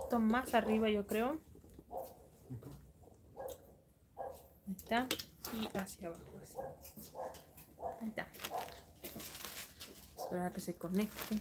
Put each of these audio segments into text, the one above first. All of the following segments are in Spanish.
poquito más arriba, yo creo. Ahí está. Y hacia abajo. Así. Ahí está. Esperar a que se conecte.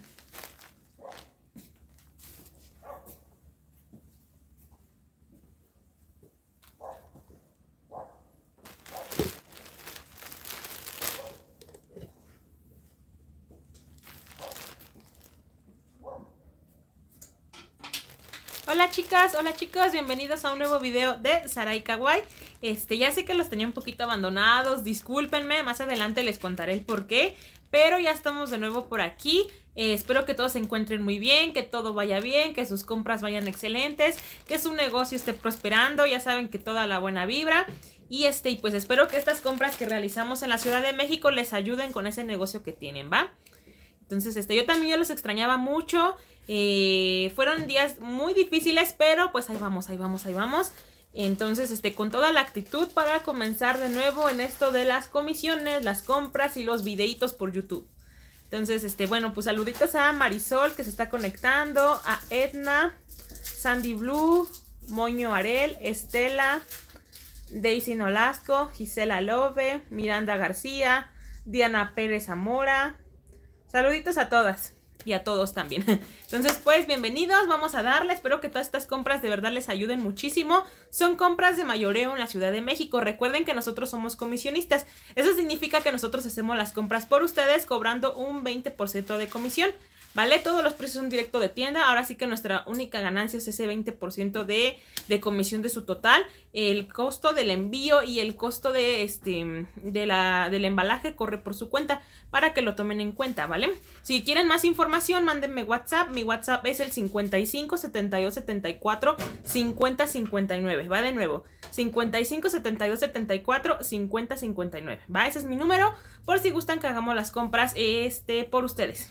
Hola chicas, hola chicos, bienvenidos a un nuevo video de Sarai Kawaii. Ya sé que los tenía un poquito abandonados, discúlpenme, más adelante les contaré el por qué, pero ya estamos de nuevo por aquí. Espero que todos se encuentren muy bien, que todo vaya bien, que sus compras vayan excelentes, que su negocio esté prosperando, ya saben que toda la buena vibra. Y pues espero que estas compras que realizamos en la Ciudad de México les ayuden con ese negocio que tienen, ¿va? Entonces, yo también los extrañaba mucho. Fueron días muy difíciles, pero pues ahí vamos, ahí vamos, ahí vamos. Entonces, con toda la actitud para comenzar de nuevo en esto de las comisiones, las compras y los videitos por YouTube. Entonces, bueno, pues saluditos a Marisol que se está conectando, a Edna, Sandy Blue, Moño Arel, Estela, Daisy Nolasco, Gisela Love, Miranda García, Diana Pérez Zamora. Saluditos a todas y a todos también. Entonces, pues, bienvenidos, vamos a darle. Espero que todas estas compras de verdad les ayuden muchísimo. Son compras de mayoreo en la Ciudad de México. Recuerden que nosotros somos comisionistas. Eso significa que nosotros hacemos las compras por ustedes cobrando un 20% de comisión. ¿Vale? Todos los precios son directo de tienda. Ahora sí que nuestra única ganancia es ese 20% de comisión de su total. El costo del envío y el costo del embalaje corre por su cuenta para que lo tomen en cuenta, ¿vale? Si quieren más información, mándenme WhatsApp. Mi WhatsApp es el 55 72 74 50 59. Va de nuevo. 55 72 74 50 59. Va, ese es mi número. Por si gustan que hagamos las compras por ustedes.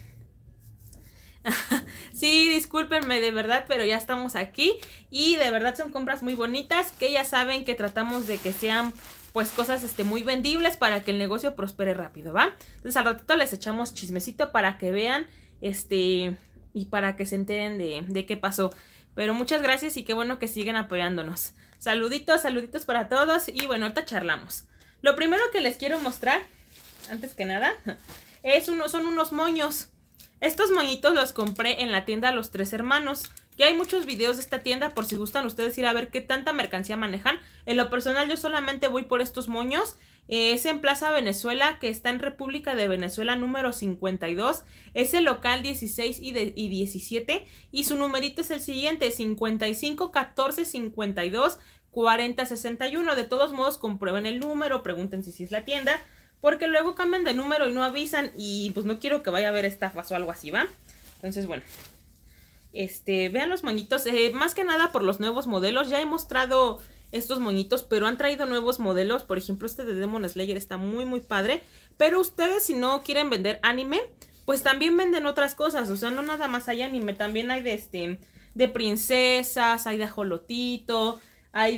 Sí, discúlpenme de verdad, pero ya estamos aquí y de verdad son compras muy bonitas que ya saben que tratamos de que sean pues cosas muy vendibles para que el negocio prospere rápido, ¿va? Entonces al ratito les echamos chismecito para que vean y para que se enteren de qué pasó. Pero muchas gracias y qué bueno que siguen apoyándonos. Saluditos, saluditos para todos y bueno, ahorita charlamos. Lo primero que les quiero mostrar, antes que nada, son unos moños. Estos moñitos los compré en la tienda Los Tres Hermanos. Ya hay muchos videos de esta tienda por si gustan ustedes ir a ver qué tanta mercancía manejan. En lo personal yo solamente voy por estos moños. Es en Plaza Venezuela, que está en República de Venezuela número 52. Es el local 16 y 17. Y su numerito es el siguiente: 55 14 52 40 61. De todos modos comprueben el número, pregunten si es la tienda, porque luego cambian de número y no avisan y pues no quiero que vaya a haber estafas o algo así, ¿va? Entonces, bueno, vean los moñitos, más que nada por los nuevos modelos. Ya he mostrado estos moñitos, pero han traído nuevos modelos. Por ejemplo, este de Demon Slayer está muy, muy padre. Pero ustedes, si no quieren vender anime, pues también venden otras cosas. O sea, no nada más hay anime, también hay de princesas, hay de ajolotito, hay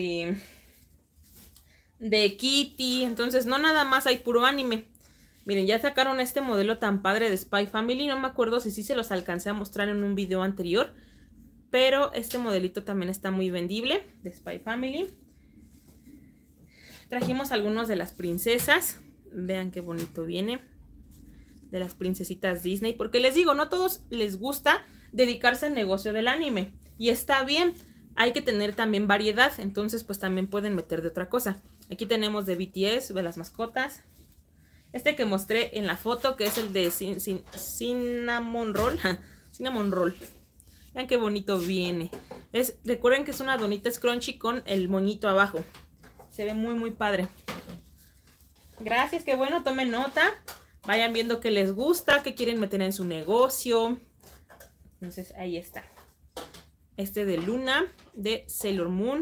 de Kitty. Entonces no nada más hay puro anime. Miren, ya sacaron este modelo tan padre de Spy Family. No me acuerdo si sí se los alcancé a mostrar en un video anterior, pero este modelito también está muy vendible, de Spy Family. Trajimos algunos de las princesas. Vean qué bonito viene. De las princesitas Disney, porque les digo, no a todos les gusta dedicarse al negocio del anime, y está bien. Hay que tener también variedad, entonces pues también pueden meter de otra cosa. Aquí tenemos de BTS, de las mascotas. Este que mostré en la foto, que es el de Cinnamon Roll. Cinnamon Roll. Vean qué bonito viene. Recuerden que es una donita scrunchy con el moñito abajo. Se ve muy, muy padre. Gracias, qué bueno, tomen nota. Vayan viendo qué les gusta, qué quieren meter en su negocio. Entonces ahí está. Este de Luna, de Sailor Moon.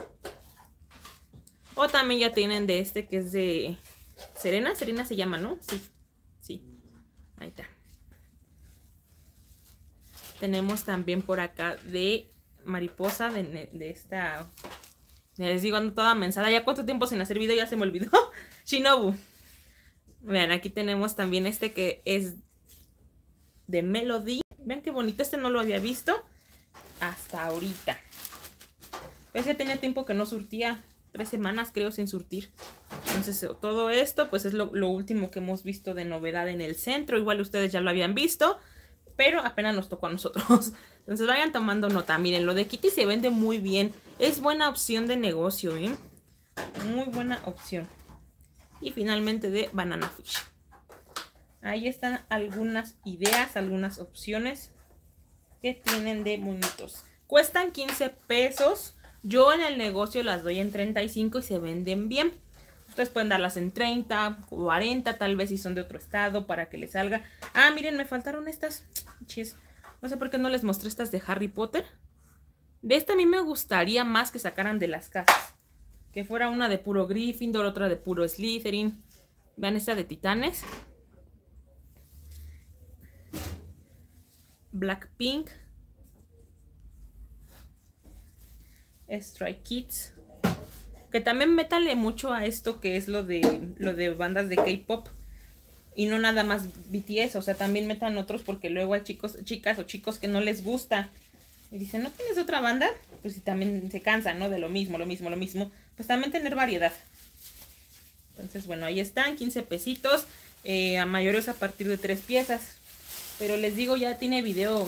O también ya tienen de que es de Serena. Serena se llama, ¿no? Sí. Sí. Ahí está. Tenemos también por acá de mariposa. De esta. Les digo, ando toda mensada. Ya cuánto tiempo sin hacer video, ya se me olvidó. Shinobu. Vean, aquí tenemos también que es de Melody. Vean qué bonito. Este no lo había visto. hasta ahorita. Pues ya tenía tiempo que no surtía, 3 semanas creo sin surtir. Entonces todo esto pues es lo último que hemos visto de novedad en el centro. Igual ustedes ya lo habían visto, pero apenas nos tocó a nosotros. Entonces vayan tomando nota. Miren, lo de Kitty se vende muy bien. Es buena opción de negocio, ¿eh? Muy buena opción. Y finalmente de Banana Fish. Ahí están algunas ideas, algunas opciones que tienen de monitos. Cuestan 15 pesos. Yo en el negocio las doy en 35 y se venden bien. Ustedes pueden darlas en 30, 40, tal vez si son de otro estado para que les salga. Ah, miren, me faltaron estas. Chis. No sé por qué no les mostré estas de Harry Potter. De esta a mí me gustaría más que sacaran de las casas. Que fuera una de puro Gryffindor, otra de puro Slytherin. Vean esta de Titanes. Blackpink. Stray Kids. Que también métale mucho a esto que es lo de bandas de K-pop. Y no nada más BTS, o sea, también metan otros porque luego hay chicas o chicos que no les gusta. Y dicen, ¿no tienes otra banda? Pues si también se cansan, ¿no? De lo mismo. Pues también tener variedad. Entonces, bueno, ahí están, 15 pesitos. A mayores a partir de 3 piezas. Pero les digo, ya tiene video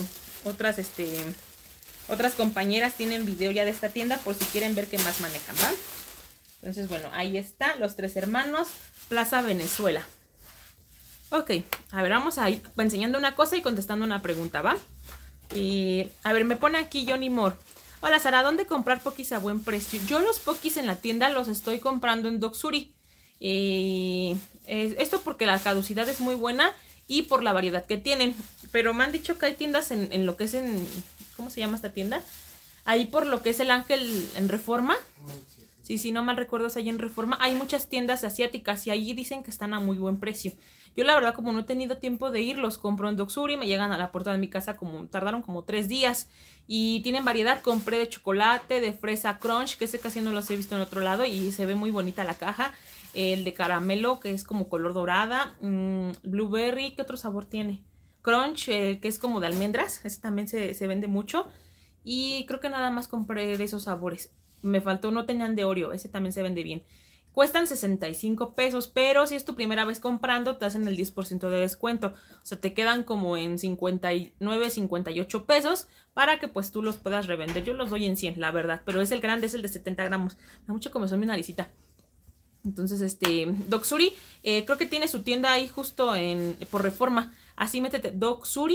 otras compañeras tienen video ya de esta tienda por si quieren ver qué más manejan, ¿va? Entonces, bueno, ahí está, Los Tres Hermanos, Plaza Venezuela. Ok, a ver, vamos a ir enseñando una cosa y contestando una pregunta, ¿va? A ver, me pone aquí Johnny Moore. Hola, Sara, ¿dónde comprar pokis a buen precio? Yo los pokis en la tienda los estoy comprando en Docsuri. Esto porque la caducidad es muy buena y por la variedad que tienen. Pero me han dicho que hay tiendas en lo que es en... ¿Cómo se llama esta tienda? Ahí por lo que es el Ángel en Reforma. Sí, si no mal recuerdo es ahí en Reforma. Hay muchas tiendas asiáticas y ahí dicen que están a muy buen precio. Yo la verdad como no he tenido tiempo de ir, los compro en Docsuri. Me llegan a la puerta de mi casa tardaron como 3 días. Y tienen variedad. Compré de chocolate, de fresa crunch, que ese casi no los he visto en otro lado. Y se ve muy bonita la caja. El de caramelo, que es como color dorada. Blueberry, ¿qué otro sabor tiene? Crunch, que es como de almendras. Ese también se vende mucho. Y creo que nada más compré de esos sabores. Me faltó, no tenían de Oreo. Ese también se vende bien. Cuestan 65 pesos, pero si es tu primera vez comprando, te hacen el 10% de descuento. O sea, te quedan como en 59, 58 pesos para que pues tú los puedas revender. Yo los doy en 100, la verdad. Pero es el grande, es el de 70 gramos. Me da mucho comezón mi naricita. Entonces, Docsuri, creo que tiene su tienda ahí justo por Reforma. Así métete, Docsuri,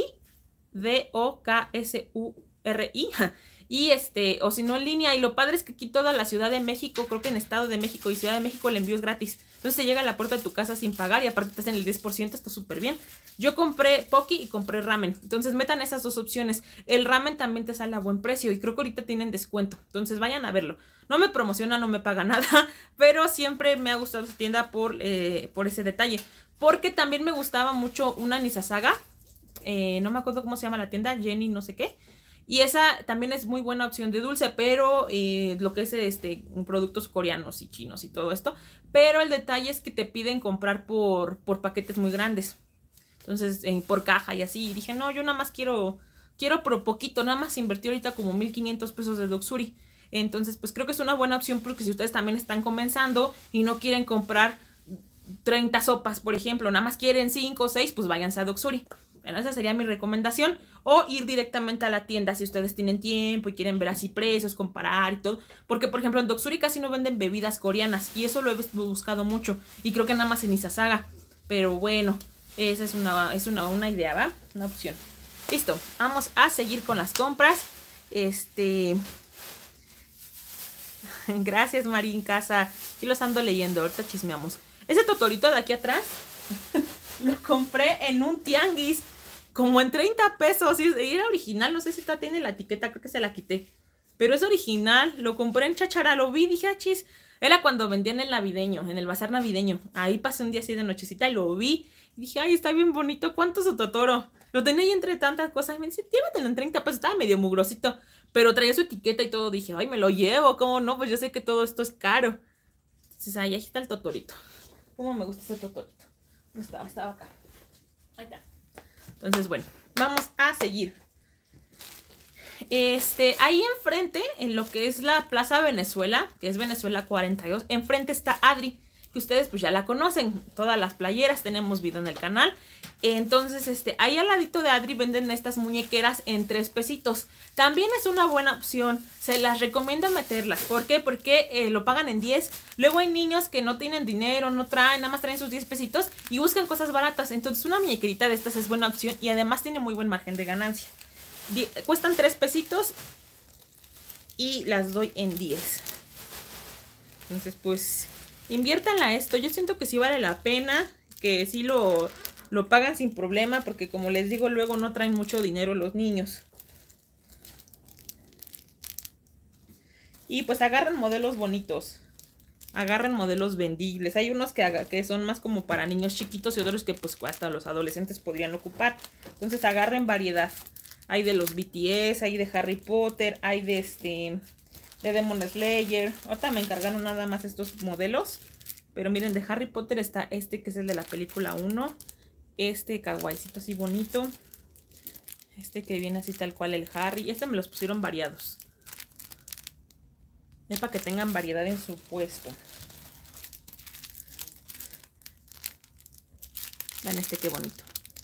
D-O-K-S-U-R-I. Y o si no en línea. Y lo padre es que aquí toda la Ciudad de México, creo que en Estado de México y Ciudad de México el envío es gratis. Entonces te llega a la puerta de tu casa sin pagar y aparte te hacen el 10%, está súper bien. Yo compré Poki y compré ramen. Entonces metan esas dos opciones. El ramen también te sale a buen precio y creo que ahorita tienen descuento. Entonces vayan a verlo. No me promociona, no me paga nada, pero siempre me ha gustado su tienda por ese detalle. Porque también me gustaba mucho una Nisasaga. No me acuerdo cómo se llama la tienda, Jenny no sé qué. Y esa también es muy buena opción de dulce, pero lo que es productos coreanos y chinos y todo esto. Pero el detalle es que te piden comprar por paquetes muy grandes. Entonces, por caja y así. Y dije, no, yo nada más quiero por poquito. Nada más invertí ahorita como 1,500 pesos de Docsuri. Entonces, pues creo que es una buena opción porque si ustedes también están comenzando y no quieren comprar 30 sopas, por ejemplo, nada más quieren 5 o 6, pues váyanse a Docsuri. Bueno, esa sería mi recomendación. O ir directamente a la tienda si ustedes tienen tiempo y quieren ver así precios, comparar y todo. Porque, por ejemplo, en Docsuri casi no venden bebidas coreanas. Y eso lo he buscado mucho. Y creo que nada más en Nisasaga. Pero bueno, esa es una idea, ¿va? Una opción. Listo, vamos a seguir con las compras. Gracias, Marín Casa. Y los ando leyendo, ahorita chismeamos. Ese totorito de aquí atrás lo compré en un tianguis. Como en 30 pesos. Y era original. No sé si tiene la etiqueta. Creo que se la quité. Pero es original. Lo compré en Cháchara. Lo vi. Dije, chis. Era cuando vendían el navideño. En el bazar navideño. Ahí pasé un día así de nochecita. Y lo vi. Y dije, ay, está bien bonito. ¿Cuánto es su totoro? Lo tenía ahí entre tantas cosas. Y me dice, llévatelo en 30 pesos. Estaba medio mugrosito. Pero traía su etiqueta y todo. Dije, ay, me lo llevo. ¿Cómo no? Pues yo sé que todo esto es caro. Entonces, ahí está el totorito. ¿Cómo me gusta ese totorito? No estaba acá. Ahí está. Entonces, bueno, vamos a seguir. Ahí enfrente, en lo que es la Plaza Venezuela, que es Venezuela 42, enfrente está Adri, que ustedes pues ya la conocen, todas las playeras, tenemos video en el canal. Entonces, ahí al ladito de Adri venden estas muñequeras en 3 pesitos. También es una buena opción, se las recomiendo meterlas. ¿Por qué? Porque lo pagan en 10. Luego hay niños que no tienen dinero, no traen, nada más traen sus 10 pesitos y buscan cosas baratas. Entonces una muñequerita de estas es buena opción y además tiene muy buen margen de ganancia. Cuestan 3 pesitos y las doy en 10. Entonces pues inviértanla a esto. Yo siento que sí vale la pena, que sí lo pagan sin problema, porque como les digo, luego no traen mucho dinero los niños. Y pues agarren modelos bonitos, agarren modelos vendibles. Hay unos que son más como para niños chiquitos y otros que pues hasta los adolescentes podrían ocupar. Entonces agarren variedad. Hay de los BTS, hay de Harry Potter, hay de Demon Slayer. Ahorita me encargaron nada más estos modelos. Pero miren, de Harry Potter está que es el de la película 1. Kawaiicito así bonito. Que viene así tal cual el Harry. Me los pusieron variados. Es para que tengan variedad en su puesto. Vean qué bonito.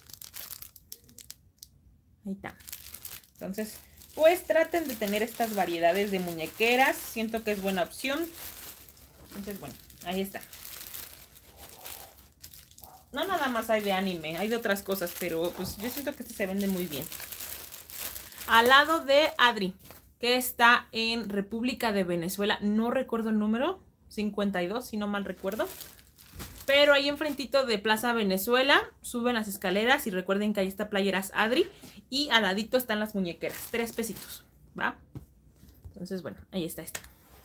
Ahí está. Entonces, pues traten de tener estas variedades de muñequeras. Siento que es buena opción. Entonces, bueno, ahí está. No nada más hay de anime, hay de otras cosas, pero pues yo siento que se vende muy bien. Al lado de Adri, que está en República de Venezuela, no recuerdo el número, 52, si no mal recuerdo. Pero ahí enfrentito de Plaza Venezuela, suben las escaleras y recuerden que ahí está Playeras Adri. Y al ladito están las muñequeras, 3 pesitos, ¿va? Entonces, bueno, ahí está esta.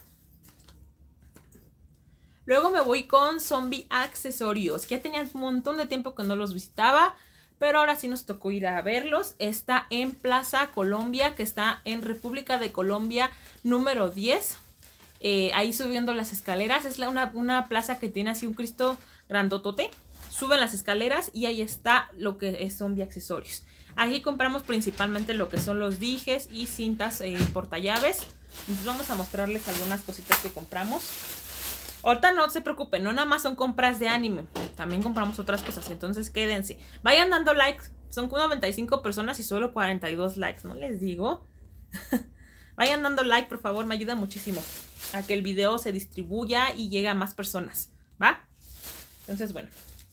Luego me voy con Zombie Accesorios. Ya tenía un montón de tiempo que no los visitaba, pero ahora sí nos tocó ir a verlos. Está en Plaza Colombia, que está en República de Colombia número 10. Ahí subiendo las escaleras. Es una plaza que tiene así un Cristo grandotote. Suben las escaleras y ahí está lo que es Zombie Accesorios. Aquí compramos principalmente lo que son los dijes y cintas portallaves. Entonces vamos a mostrarles algunas cositas que compramos. Ahorita no se preocupen, no nada más son compras de anime, también compramos otras cosas, entonces quédense. Vayan dando likes, son 95 personas y solo 42 likes, ¿no les digo? Vayan dando like, por favor, me ayuda muchísimo a que el video se distribuya y llegue a más personas, ¿va? Entonces, bueno.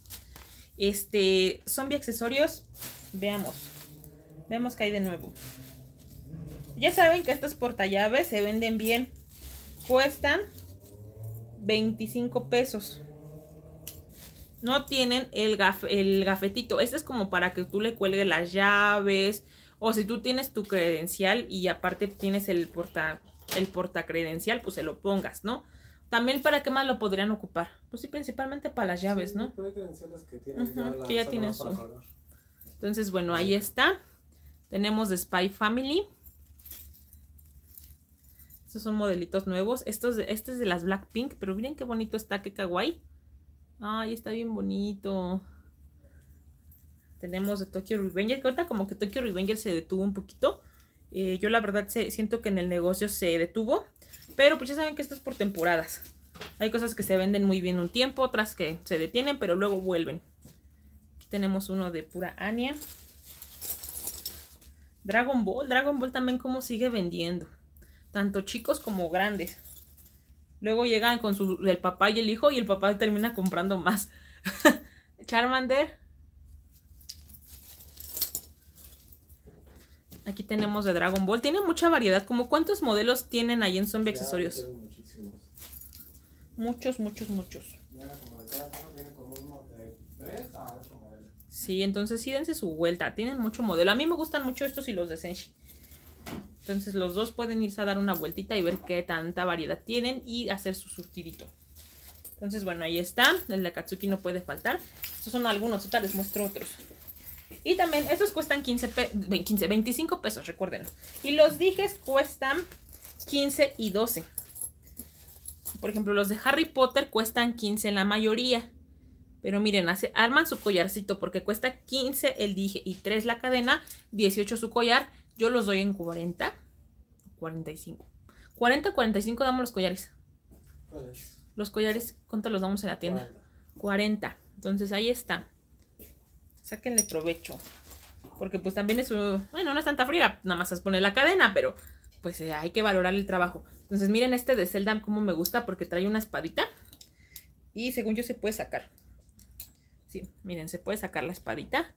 Zombie Accesorios, veamos qué hay de nuevo. Ya saben que estos portallaves se venden bien, cuestan 25 pesos. No tienen el gafetito. Este es como para que tú le cuelgues las llaves. O si tú tienes tu credencial y aparte tienes el porta credencial, pues se lo pongas, ¿no? También para qué más lo podrían ocupar. Pues sí, principalmente para las llaves, ¿no? Que ya tienen su. Entonces, bueno, ahí está. Tenemos de Spy Family. Estos son modelitos nuevos. Este es de las Blackpink, pero miren qué bonito está, qué kawaii. Ay, está bien bonito. Tenemos de Tokyo Revenger, que ahorita como que Tokyo Revenger se detuvo un poquito. Yo la verdad siento que en el negocio se detuvo. Pero pues ya saben que esto es por temporadas. Hay cosas que se venden muy bien un tiempo, otras que se detienen, pero luego vuelven. Aquí tenemos uno de pura Anya. Dragon Ball también como sigue vendiendo. Tanto chicos como grandes. Luego llegan con el papá y el hijo y el papá termina comprando más. Charmander. Aquí tenemos de Dragon Ball. Tiene mucha variedad. ¿Cómo cuántos modelos tienen ahí en Zombie Accesorios? Muchos. Sí, entonces sí dense su vuelta. Tienen mucho modelo. A mí me gustan mucho estos y los de Senshi. Entonces los dos pueden irse a dar una vueltita y ver qué tanta variedad tienen y hacer su surtidito. Entonces, bueno, ahí está. El de Akatsuki no puede faltar. Estos son algunos, ahorita les muestro otros. Y también, estos cuestan 25 pesos, recuerden. Y los dijes cuestan 15 y 12. Por ejemplo, los de Harry Potter cuestan 15 en la mayoría. Pero miren, arman su collarcito porque cuesta 15 el dije y 3 la cadena, 18 su collar. Yo los doy en 40. 45. 40, 45 damos los collares. ¿Cuáles? Los collares, ¿cuánto los damos en la tienda? 40. Entonces ahí está. Sáquenle provecho. Porque pues también es bueno, no es tanta fría, nada más es poner la cadena, pero pues hay que valorar el trabajo. Entonces miren este de Zelda como me gusta porque trae una espadita. Y según yo se puede sacar. Sí, miren, se puede sacar la espadita.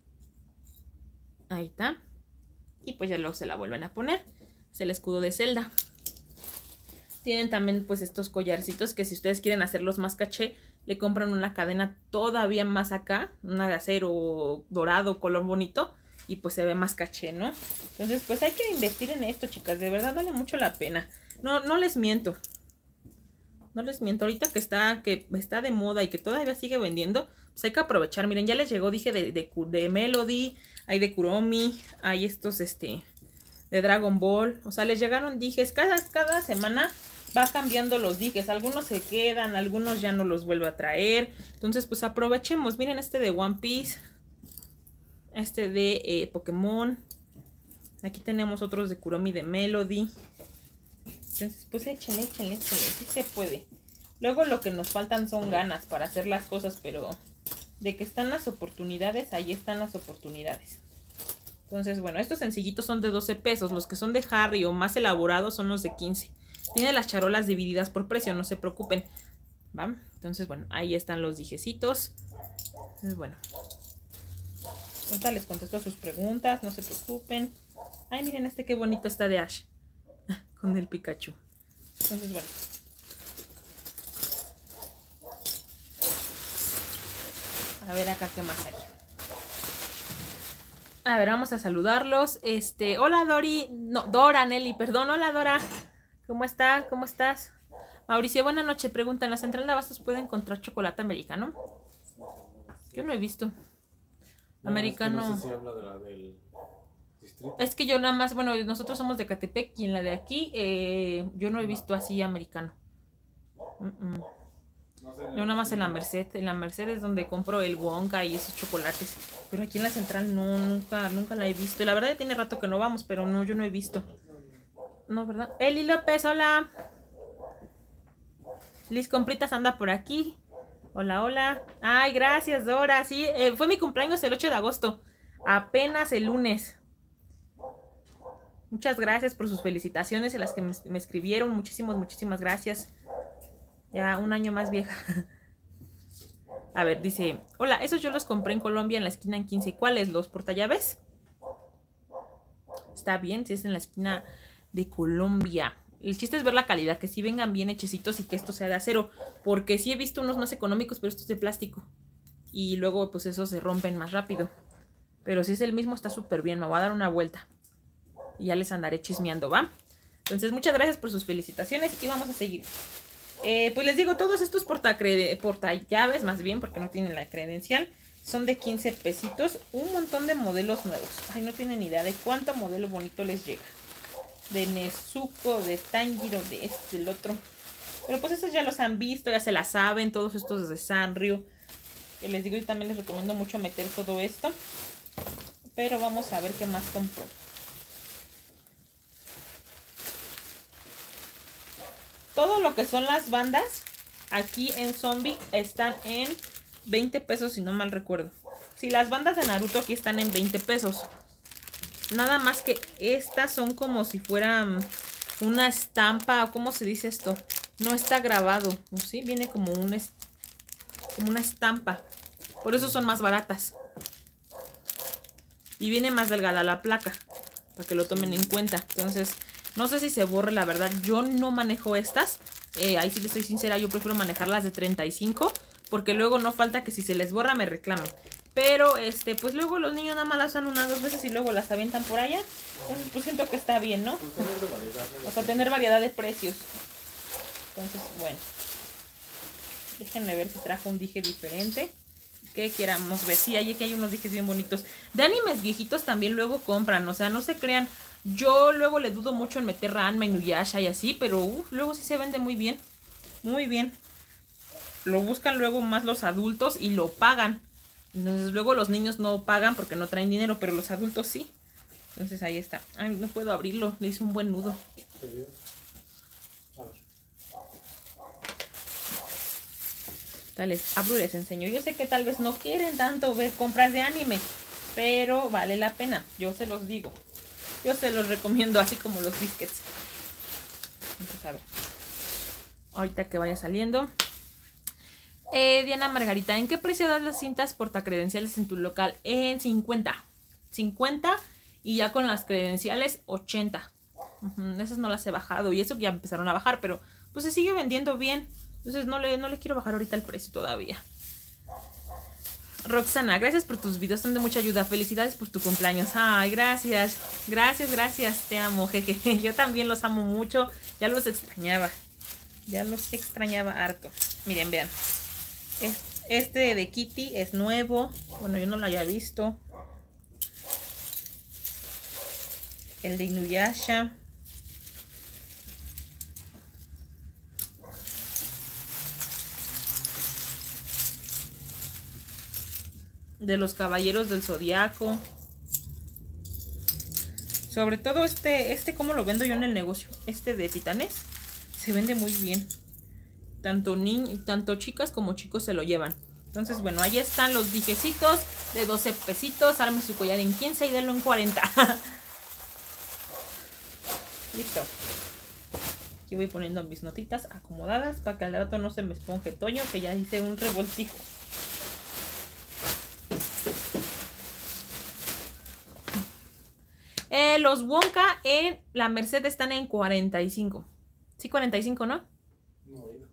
Ahí está. Y pues ya luego se la vuelven a poner. Es el escudo de Zelda. Tienen también pues estos collarcitos que si ustedes quieren hacerlos más caché, le compran una cadena todavía más acá, una de acero dorado, color bonito, y pues se ve más caché, ¿no? Entonces pues hay que invertir en esto, chicas, de verdad vale mucho la pena. No les miento. No les miento, ahorita que está de moda y que todavía sigue vendiendo, pues hay que aprovechar. Miren, ya les llegó, dije, de Melody, hay de Kuromi, hay estos, de Dragon Ball. O sea, les llegaron dijes, cada semana va cambiando los dijes. Algunos se quedan, algunos ya no los vuelvo a traer. Entonces, pues aprovechemos. Miren este de One Piece, este de Pokémon. Aquí tenemos otros de Kuromi, de Melody. Entonces, pues échenle, sí se puede. Luego lo que nos faltan son ganas para hacer las cosas, pero de que están las oportunidades, ahí están las oportunidades. Entonces, bueno, estos sencillitos son de 12 pesos. Los que son de Harry o más elaborados son los de 15. Tiene las charolas divididas por precio, no se preocupen. ¿Va? Entonces, bueno, ahí están los dijecitos. Entonces, bueno. Ahorita les contesto sus preguntas, no se preocupen. Ay, miren este qué bonito está de Ash. Con el Pikachu. Entonces, bueno. A ver acá qué más hay. A ver, vamos a saludarlos. Hola Dori, no, Dora, Nelly, perdón, hola Dora. ¿Cómo está? ¿Cómo estás? Mauricio, buena noche. Pregunta, ¿en la central de abastos puede encontrar chocolate americano? Yo no he visto. No, americano. Es que no sé si habla de la del distrito. Es que yo nada más, bueno, nosotros somos de Catepec y en la de aquí yo no he visto así americano. Yo nada más en la Merced es donde compro el Wonka y esos chocolates. Pero aquí en la central no, nunca la he visto. Y la verdad ya tiene rato que no vamos, pero no, yo no he visto. No, ¿verdad? Eli López, hola. Liz Compritas anda por aquí. Hola, hola. Ay, gracias, Dora. Sí, fue mi cumpleaños el 8 de agosto. Apenas el lunes. Muchas gracias por sus felicitaciones, en las que me escribieron. Muchísimas gracias. Ya un año más vieja. A ver, dice, hola, esos yo los compré en Colombia en la esquina en 15. ¿Cuáles? ¿Los portallaves? Está bien, si es en la esquina de Colombia. El chiste es ver la calidad, que sí vengan bien hechecitos y que esto sea de acero. Porque sí he visto unos más económicos, pero esto es de plástico. Y luego pues esos se rompen más rápido. Pero si es el mismo está súper bien, me voy a dar una vuelta. Y ya les andaré chismeando, ¿va? Entonces muchas gracias por sus felicitaciones y vamos a seguir. Pues les digo, todos estos portallaves, más bien, porque no tienen la credencial, son de 15 pesitos. Un montón de modelos nuevos. Ay, no tienen ni idea de cuánto modelo bonito les llega. De Nezuko, de Tanjiro, de este, del otro. Pero pues estos ya los han visto, ya se la saben. Todos estos de Sanrio. Que les digo, yo también les recomiendo mucho meter todo esto. Pero vamos a ver qué más compro. Todo lo que son las bandas aquí en Zombie están en 20 pesos, si no mal recuerdo. Sí, las bandas de Naruto aquí están en 20 pesos. Nada más que estas son como si fueran una estampa, ¿cómo se dice esto? No está grabado, ¿sí? Viene como una estampa. Por eso son más baratas. Y viene más delgada la placa, para que lo tomen en cuenta. Entonces, no sé si se borre, la verdad. Yo no manejo estas. Ahí sí les soy sincera, yo prefiero manejarlas de 35. Porque luego no falta que si se les borra me reclamen. Pero, pues luego los niños nada más las usan 1 o 2 veces y luego las avientan por allá. Entonces, pues siento que está bien, ¿no? O sea, tener variedad de precios. Entonces, bueno. Déjenme ver si trajo un dije diferente. Que queramos ver. Sí, aquí hay unos dijes bien bonitos. De animes viejitos también luego compran. O sea, no se crean. Yo luego le dudo mucho en meter Ranma, Inuyasha y así. Pero luego sí se vende muy bien. Muy bien. Lo buscan luego más los adultos y lo pagan. Entonces luego los niños no pagan porque no traen dinero, pero los adultos sí. Entonces ahí está. Ay, no puedo abrirlo, le hice un buen nudo. ¿Te vio? A ver. Tal les abro y les enseño. Yo sé que tal vez no quieren tanto ver compras de anime, pero vale la pena. Yo se los digo. Yo se los recomiendo, así como los biscuits. Entonces, a ver. Ahorita que vaya saliendo. Diana Margarita, ¿en qué precio das las cintas portacredenciales en tu local? En 50. 50 y ya con las credenciales 80. Esas no las he bajado y eso ya empezaron a bajar, pero pues se sigue vendiendo bien. Entonces no le quiero bajar ahorita el precio todavía. Roxana, gracias por tus videos, son de mucha ayuda. Felicidades por tu cumpleaños. Ay, gracias. Gracias. Te amo, jeje. Yo también los amo mucho. Ya los extrañaba. Ya los extrañaba harto. Miren, vean. Este de Kitty es nuevo. Bueno, yo no lo había visto. El de Inuyasha. De los Caballeros del Zodiaco. Sobre todo este como lo vendo yo en el negocio. Este de Titanes. Se vende muy bien. Tanto chicas como chicos se lo llevan. Entonces, bueno, ahí están los dijecitos de 12 pesitos. Arme su collar en 15 y denlo en 40. Listo. Aquí voy poniendo mis notitas acomodadas para que al rato no se me esponje Toño, que ya hice un revoltijo. Los Wonka en la Merced están en 45. Sí, 45, ¿no? No, oiga.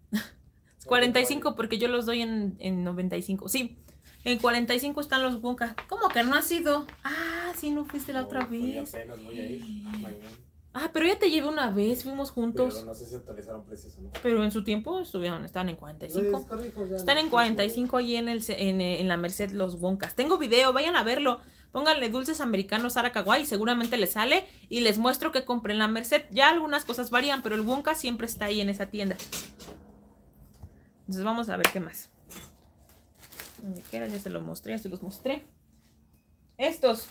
45 porque yo los doy en 95. Sí, en 45 están los Wonka. ¿Cómo que no has ido? Ah, sí, no fuiste la otra vez. Apenas voy a ir mañana. Ah, pero ya te llevé una vez, fuimos juntos. Pero no sé si actualizaron precios o no. Pero en su tiempo estaban en 45. Están en 45 ahí en la Merced los Wonkas. Tengo video, vayan a verlo. Pónganle dulces americanos Sara Kawaii, seguramente les sale. Y les muestro que compré en la Merced. Ya algunas cosas varían, pero el Wonka siempre está ahí en esa tienda. Entonces vamos a ver qué más. Ya se los mostré, ya se los mostré. Estos.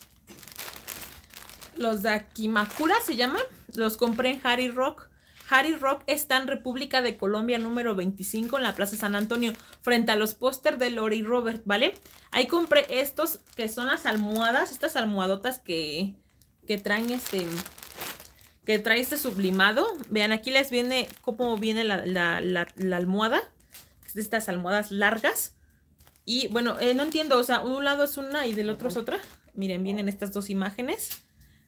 Los de Akimakura se llaman. Los compré en Harry Rock. Harry Rock está en República de Colombia número 25 en la Plaza San Antonio, frente a los póster de Lori y Robert, ¿vale? Ahí compré estos que son las almohadas, estas almohadotas que traen que trae este sublimado. Vean, aquí les viene cómo viene la almohada. De estas almohadas largas. Y bueno, no entiendo, o sea, un lado es una y del otro es otra. Miren, vienen estas dos imágenes.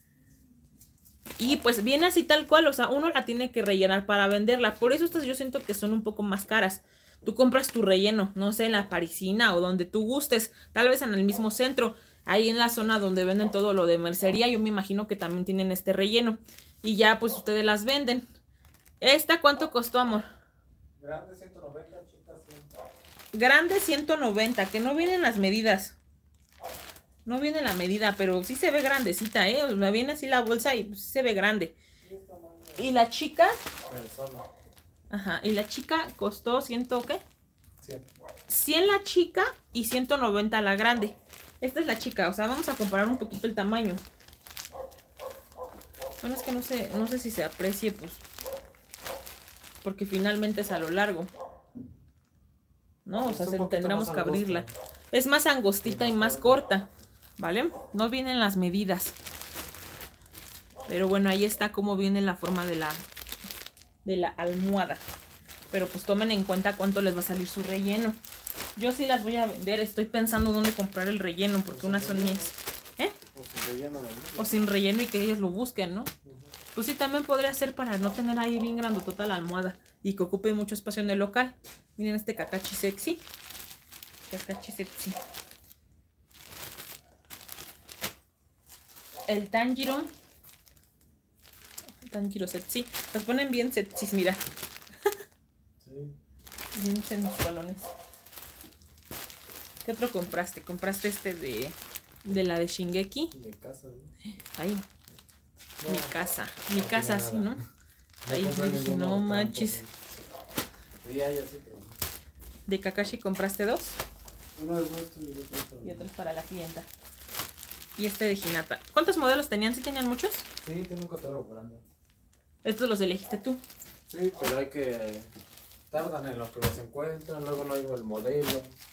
Y pues viene así tal cual, o sea, uno la tiene que rellenar para venderla. Por eso estas yo siento que son un poco más caras. Tú compras tu relleno, no sé, en la Parisina o donde tú gustes. Tal vez en el mismo centro. Ahí en la zona donde venden todo lo de mercería, yo me imagino que también tienen este relleno. Y ya pues ustedes las venden. ¿Esta cuánto costó, amor? Grande 190, chicas 100. Grande 190, que no vienen las medidas. No viene la medida, pero sí se ve grandecita, ¿eh? O sea, viene así la bolsa y pues, sí se ve grande. Y la chica... Ajá, y la chica costó ¿qué? 100. 100 la chica y 190 la grande. Esta es la chica, o sea, vamos a comparar un poquito el tamaño. Bueno, es que no sé si se aprecie, pues. Porque finalmente es a lo largo. ¿No? O sea, tendremos que abrirla. Es más angostita y más corta, ¿vale? No vienen las medidas. Pero bueno, ahí está cómo viene la forma de la almohada. Pero pues tomen en cuenta cuánto les va a salir su relleno. Yo sí las voy a vender. Estoy pensando dónde comprar el relleno, porque unas son mías. ¿Eh? O sin relleno y que ellos lo busquen, ¿no? Pues sí, también podría ser para no tener ahí bien grandotota la almohada y que ocupe mucho espacio en el local. Miren este Kakashi sexy. Kakashi sexy. El Tanjiro. Tanjiro sexy. Los ponen bien sexys, mira. Sí. Bien sensualones. ¿Qué otro compraste? ¿Compraste este de la de Shingeki? Mi casa, ¿no? Ahí. No, Mi casa, sí, ¿no? Ahí dije, no manches. Ya sí, pero... ¿De Kakashi compraste dos? Uno es nuestro y el otro es para Y otros para la clienta. Y este de Hinata. ¿Cuántos modelos tenían? ¿Sí tenían muchos? Sí, tiene un catálogo grande. Estos los elegiste tú. Sí, pero hay que... Tardan en lo que los encuentran, luego no hay el modelo.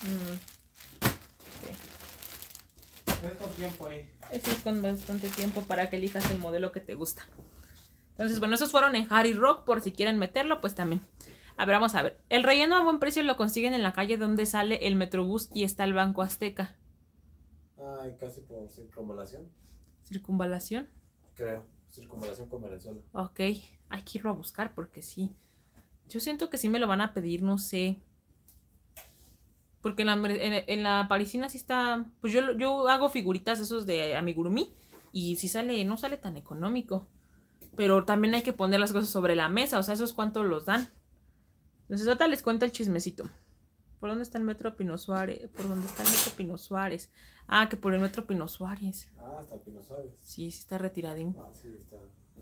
Es con tiempo ahí. Eso es con bastante tiempo para que elijas el modelo que te gusta. Entonces, bueno, esos fueron en Harry Rock, por si quieren meterlo, pues también. A ver, vamos a ver. El relleno a buen precio lo consiguen en la calle donde sale el Metrobús y está el Banco Azteca. Ay, casi por circunvalación, ¿Circunvalación? creo. Circunvalación con Venezuela. Ok, hay que irlo a buscar porque sí. Yo siento que sí me lo van a pedir, no sé. Porque en la parisina sí está... Pues yo hago figuritas esos de amigurumi y sí sale, no sale tan económico. Pero también hay que poner las cosas sobre la mesa, o sea, esos cuánto los dan. Entonces ahorita les cuento el chismecito. ¿Por dónde está el metro Pino Suárez? ¿Por dónde está el metro Pino Suárez? Ah, que por el metro Pino Suárez. Ah, hasta Pino Suárez. Sí, sí está retiradín. Ah, sí, está.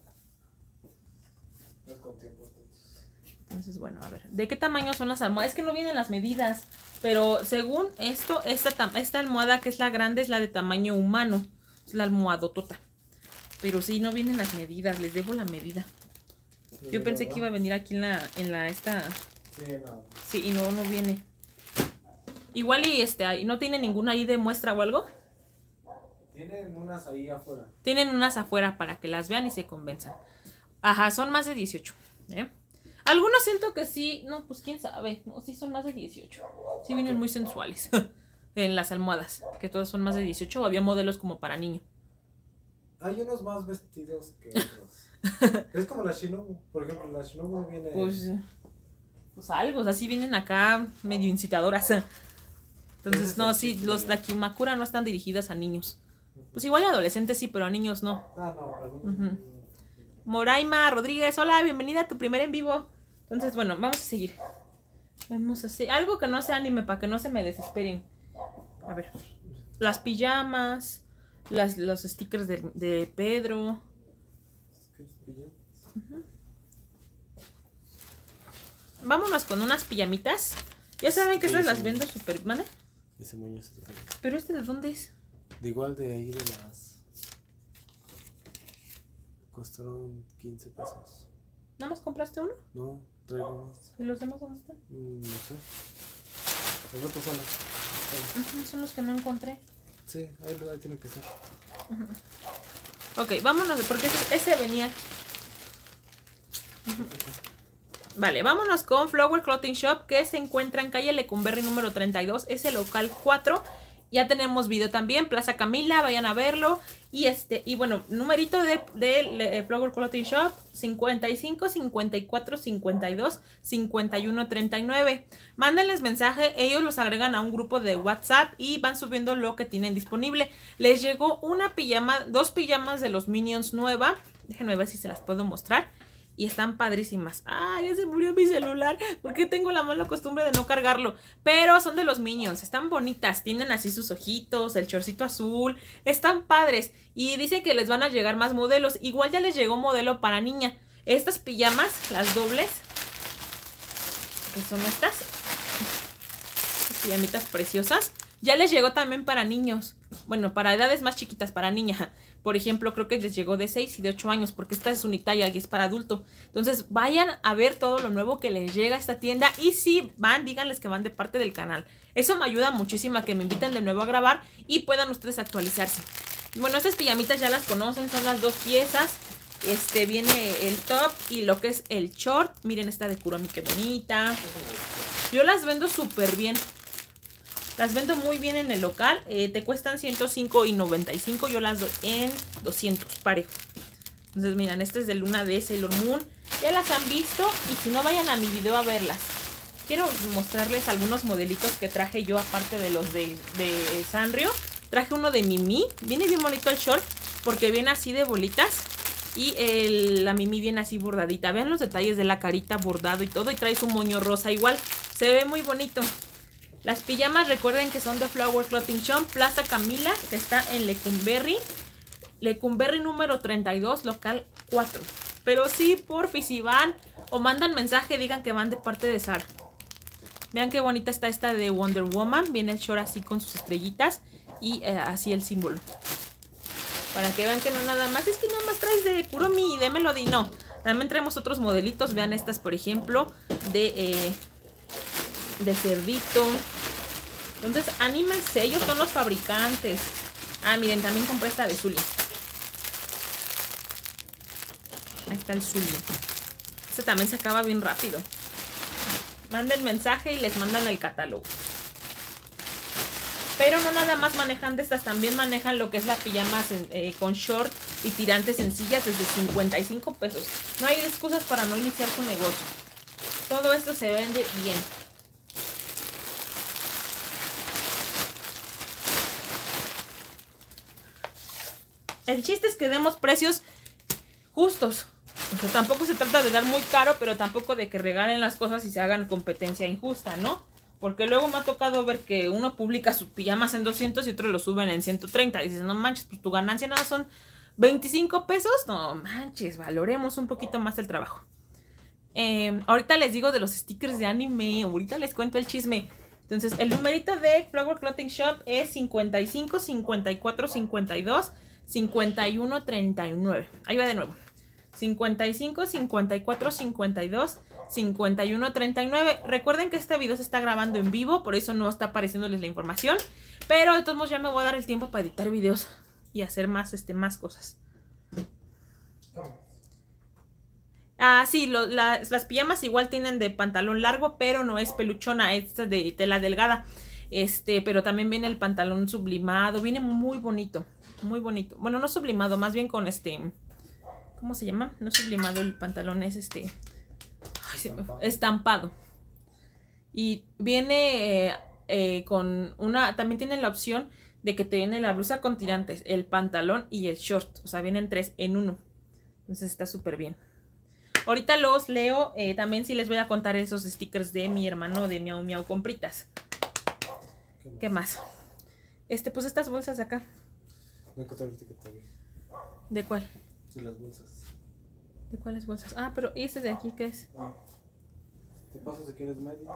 No es con tiempo, entonces. Entonces, bueno, a ver. ¿De qué tamaño son las almohadas? Es que no vienen las medidas. Pero según esto, esta almohada que es la grande es la de tamaño humano. Es la almohadotota. Pero sí, no vienen las medidas. Les debo la medida. Yo pensé que iba a venir aquí en la esta... Sí, no. Sí, y no viene. Igual y ¿no tiene ninguna ahí de muestra o algo? Tienen unas ahí afuera. Tienen unas afuera para que las vean y se convenzan. Ajá, son más de 18. ¿Eh? Algunos siento que sí. No, pues quién sabe. No, sí son más de 18. Sí vienen muy sensuales. En las almohadas. Que todos son más de 18. O había modelos como para niño. Hay unos más vestidos que otros. Es como la Shinobu. Por ejemplo, la Shinobu viene... Pues algo. O sea, sí vienen acá medio incitadoras. Entonces, no, sí, los Dakimakura no están dirigidas a niños. Pues igual a adolescentes sí, pero a niños no. Ah, no, para mí. Moraima Rodríguez, hola, bienvenida a tu primer en vivo. Entonces, bueno, vamos a seguir. Vamos a hacer algo que no sea anime para que no se me desesperen. A ver, las pijamas, los stickers de Pedro. Vámonos con unas pijamitas. Ya saben que estas las vendo súper... ¿Mande? Ese moño se te... ¿Pero este de dónde es? De igual de ahí de las... Costaron 15 pesos. ¿Nada más compraste uno? No, traigo más. ¿Y los demás dónde están? No sé. Los otros son Son los que no encontré. Sí, ahí tiene que ser. Ok, vámonos, porque ese venía. Vale, vámonos con Flower Clothing Shop, que se encuentra en calle Lecumberri número 32, es el local 4. Ya tenemos video también, Plaza Camila, vayan a verlo. Y bueno, numerito de Flower Clothing Shop, 55 54 52 51 39. Mándenles mensaje, ellos los agregan a un grupo de WhatsApp y van subiendo lo que tienen disponible. Les llegó una pijama, 2 pijamas de los Minions nueva. Déjenme ver si se las puedo mostrar. Y están padrísimas. ¡Ay, ya se murió mi celular! Porque tengo la mala costumbre de no cargarlo. Pero son de los Minions. Están bonitas. Tienen así sus ojitos, el chorcito azul. Están padres. Y dicen que les van a llegar más modelos. Igual ya les llegó modelo para niña. Estas pijamas, las dobles, que son estas pijamitas preciosas, ya les llegó también para niños. Bueno, para edades más chiquitas, para niña. Por ejemplo, creo que les llegó de 6 y de 8 años, porque esta es unitalla y es para adulto. Entonces, vayan a ver todo lo nuevo que les llega a esta tienda. Y si van, díganles que van de parte del canal. Eso me ayuda muchísimo a que me inviten de nuevo a grabar y puedan ustedes actualizarse. Bueno, estas pijamitas ya las conocen, son las 2 piezas. Viene el top y lo que es el short. Miren esta de Kuromi, qué bonita. Yo las vendo súper bien. Las vendo muy bien en el local. Te cuestan 105.95. Yo las doy en 200 parejo. Entonces, miren, este es de Luna de Sailor Moon. Ya las han visto. Y si no, vayan a mi video a verlas. Quiero mostrarles algunos modelitos que traje yo, aparte de los de Sanrio. Traje uno de Mimi. Viene bien bonito el short, porque viene así de bolitas. Y la Mimi viene así bordadita. Vean los detalles de la carita, bordado y todo. Y trae su moño rosa igual. Se ve muy bonito. Las pijamas, recuerden que son de Flower Clothing Shop, Plaza Camila, que está en Lecumberri. Lecumberri número 32, local 4. Pero sí, porfi, si van o mandan mensaje, digan que van de parte de Sara. Vean qué bonita está esta de Wonder Woman. Viene el short así con sus estrellitas y así el símbolo. Para que vean que no nada más, es que nada más traes de Kuromi y de Melody, no. También traemos otros modelitos, vean estas por ejemplo, de cerdito. Entonces anímense, ellos son los fabricantes. Ah, miren, también compré esta de Zully. Ahí está el Zully. Este también se acaba bien rápido. Manden mensaje y les mandan el catálogo. Pero no nada más manejan de estas, también manejan lo que es la pijama con short y tirantes sencillas desde 55 pesos. No hay excusas para no iniciar tu negocio. Todo esto se vende bien. El chiste es que demos precios justos. O sea, tampoco se trata de dar muy caro, pero tampoco de que regalen las cosas y se hagan competencia injusta, ¿no? Porque luego me ha tocado ver que uno publica sus pijamas en 200 y otros lo suben en 130. Y dices, no manches, pues tu ganancia nada son 25 pesos. No manches, valoremos un poquito más el trabajo. Ahorita les digo de los stickers de anime. Ahorita les cuento el chisme. Entonces, el numerito de Flower Clothing Shop es 55, 54, 52, 51, 39. Ahí va de nuevo. 55, 54, 52, 51, 39. Recuerden que este video se está grabando en vivo, por eso no está apareciéndoles la información. Pero de todos modos ya me voy a dar el tiempo para editar videos y hacer más cosas. Ah, sí, las pijamas igual tienen de pantalón largo, pero no es peluchona, es de tela delgada. Pero también viene el pantalón sublimado, viene muy bonito, muy bonito. Bueno, no sublimado, más bien con ¿cómo se llama? No sublimado el pantalón, es estampado. Y viene con también tiene la opción de que te viene la blusa con tirantes, el pantalón y el short. O sea, vienen 3 en 1. Entonces está súper bien. Ahorita los leo. También sí les voy a contar esos stickers de mi hermano de Miau Miau Compritas. ¿Qué más? Pues estas bolsas de acá. ¿De cuál? De las bolsas. ¿De cuáles bolsas? Ah, pero ¿y este de aquí qué es? ¿Te paso si quieres medias?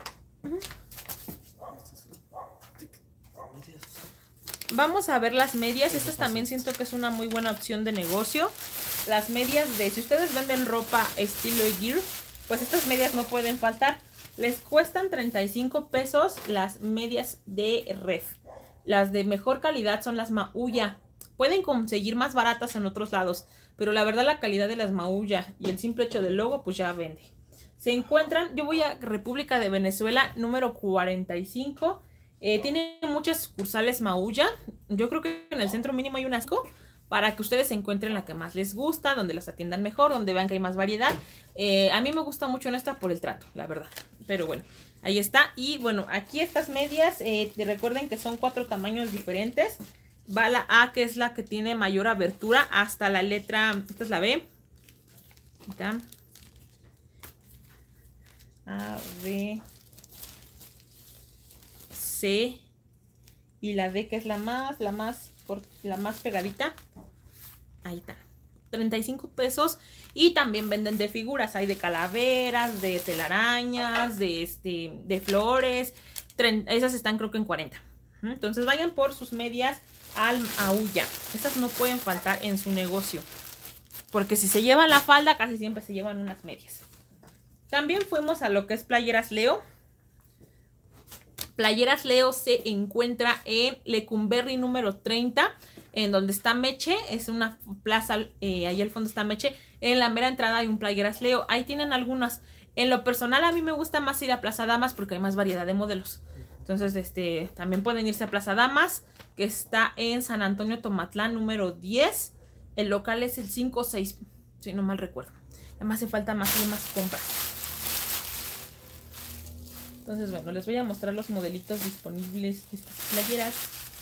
Vamos a ver las medias. Estas también siento que es una muy buena opción de negocio. Las medias si ustedes venden ropa estilo gear, pues estas medias no pueden faltar. Les cuestan 35 pesos las medias de Ref. Las de mejor calidad son las Mauya. Pueden conseguir más baratas en otros lados, pero la verdad la calidad de las Mauya y el simple hecho del logo pues ya vende. Se encuentran, yo voy a República de Venezuela, número 45. Tiene muchas sucursales Mauya. Yo creo que en el centro mínimo hay un asco para que ustedes encuentren la que más les gusta, donde las atiendan mejor, donde vean que hay más variedad. A mí me gusta mucho en esta por el trato, la verdad. Pero bueno, ahí está. Y bueno, aquí estas medias, recuerden que son 4 tamaños diferentes. Va la A, que es la que tiene mayor abertura, hasta la letra, esta es la B. Acá. A, B, C y la D, que es la más pegadita. Ahí está. 35 pesos. Y también venden de figuras. Hay de calaveras, de telarañas, de flores. Esas están creo que en 40. Entonces vayan por sus medias al Mauya. Estas no pueden faltar en su negocio. Porque si se llevan la falda, casi siempre se llevan unas medias. También fuimos a lo que es Playeras Leo. Playeras Leo se encuentra en Lecumberri número 30, en donde está Meche. Es una plaza, ahí al fondo está Meche. En la mera entrada hay un Playeras Leo. Ahí tienen algunas. En lo personal a mí me gusta más ir a Plaza Damas porque hay más variedad de modelos. Entonces también pueden irse a Plaza Damas, que está en San Antonio Tomatlán número 10. El local es el 5-6, si no mal recuerdo. Además hace falta más compras. Entonces, bueno, les voy a mostrar los modelitos disponibles de estas playeras.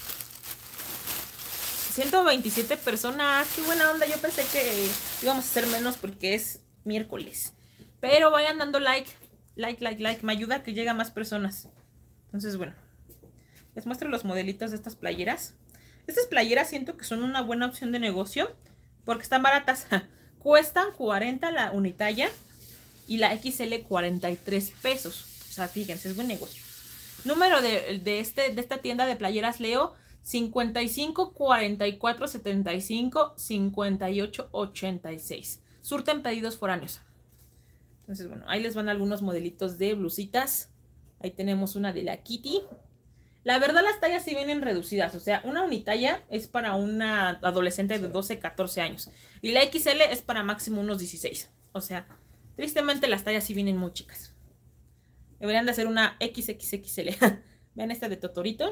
127 personas. Qué buena onda. Yo pensé que íbamos a hacer menos porque es miércoles. Pero vayan dando like. Like. Me ayuda a que lleguen más personas. Entonces, bueno. Les muestro los modelitos de estas playeras. Estas playeras siento que son una buena opción de negocio porque están baratas. Cuestan 40 la unitalla y la XL 43 pesos. O sea, fíjense, es buen negocio. Número de esta tienda de Playeras Leo 55 44 75 58 86. Surten pedidos foráneos. Entonces, bueno, ahí les van algunos modelitos de blusitas. Ahí tenemos una de la Kitty. La verdad, las tallas sí vienen reducidas. O sea, una unitalla es para una adolescente de 12, 14 años. Y la XL es para máximo unos 16. O sea, tristemente las tallas sí vienen muy chicas. Deberían de hacer una XXXL. Vean esta de Totorito.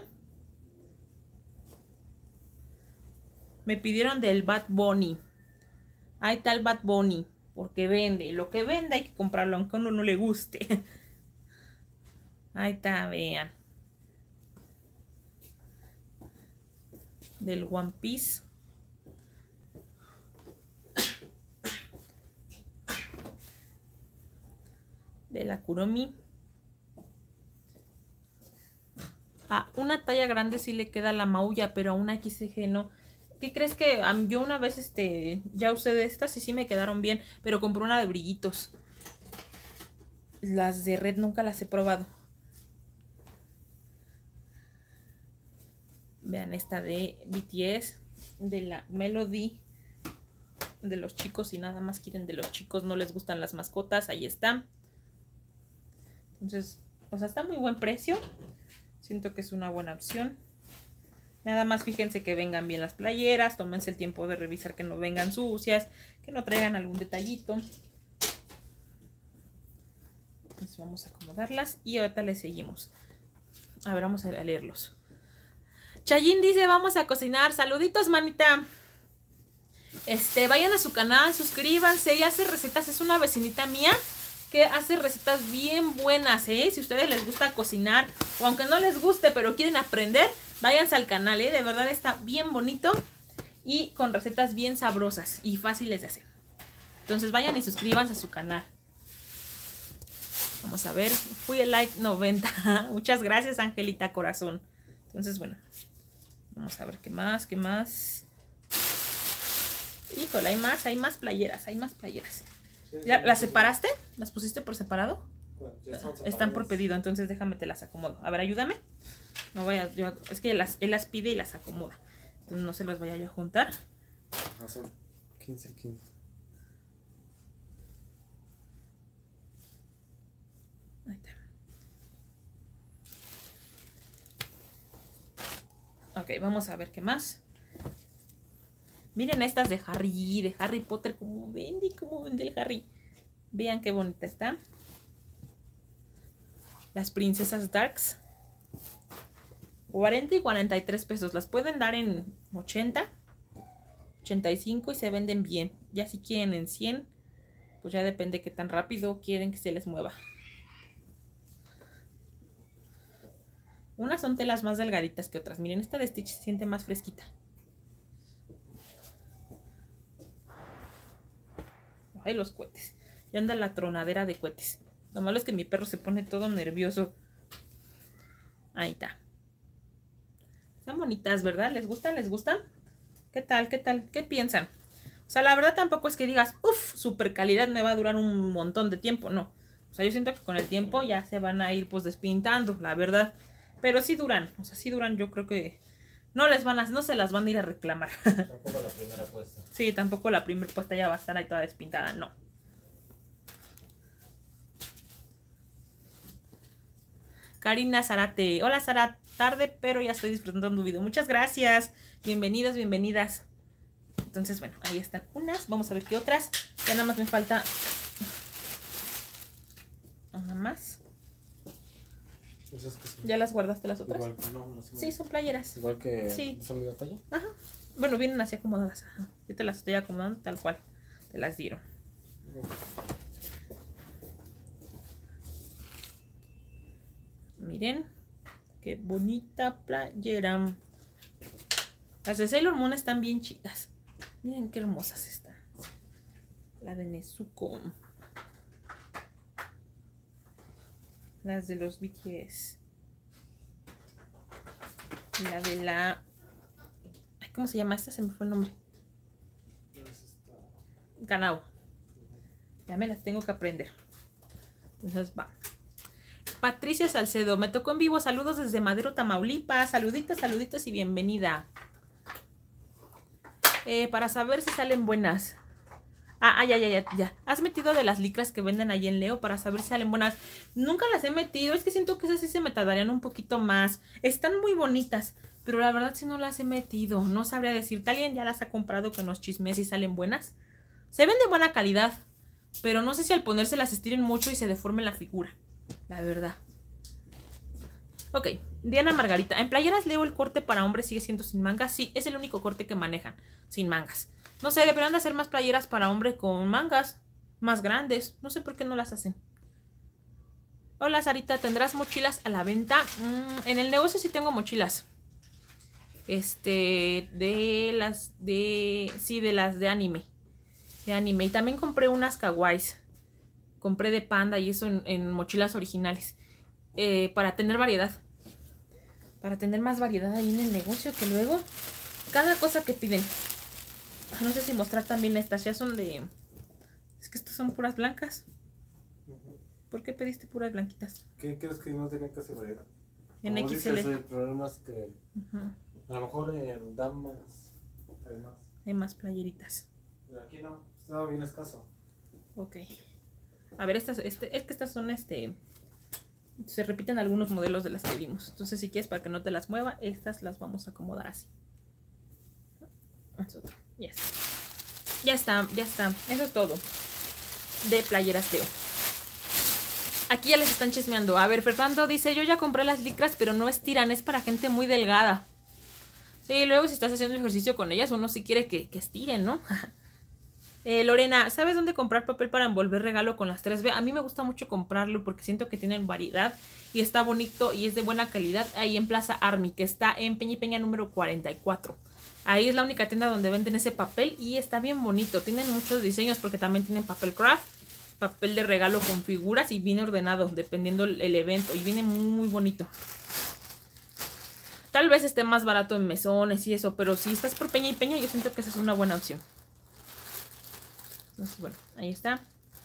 Me pidieron del Bad Bunny. Ahí está el Bad Bunny. Porque vende. Lo que vende hay que comprarlo, aunque a uno no le guste. Ahí está, vean. Del One Piece. De la Kuromi. A una talla grande sí le queda la maulla, pero a una XG no. ¿Qué crees que yo una vez ya usé de estas y sí me quedaron bien, pero compré una de brillitos? Las de red nunca las he probado. Vean esta de BTS, de la Melody, de los chicos, y nada más quieren de los chicos, no les gustan las mascotas, ahí está. Entonces, o sea, está muy buen precio. Siento que es una buena opción. Nada más fíjense que vengan bien las playeras, tómense el tiempo de revisar que no vengan sucias, que no traigan algún detallito. Entonces vamos a acomodarlas y ahorita les seguimos. A ver, vamos a leerlos. Chayin dice, vamos a cocinar. Saluditos, manita. Vayan a su canal, suscríbanse. Ella hace recetas, es una vecinita mía que hace recetas bien buenas, ¿eh? Si a ustedes les gusta cocinar, o aunque no les guste, pero quieren aprender, váyanse al canal, ¿eh? De verdad está bien bonito y con recetas bien sabrosas y fáciles de hacer. Entonces vayan y suscríbanse a su canal. Vamos a ver, fui el like 90. Muchas gracias, Angelita Corazón. Entonces, bueno, vamos a ver qué más, qué más. Híjole, hay más playeras, hay más playeras. ¿Ya las separaste? ¿Las pusiste por separado? Bueno, están por pedido, entonces déjame te las acomodo. A ver, ayúdame. No vaya, es que él las pide y las acomoda. Entonces no se las vaya yo a juntar. Ajá, son 15. Ahí está. Ok, vamos a ver qué más. Miren estas de Harry Potter, cómo vende el Harry. Vean qué bonita está. Las princesas Darks. 40 y 43 pesos. Las pueden dar en 80, 85 y se venden bien. Ya si quieren en 100, pues ya depende qué tan rápido quieren que se les mueva. Unas son telas más delgaditas que otras. Miren, esta de Stitch se siente más fresquita. Ay, los cohetes. Ya anda la tronadera de cohetes. Lo malo es que mi perro se pone todo nervioso. Ahí está. Están bonitas, ¿verdad? ¿Les gustan? ¿Les gustan? ¿Qué tal? ¿Qué tal? ¿Qué piensan? O sea, la verdad tampoco es que digas, uff, super calidad, me va a durar un montón de tiempo. No. O sea, yo siento que con el tiempo ya se van a ir pues despintando, la verdad. Pero sí duran. O sea, sí duran. Yo creo que no se las van a ir a reclamar. Tampoco la primera puesta. Sí, tampoco la primera puesta ya va a estar ahí toda despintada. No. Karina Zarate. Hola, Sara. Tarde, pero ya estoy disfrutando tu video. Muchas gracias. Bienvenidos, bienvenidas. Entonces, bueno, ahí están unas. Vamos a ver qué otras. Ya nada más me falta una más. ¿Ya las guardaste las otras? Igual, no Sí, son playeras. Igual que sí. son de talla. Ajá. Bueno, vienen así acomodadas. Ajá. Yo te las estoy acomodando tal cual. Te las dieron. Miren. Qué bonita playera. Las de Sailor Moon están bien chicas. Miren qué hermosas están. La de Nezuko. Las de los BTS. La de la... Ay, ¿cómo se llama esta? Se me fue el nombre. Kanao. Ya me las tengo que aprender. Entonces va. Patricia Salcedo, me tocó en vivo. Saludos desde Madero, Tamaulipas. Saluditos, saluditos y bienvenida. Para saber si salen buenas. Ya. ¿Has metido de las licras que venden ahí en Leo para saber si salen buenas? Nunca las he metido. Es que siento que esas sí se me tardarían un poquito más. Están muy bonitas, pero la verdad sí no las he metido. No sabría decirte. ¿Alguien ya las ha comprado con los chismes y salen buenas? Se ven de buena calidad, pero no sé si al ponérselas estiren mucho y se deforme la figura. La verdad. Ok, Diana Margarita. En playeras Leo el corte para hombres sigue siendo sin mangas. Sí, es el único corte que manejan, sin mangas. No sé, deberían de hacer más playeras para hombre con mangas más grandes. No sé por qué no las hacen. Hola Sarita, ¿tendrás mochilas a la venta? En el negocio sí tengo mochilas. De las de anime. De anime. Y también compré unas kawaiis. Compré de panda y eso en mochilas originales. Para tener variedad. Para tener más variedad ahí en el negocio, que luego cada cosa que piden. No sé si mostrar también estas. Ya son de... Es que estas son puras blancas. ¿Por qué pediste puras blanquitas? ¿Qué crees que no tienen casi variedad? En Como XL. dices, el problema es que a lo mejor en damas Hay más playeritas. Pero aquí no, estaba bien escaso. Ok. A ver, estas, es que estas son se repiten algunos modelos de las que vimos. Entonces, si quieres, para que no te las mueva, estas las vamos a acomodar así. Yes. Ya está. Eso es todo. De playeras Leo. Aquí ya les están chismeando. A ver, Fernando dice, yo ya compré las licras, pero no estiran, es para gente muy delgada. Sí, luego si estás haciendo ejercicio con ellas, uno sí quiere que estiren, ¿no? Lorena, ¿sabes dónde comprar papel para envolver regalo con las 3B? A mí me gusta mucho comprarlo porque siento que tienen variedad y está bonito y es de buena calidad. Ahí en Plaza Army, que está en Peña y Peña número 44. Ahí es la única tienda donde venden ese papel y está bien bonito. Tienen muchos diseños porque también tienen papel craft, papel de regalo con figuras y viene ordenado dependiendo el evento y viene muy, muy bonito. Tal vez esté más barato en mesones y eso, pero si estás por Peña y Peña, yo siento que esa es una buena opción. Entonces, bueno, ahí está.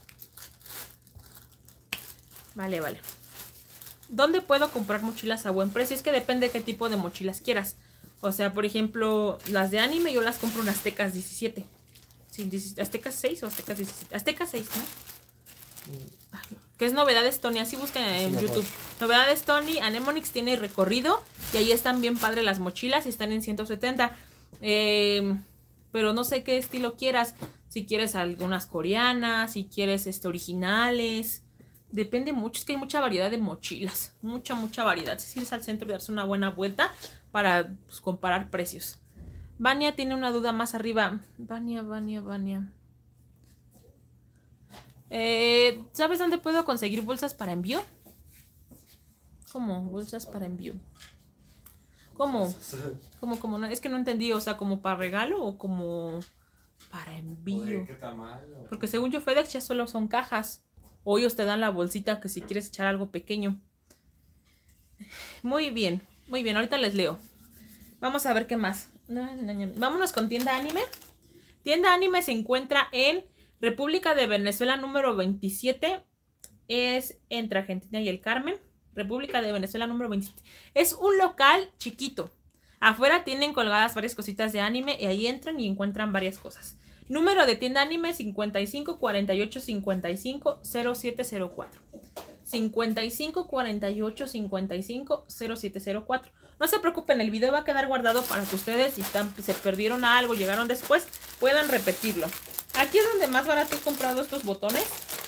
Vale. ¿Dónde puedo comprar mochilas a buen precio? Es que depende de qué tipo de mochilas quieras. O sea, por ejemplo, las de anime yo las compro en Aztecas 17. Sí, ¿Aztecas 6 o Aztecas 17? Aztecas 6, ¿no? Que es Novedades Tony, así buscan en YouTube. Novedades Tony, Anemonix tiene recorrido y ahí están bien padres las mochilas y están en 170. Pero no sé qué estilo quieras. Si quieres algunas coreanas, si quieres originales. Depende mucho, es que hay mucha variedad de mochilas. Mucha variedad. Si quieres al centro y darse una buena vuelta para comparar precios. Vania tiene una duda más arriba. Vania. ¿Sabes dónde puedo conseguir bolsas para envío? ¿Cómo? ¿Bolsas para envío? ¿Cómo? ¿Cómo? No, es que no entendí. O sea, ¿como para regalo o como para envío? ¿Qué tamaño? Porque según yo FedEx ya solo son cajas. O ellos te dan la bolsita que si quieres echar algo pequeño. Muy bien. Ahorita les leo. Vamos a ver qué más. Vámonos con Tienda Anime. Tienda Anime se encuentra en República de Venezuela número 27. Es entre Argentina y el Carmen. República de Venezuela número 27. Es un local chiquito. Afuera tienen colgadas varias cositas de anime y ahí entran y encuentran varias cosas. Número de tienda anime 55 48 55 0704. 55 48 55 0704. No se preocupen, el video va a quedar guardado para que ustedes, si se perdieron algo, llegaron después, puedan repetirlo. Aquí es donde más barato he comprado estos botones.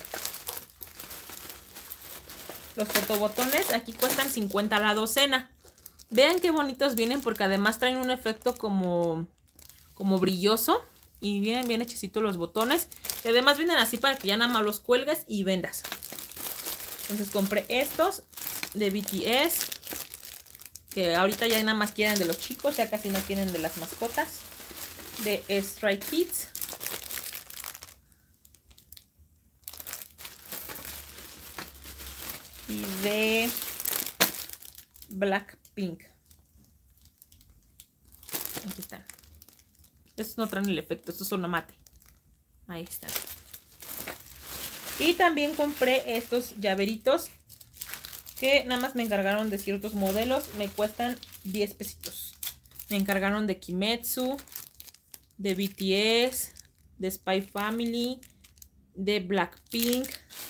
Los fotobotones aquí cuestan 50 la docena. Vean qué bonitos vienen porque además traen un efecto como brilloso. Y vienen bien hechecitos los botones. Y además vienen así para que ya nada más los cuelgues y vendas. Entonces compré estos de BTS. Que ahorita ya nada más quieren de los chicos. Ya casi no quieren de las mascotas. De Stray Kids. Y de Blackpink. Aquí están. Estos no traen el efecto, estos son mate. Ahí están. Y también compré estos llaveritos que nada más me encargaron de ciertos modelos. Me cuestan 10 pesitos. Me encargaron de Kimetsu, de BTS, de Spy Family, de Blackpink,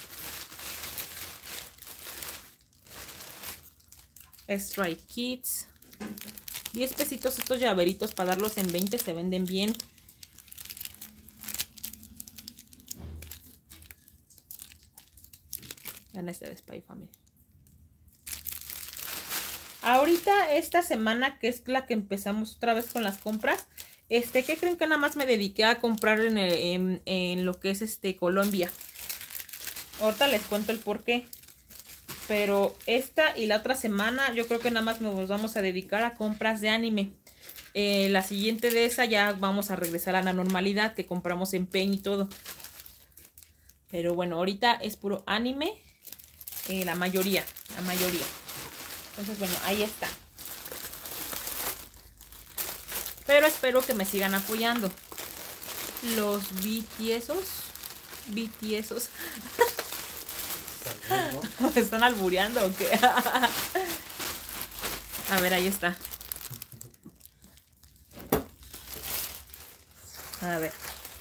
Stray Kids. 10 pesitos estos llaveritos para darlos en 20, se venden bien. Vean este de Spy Family. Ahorita, esta semana, que es la que empezamos otra vez con las compras, ¿qué creen que nada más me dediqué a comprar en lo que es Colombia? Ahorita les cuento el por qué. Pero esta y la otra semana yo creo que nada más nos vamos a dedicar a compras de anime. La siguiente de esa ya vamos a regresar a la normalidad que compramos en Pen y todo. Pero bueno, ahorita es puro anime. La mayoría. Entonces bueno, ahí está. Pero espero que me sigan apoyando. Los BTSos. ¿Me están albureando o qué? A ver, ahí está. A ver.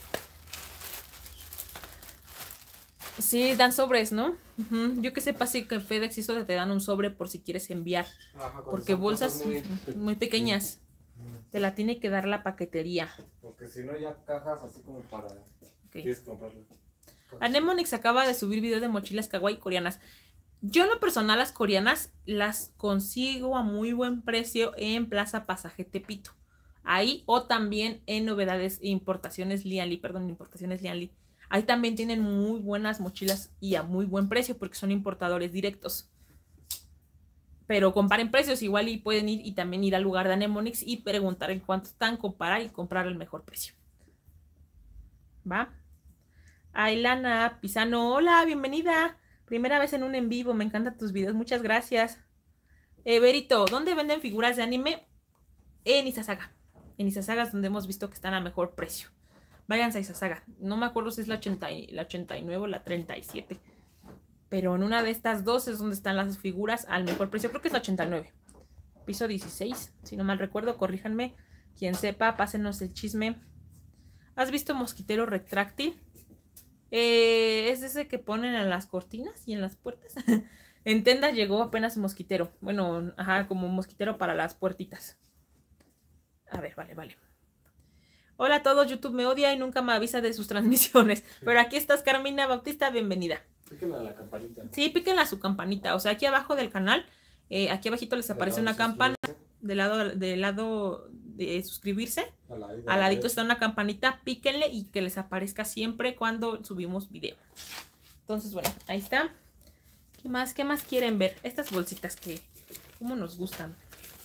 Sí, dan sobres, ¿no? Yo que sepa, sí que en FedEx eso te dan un sobre por si quieres enviar. Ajá, porque bolsas muy pequeñas. Te la tiene que dar la paquetería. Porque si no ya cajas así como para... Okay. Quieres comprarlo. Anemonix acaba de subir video de mochilas kawaii coreanas. Yo en lo personal las coreanas las consigo a muy buen precio en Plaza Pasaje Tepito. Ahí o también en Novedades Importaciones Lianli, Ahí también tienen muy buenas mochilas y a muy buen precio porque son importadores directos. Pero comparen precios igual y pueden ir y también ir al lugar de Anemonix y preguntar en cuánto están, comparar y comprar el mejor precio. ¿Va? Ailana Pisano, hola, bienvenida. Primera vez en un en vivo, me encantan tus videos, muchas gracias. Berito, ¿dónde venden figuras de anime? En Isasaga. En Isasaga es donde hemos visto que están a mejor precio. Váyanse a Isasaga. No me acuerdo si es la 89 o la 37. Pero en una de estas dos es donde están las figuras al mejor precio. Creo que es la 89. Piso 16, si no mal recuerdo, corríjanme. Quien sepa, pásenos el chisme. ¿Has visto mosquitero retráctil? Es ese que ponen en las cortinas y en las puertas. En Tenda llegó apenas mosquitero. Bueno, ajá, como mosquitero para las puertitas. A ver, vale. Hola a todos, YouTube me odia y nunca me avisa de sus transmisiones. Sí. Pero aquí estás, Carmina Bautista, bienvenida. Píquenle a la campanita. Sí, píquenle a su campanita. O sea, aquí abajo del canal, aquí abajito les aparece una campana. Del lado de suscribirse. Al ladito está una campanita, píquenle y que les aparezca siempre cuando subimos video. Entonces, bueno, ahí está. ¿Qué más quieren ver? Estas bolsitas que, ¿cómo nos gustan?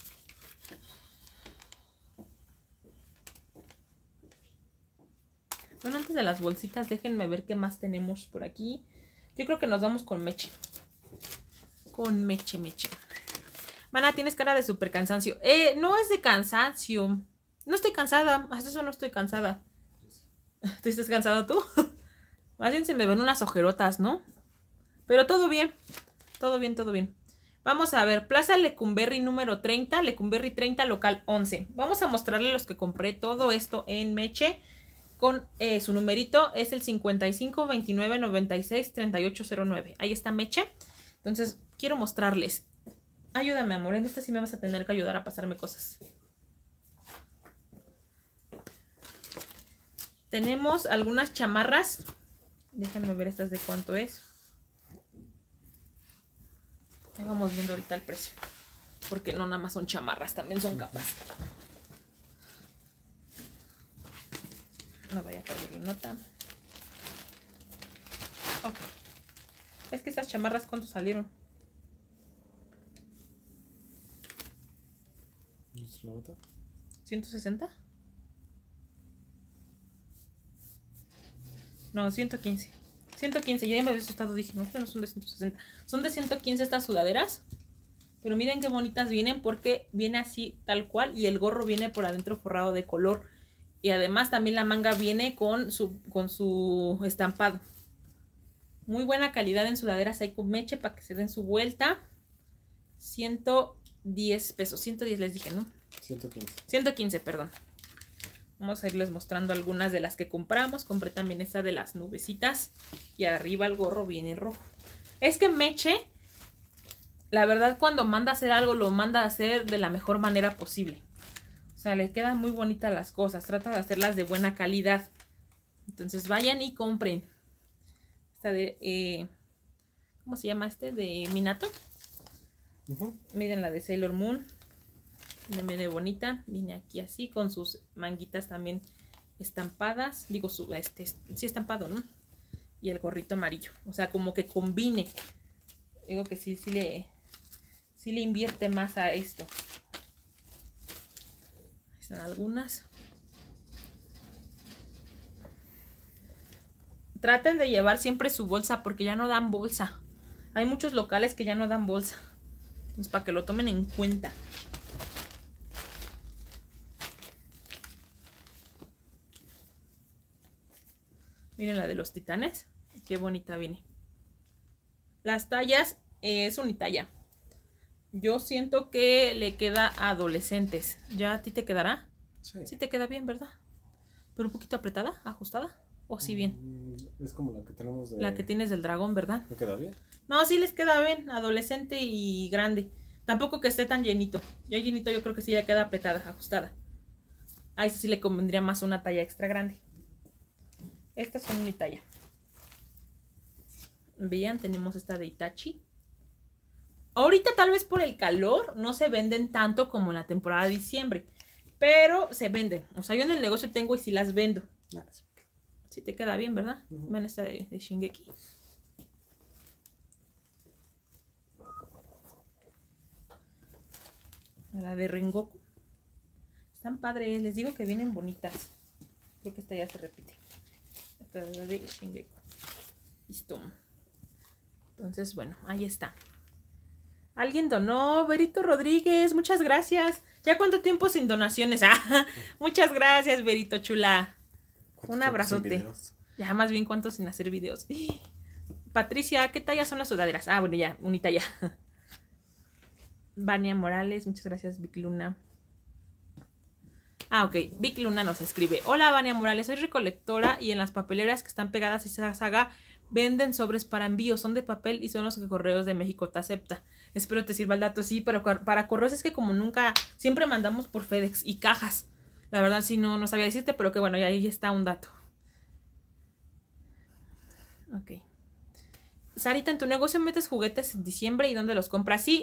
Bueno, antes de las bolsitas, déjenme ver qué más tenemos por aquí. Yo creo que nos vamos con Meche. Con Meche. Mana, tienes cara de súper cansancio. No es de cansancio. No estoy cansada. Hasta eso no estoy cansada. ¿Tú estás cansado tú? Más bien se me ven unas ojerotas, ¿no? Pero todo bien. Todo bien. Vamos a ver. Plaza Lecumberri número 30. Lecumberri 30, local 11. Vamos a mostrarle los que compré todo esto en Meche. Con su numerito es el 55 29 96 38 09. Ahí está Meche. Entonces, quiero mostrarles. Ayúdame, amor. En esta sí me vas a tener que ayudar a pasarme cosas. Tenemos algunas chamarras. Déjenme ver estas de cuánto es. Ahí vamos viendo ahorita el precio. Porque no nada más son chamarras, también son capas. No vaya a perder nota. Ok. Es que estas chamarras, ¿cuánto salieron? ¿160? No, 115. 115, ya me había asustado, dije, no, no son de 160. Son de 115 estas sudaderas. Pero miren qué bonitas vienen porque viene así tal cual y el gorro viene por adentro forrado de color. Y además también la manga viene con su estampado. Muy buena calidad en sudaderas hay con Meche para que se den su vuelta. 110 pesos. 110 les dije, ¿no? 115. 115, perdón. Vamos a irles mostrando algunas de las que compramos. Compré también esta de las nubecitas. Y arriba el gorro viene rojo. Es que Meche, la verdad, cuando manda a hacer algo, lo manda a hacer de la mejor manera posible. O sea, le quedan muy bonitas las cosas. Trata de hacerlas de buena calidad. Entonces vayan y compren. Esta de... ¿cómo se llama este? De Minato. Miren la de Sailor Moon. Viene bonita. Viene aquí así con sus manguitas también estampadas. Digo, sí estampado, ¿no? Y el gorrito amarillo. O sea, como que combine. Digo que sí le invierte más a esto. Están algunas. Traten de llevar siempre su bolsa porque ya no dan bolsa. Hay muchos locales que ya no dan bolsa. Entonces, para que lo tomen en cuenta. Miren la de los titanes. Qué bonita viene. Las tallas es unitalla. Yo siento que le queda a adolescentes. ¿Ya a ti te quedará? Sí. Sí te queda bien, ¿verdad? Pero un poquito apretada, ajustada. ¿O sí bien? Es como la que tenemos de... La que tienes del dragón, ¿verdad? ¿Me queda bien? No, sí les queda bien. Adolescente y grande. Tampoco que esté tan llenito. Ya llenito yo creo que sí le queda apretada, ajustada. A eso sí le convendría más una talla extra grande. Estas son unitalla. Vean, tenemos esta de Itachi. Ahorita tal vez por el calor no se venden tanto como en la temporada de diciembre. Pero se venden. O sea, yo en el negocio tengo y sí las vendo. Sí te queda bien, ¿verdad? Ven esta de Shingeki. La de Rengoku. Están padres. Les digo que vienen bonitas. Creo que esta ya se repite. Esta es la de Shingeki. Listo. Entonces, bueno, ahí está. Alguien donó, Berito Rodríguez, muchas gracias. ¿Ya cuánto tiempo sin donaciones? Ah, muchas gracias, Berito chula. Un abrazote. Ya más bien cuánto sin hacer videos. Patricia, ¿qué talla son las sudaderas? Ah, bueno, ya, unitalla. Vania Morales, muchas gracias, Vic Luna. Ah, ok, Vic Luna nos escribe. Hola, Vania Morales, soy recolectora y en las papeleras que están pegadas a esa saga venden sobres para envío, son de papel y son los que Correos de México te acepta. Espero te sirva el dato. Sí, pero para correos es que como nunca, siempre mandamos por FedEx y cajas. La verdad sí no sabía decirte, pero que bueno, ya ahí está un dato. Ok. Sarita, ¿en tu negocio metes juguetes en diciembre y dónde los compras? Sí,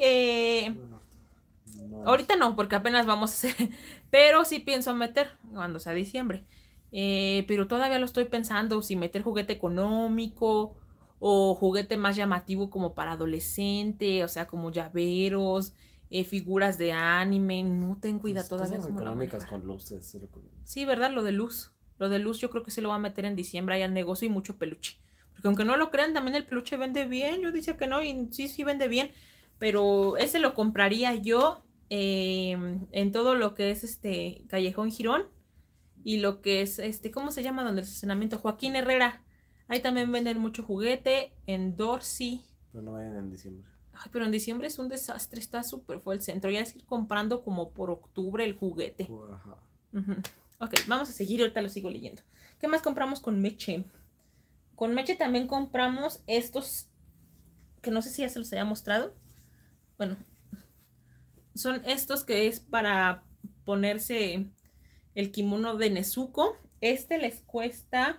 ahorita no, porque apenas vamos a hacer, pero sí pienso meter cuando sea diciembre. Pero todavía lo estoy pensando, si meter juguete económico o juguete más llamativo como para adolescente, o sea, como llaveros, figuras de anime, no tengo idea todavía. Cosas económicas con luces. Sí, ¿verdad? Lo de luz yo creo que se lo va a meter en diciembre ahí al negocio y mucho peluche. Porque aunque no lo crean, también el peluche vende bien, yo decía que no, y sí vende bien, pero ese lo compraría yo en todo lo que es Callejón Girón. Y lo que es, ¿cómo se llama? Donde el estacionamiento Joaquín Herrera. Ahí también venden mucho juguete. En Dorsey. Pero no vayan en diciembre. Ay, pero en diciembre es un desastre. Está súper fuerte el centro. Ya es ir comprando como por octubre el juguete. Ajá. Ok, vamos a seguir. Ahorita lo sigo leyendo. ¿Qué más compramos con Meche? Con Meche también compramos estos. Que no sé si ya se los había mostrado. Bueno. Son estos que es para ponerse el kimono de Nezuko. Este les cuesta...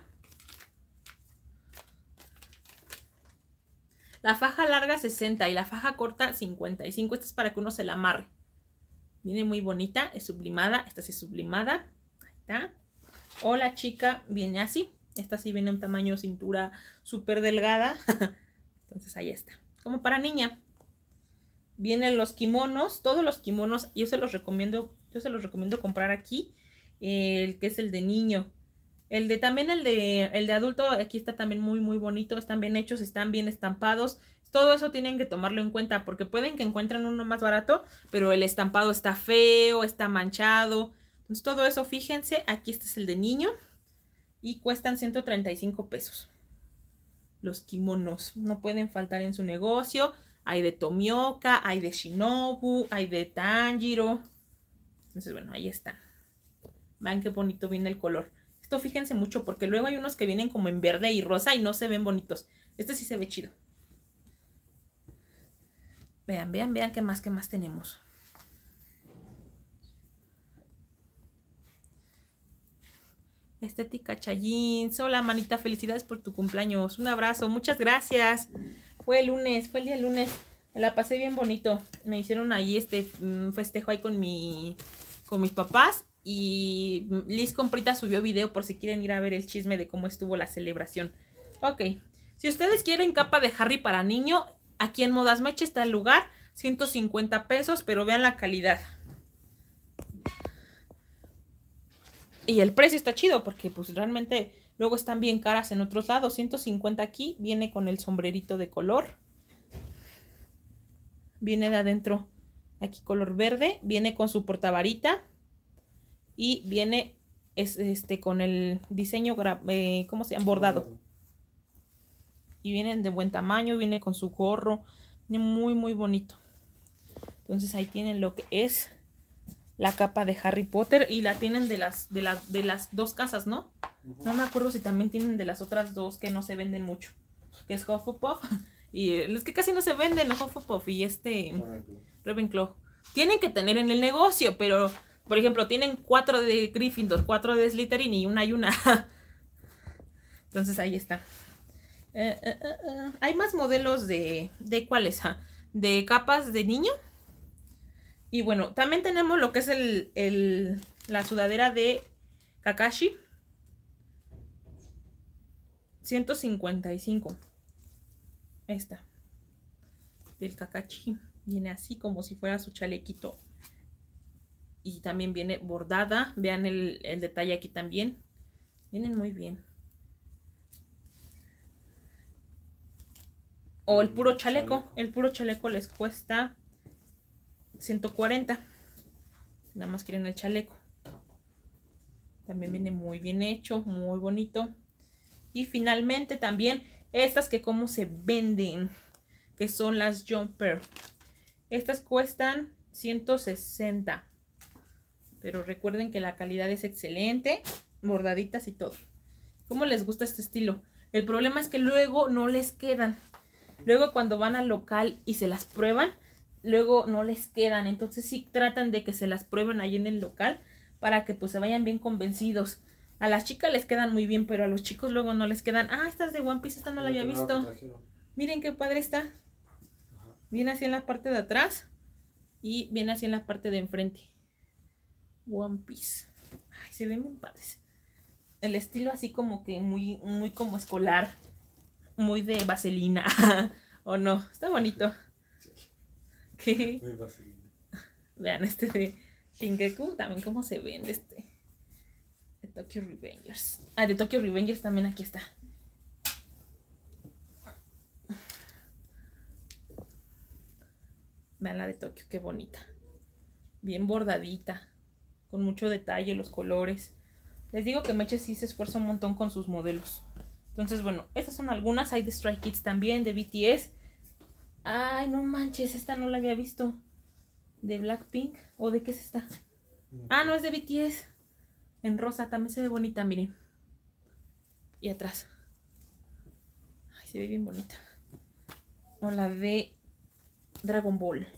La faja larga 60 y la faja corta 55. Esta es para que uno se la amarre. Viene muy bonita, es sublimada. Esta sí es sublimada. Ahí está. O la chica viene así. Esta sí viene un tamaño cintura súper delgada. Entonces ahí está. Como para niña. Vienen los kimonos. Todos los kimonos yo se los recomiendo comprar aquí. El que es el de niño. También el de adulto, aquí está también muy muy bonito, están bien hechos, están bien estampados. Todo eso tienen que tomarlo en cuenta porque pueden que encuentren uno más barato, pero el estampado está feo, está manchado. Entonces todo eso, fíjense, aquí este es el de niño y cuestan 135 pesos. Los kimonos no pueden faltar en su negocio. hay de Tomioka, hay de Shinobu, hay de Tanjiro. Entonces, bueno, ahí está. Vean qué bonito viene el color. Esto fíjense mucho porque luego hay unos que vienen como en verde y rosa y no se ven bonitos. Este sí se ve chido. Vean, vean, vean qué más tenemos. Estética Chayins. Hola, manita, felicidades por tu cumpleaños. Un abrazo, muchas gracias. Fue el lunes, fue el día lunes. Me la pasé bien bonito. Me hicieron ahí un festejo ahí con mis papás. Y Liz Comprita subió video por si quieren ir a ver el chisme de cómo estuvo la celebración. Ok. Si ustedes quieren capa de Harry para niño, aquí en Modas Meche está el lugar. 150 pesos, pero vean la calidad. Y el precio está chido porque pues realmente luego están bien caras en otros lados. 150 aquí, viene con el sombrerito de color. Viene de adentro aquí color verde, viene con su portavarita y viene con el diseño, ¿cómo se llama? Bordado. Y vienen de buen tamaño, viene con su gorro, viene muy muy bonito. Entonces ahí tienen lo que es la capa de Harry Potter y la tienen de las dos casas, ¿no? No me acuerdo si también tienen de las otras dos que no se venden mucho, que es Hufflepuff y los que casi no se venden, Hufflepuff y Ravenclaw. Tienen que tener en el negocio, pero por ejemplo tienen 4 de Gryffindor, 4 de Slytherin y una. Entonces ahí está. Hay más modelos de ¿cuáles? De capas de niño. Y bueno, también tenemos lo que es la sudadera de Kakashi. 155. Esta. Del Kakashi. Viene así como si fuera su chalequito. Y también viene bordada. Vean el detalle aquí también. Vienen muy bien. O el puro chaleco. El puro chaleco les cuesta 140. Nada más quieren el chaleco. También viene muy bien hecho, muy bonito. Y finalmente también estas que como se venden, que son las Jumper. Estas cuestan 160. Pero recuerden que la calidad es excelente, bordaditas y todo. ¿Cómo les gusta este estilo? El problema es que luego no les quedan. Luego cuando van al local y se las prueban, luego no les quedan. Entonces sí tratan de que se las prueben ahí en el local para que pues se vayan bien convencidos. A las chicas les quedan muy bien, pero a los chicos luego no les quedan. Ah, esta es de One Piece, esta no la había visto. Miren qué padre está. Viene así en la parte de atrás y viene así en la parte de enfrente. One Piece. Ay, se ven muy padres. El estilo así como que muy, muy como escolar. Muy de vaselina. ¿O no? Está bonito. ¿Qué? Muy vaselina. Vean este de Shingeki también cómo se vende de Tokyo Revengers. Ah, de Tokyo Revengers también aquí está. Vean la de Tokyo, qué bonita. Bien bordadita. Con mucho detalle, los colores. Les digo que Meche sí se esfuerza un montón con sus modelos. Entonces, bueno, estas son algunas. Hay de Stray Kids también, de BTS. Ay, no manches, esta no la había visto. ¿De Blackpink? ¿O de qué es esta? Ah, no, es de BTS. En rosa, también se ve bonita, miren. Y atrás. Ay, se ve bien bonita. O la de Dragon Ball.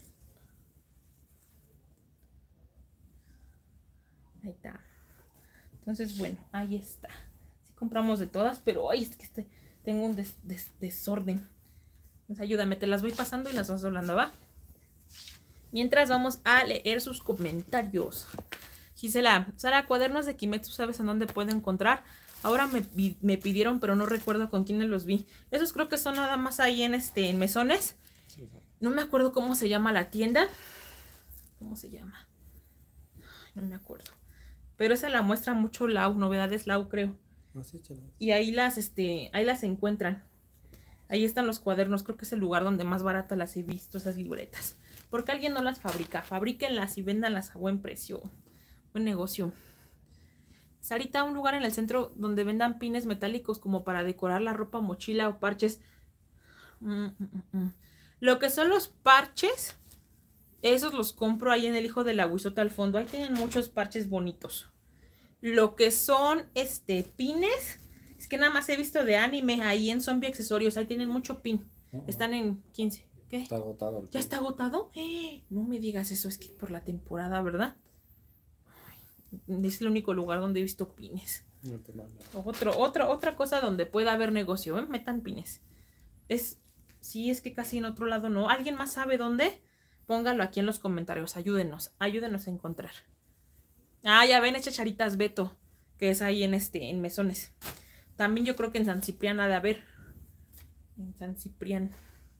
Ahí está. Entonces, bueno, ahí está. Sí compramos de todas, pero ay, es que tengo un desorden. Pues ayúdame, te las voy pasando y las vas hablando, ¿va? Mientras vamos a leer sus comentarios. Gisela, Sara, cuadernos de Kimetsu, ¿sabes en dónde puedo encontrar? Ahora me pidieron, pero no recuerdo con quiénes los vi. Esos creo que son nada más ahí en Mesones. No me acuerdo cómo se llama la tienda. ¿Cómo se llama? No me acuerdo. Pero esa la muestra mucho Lau, novedades Lau, creo. Y ahí las encuentran. Ahí están los cuadernos. Creo que es el lugar donde más baratas las he visto, esas libretas. Porque alguien no las fabrica. Fabríquenlas y véndanlas a buen precio. Buen negocio. Sarita, un lugar en el centro donde vendan pines metálicos como para decorar la ropa, mochila o parches. Lo que son los parches, esos los compro ahí en el Hijo de la Huizota al fondo. Ahí tienen muchos parches bonitos. Lo que son pines, es que nada más he visto de anime ahí en Zombie Accesorios. Ahí tienen mucho pin. Están en 15. ¿Qué? Está agotado. ¿Ya está agotado? No me digas eso, es que por la temporada, ¿verdad? Es el único lugar donde he visto pines. No te mando. Otra cosa donde pueda haber negocio, ¿eh? Metan pines. Sí, es que casi en otro lado no. ¿Alguien más sabe dónde? Póngalo aquí en los comentarios. Ayúdenos a encontrar. Ah, ya ven, Chacharitas Beto, que es ahí en Mesones. También yo creo que en San Ciprián ha de haber. En San Ciprián.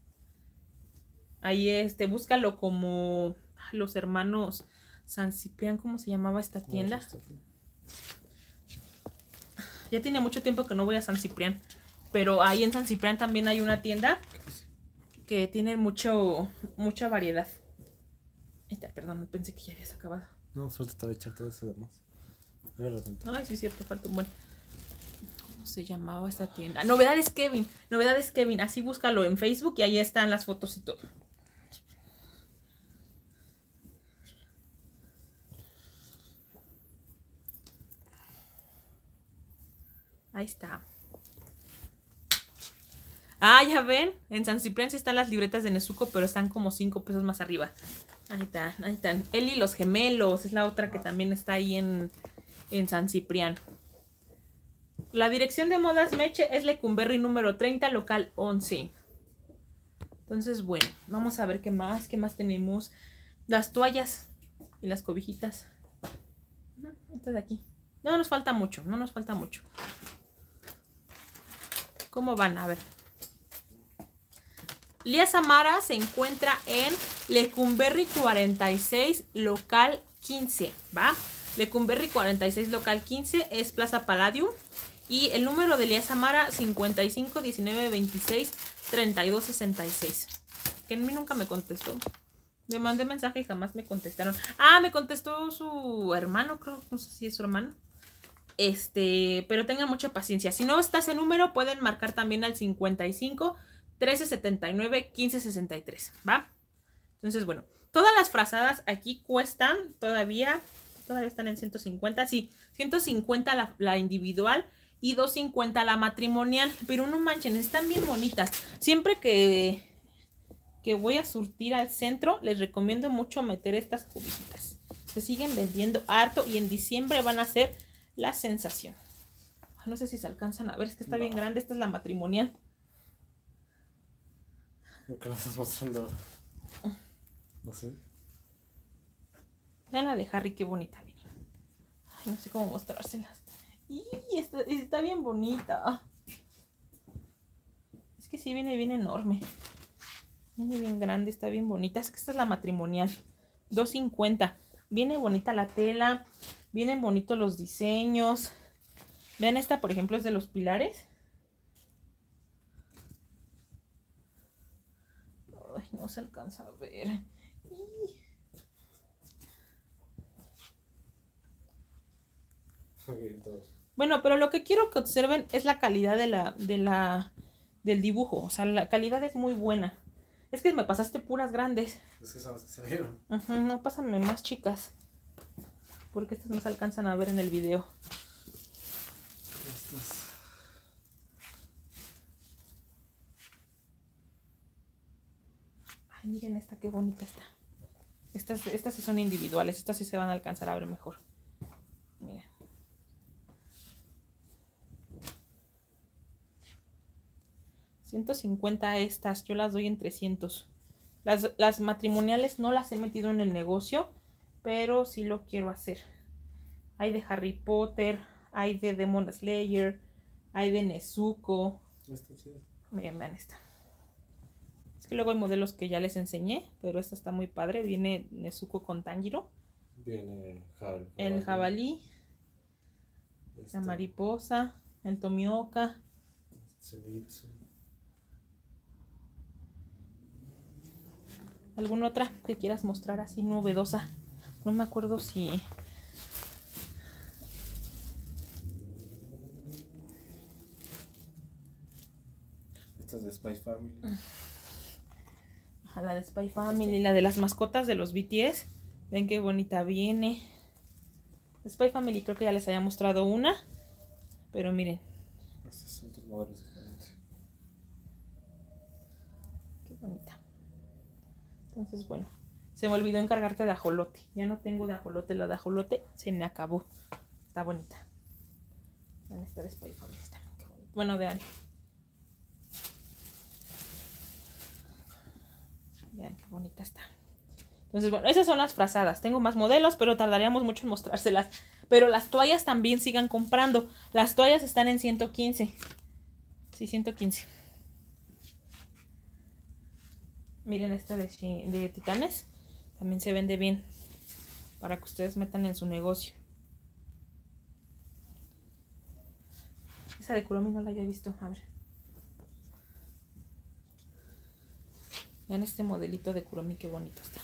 Ahí búscalo como los hermanos San Ciprián, ¿cómo se llamaba esta tienda? Ya tiene mucho tiempo que no voy a San Ciprián, pero ahí en San Ciprián también hay una tienda que tiene mucha variedad. Perdón, pensé que ya habías acabado. No, falta todavía echar todo eso de más. Ay, sí es cierto, falta un buen. ¿Cómo se llamaba esta tienda? Novedades Kevin, así búscalo en Facebook y ahí están las fotos y todo. Ahí está. Ah, ya ven, en San Ciprián sí están las libretas de Nezuko, pero están como 5 pesos más arriba. Ahí están. Eli los gemelos, es la otra que también está ahí en San Ciprián. La dirección de modas Meche es Lecumberri número 30, local 11. Entonces, bueno, vamos a ver qué más tenemos. Las toallas y las cobijitas. Esta de aquí. No nos falta mucho. ¿Cómo van? A ver. Lía Samara se encuentra en Lecumberri 46, local 15, ¿va? Lecumberri 46, local 15, es Plaza Palladium. Y el número de Lía Samara, 55 19 26 32 66. Que a mí nunca me contestó. Le mandé mensaje y jamás me contestaron. Ah, me contestó su hermano, creo. No sé si es su hermano. Pero tengan mucha paciencia. Si no está ese número, pueden marcar también al 55 13 79 15 63, ¿va? Entonces, bueno, todas las frazadas aquí cuestan todavía están en 150, sí, 150 la individual y 250 la matrimonial, pero no manchen, están bien bonitas. Siempre que voy a surtir al centro, les recomiendo mucho meter estas cobijitas. Se siguen vendiendo harto y en diciembre van a ser la sensación. No sé si se alcanzan a ver, es que está bien grande. Esta es la matrimonial. ¿Qué la estás mostrando? No sé. Vean la de Harry, qué bonita. Ay, no sé cómo mostrárselas. Y está bien bonita. Es que sí viene bien enorme. Viene bien grande, está bien bonita. Es que esta es la matrimonial. 250. Viene bonita la tela. Vienen bonitos los diseños. Vean esta, por ejemplo, es de los pilares. Ay, no se alcanza a ver. Bueno, pero lo que quiero que observen es la calidad del dibujo. O sea, la calidad es muy buena. Es que me pasaste puras grandes. Es que son las que se vieron. No, pásame más chicas. Porque estas no se alcanzan a ver en el video. Ay, miren esta, qué bonita está. Estas sí son individuales. Estas sí se van a alcanzar a ver mejor. Miren. $150 estas, yo las doy en 300. Las matrimoniales no las he metido en el negocio, pero sí lo quiero hacer. Hay de Harry Potter, hay de Demon Slayer, hay de Nezuko. Miren, vean esta. Es que luego hay modelos que ya les enseñé, pero esta está muy padre. Viene Nezuko con Tanjiro. Viene el jabalí, la mariposa, el Tomioka. ¿Alguna otra que quieras mostrar así novedosa? No me acuerdo si... Esta es de Spy Family. A la de Spy Family, la de las mascotas de los BTS. Ven qué bonita viene. Spy Family creo que ya les había mostrado una. Pero miren. Estos son otros modelos diferentes. Qué bonita. Entonces, bueno. Se me olvidó encargarte de ajolote. Ya no tengo de ajolote. La de ajolote se me acabó. Está bonita. Van a estar Spy Family. Está qué bonita. Bueno, vean. Vean qué bonita está. Entonces, bueno, esas son las frazadas. Tengo más modelos, pero tardaríamos mucho en mostrárselas. Pero las toallas también sigan comprando. Las toallas están en 115. Sí, 115. Miren esta de Titanes. También se vende bien. Para que ustedes metan en su negocio. Esa de Kuromi no la había visto. A ver. Vean este modelito de Kuromi, qué bonito está.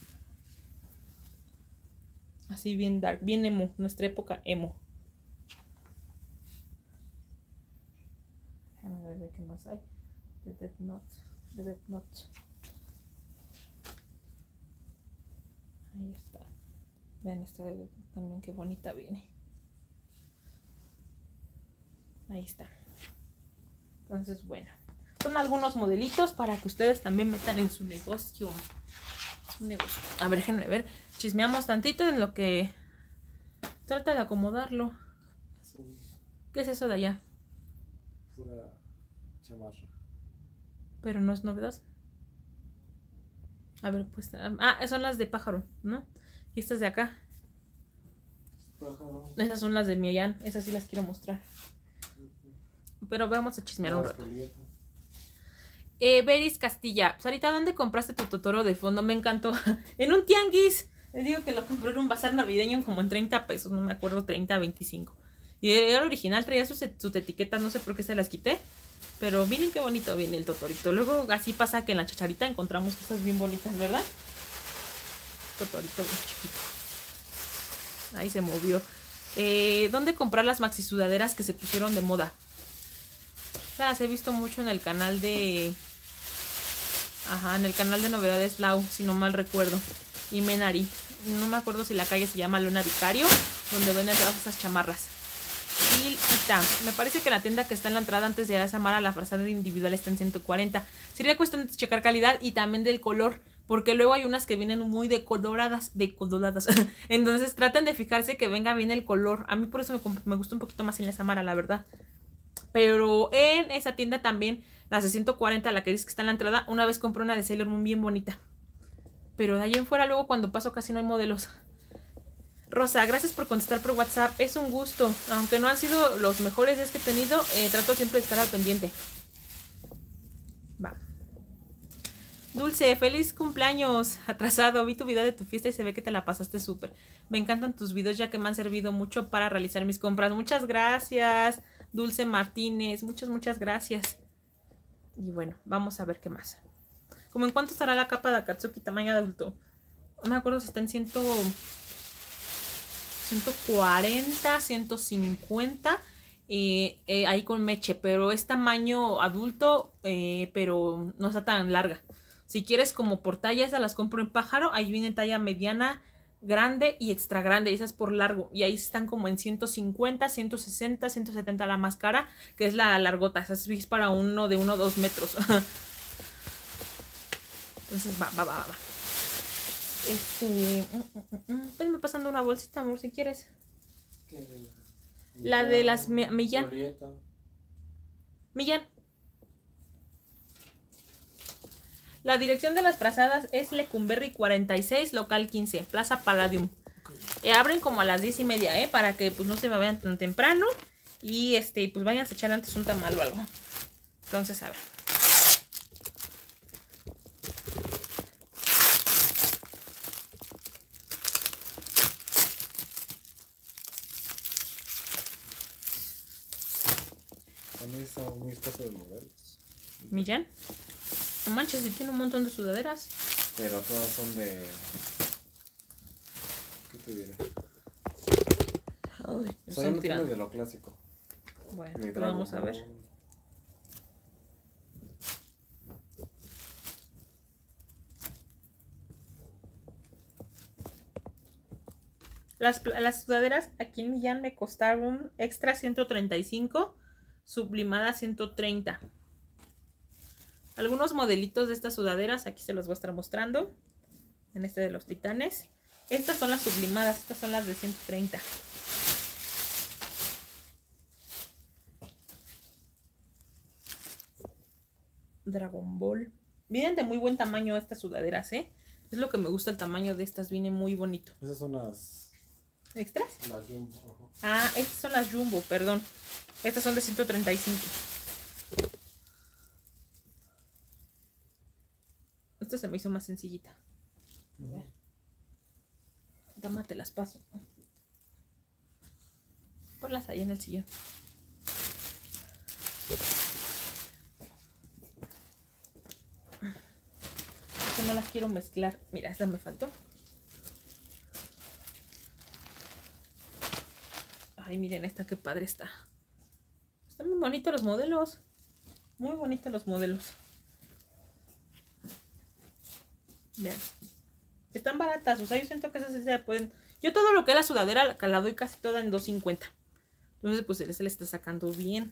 Así bien dark, bien emo. Nuestra época emo. Déjame ver qué más hay. De Death Note. De Death Note. Ahí está. Vean esta de también qué bonita viene. Ahí está. Entonces, bueno. Son algunos modelitos para que ustedes también metan en su negocio. A ver, déjenme ver. Chismeamos tantito en lo que trata de acomodarlo. ¿Qué es eso de allá? Pura chamarra. Pero no es novedoso. A ver, pues. Ah, son las de pájaro, ¿no? Y estas de acá. Pájaro. Esas son las de Miyan. Esas sí las quiero mostrar. Pero vamos a chismear un rato. Beris Castilla. Sarita, ¿dónde compraste tu Totoro de fondo? Me encantó. En un tianguis. Les digo que lo compré en un bazar navideño como en 30 pesos. No me acuerdo, 30, 25. Y era original, traía sus etiquetas. No sé por qué se las quité. Pero miren qué bonito viene el Totorito. Luego así pasa que en la chacharita encontramos cosas bien bonitas, ¿verdad? Totorito bien chiquito. Ahí se movió. ¿Dónde comprar las maxi sudaderas que se pusieron de moda? Las he visto mucho en el canal de... Ajá, en el canal de Novedades Lau, si no mal recuerdo. Y Menari. No me acuerdo si la calle se llama Luna Vicario, donde venden todas esas chamarras. Y está. Me parece que la tienda que está en la entrada antes de Samara, la frazada individual está en 140. Sería cuestión de checar calidad y también del color. Porque luego hay unas que vienen muy decoloradas. Entonces traten de fijarse que venga bien el color. A mí por eso me gusta un poquito más en la Samara, la verdad. Pero en esa tienda también, las de 140, la que dice que está en la entrada, una vez compré una de Sailor Moon bien bonita. Pero de ahí en fuera, luego cuando paso casi no hay modelos. Rosa, gracias por contestar por WhatsApp. Es un gusto. Aunque no han sido los mejores días que he tenido, trato siempre de estar al pendiente. Va. Dulce, feliz cumpleaños atrasado. Vi tu video de tu fiesta y se ve que te la pasaste súper. Me encantan tus videos ya que me han servido mucho para realizar mis compras. Muchas gracias, Dulce Martínez. Muchas gracias. Y bueno, vamos a ver qué más. ¿Cómo en cuánto estará la capa de Akatsuki tamaño adulto? No me acuerdo si está en 140, 150. Ahí con meche, pero es tamaño adulto, pero no está tan larga. Si quieres como por talla, esas las compro en pájaro. Ahí viene talla mediana, grande y extra grande. Y esas por largo. Y ahí están como en 150, 160, 170 la más cara, que es la largota. Esa es para uno de 1 o 2 metros. Entonces va. Venme pasando una bolsita, amor, si quieres. La de las Millán. Millán. La dirección de las frazadas es Lecumberri 46, local 15, Plaza Palladium. Abren como a las 10:30, para que pues no se me vayan tan temprano. Y pues vayan a echar antes un tamal o algo. Entonces, a ver. También está muy escaso de modelos. ¿Millán? No manches, si tiene un montón de sudaderas. Pero todas son de... ¿Qué te diré? Ay, O sea, no tiene de lo clásico. Bueno, pues vamos a ver. Las sudaderas aquí en Millán me costaron extra 135, sublimada 130. Algunos modelitos de estas sudaderas, aquí se los voy a estar mostrando. En este de los titanes. Estas son las sublimadas, estas son las de 130. Dragon Ball. Vienen de muy buen tamaño estas sudaderas, ¿eh? Es lo que me gusta el tamaño de estas, viene muy bonito. Esas son las... ¿Extras? Las Jumbo. Ah, estas son las Jumbo, perdón. Estas son de 135. Esta se me hizo más sencillita. Dama, te las paso. Ponlas ahí en el sillón. Que no las quiero mezclar. Mira, esta me faltó. Ay, miren esta, qué padre está. Están muy bonitos los modelos. Muy bonitos los modelos. Vean. Están baratas, o sea, yo siento que esas sí se pueden... Yo todo lo que es la sudadera la doy casi toda en $2.50. Entonces, pues se le está sacando bien.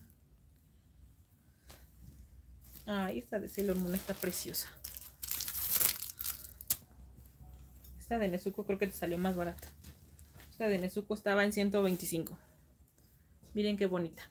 Ay, esta de Sailor Moon está preciosa. Esta de Nezuko creo que te salió más barata. Esta de Nezuko estaba en 125. Miren qué bonita.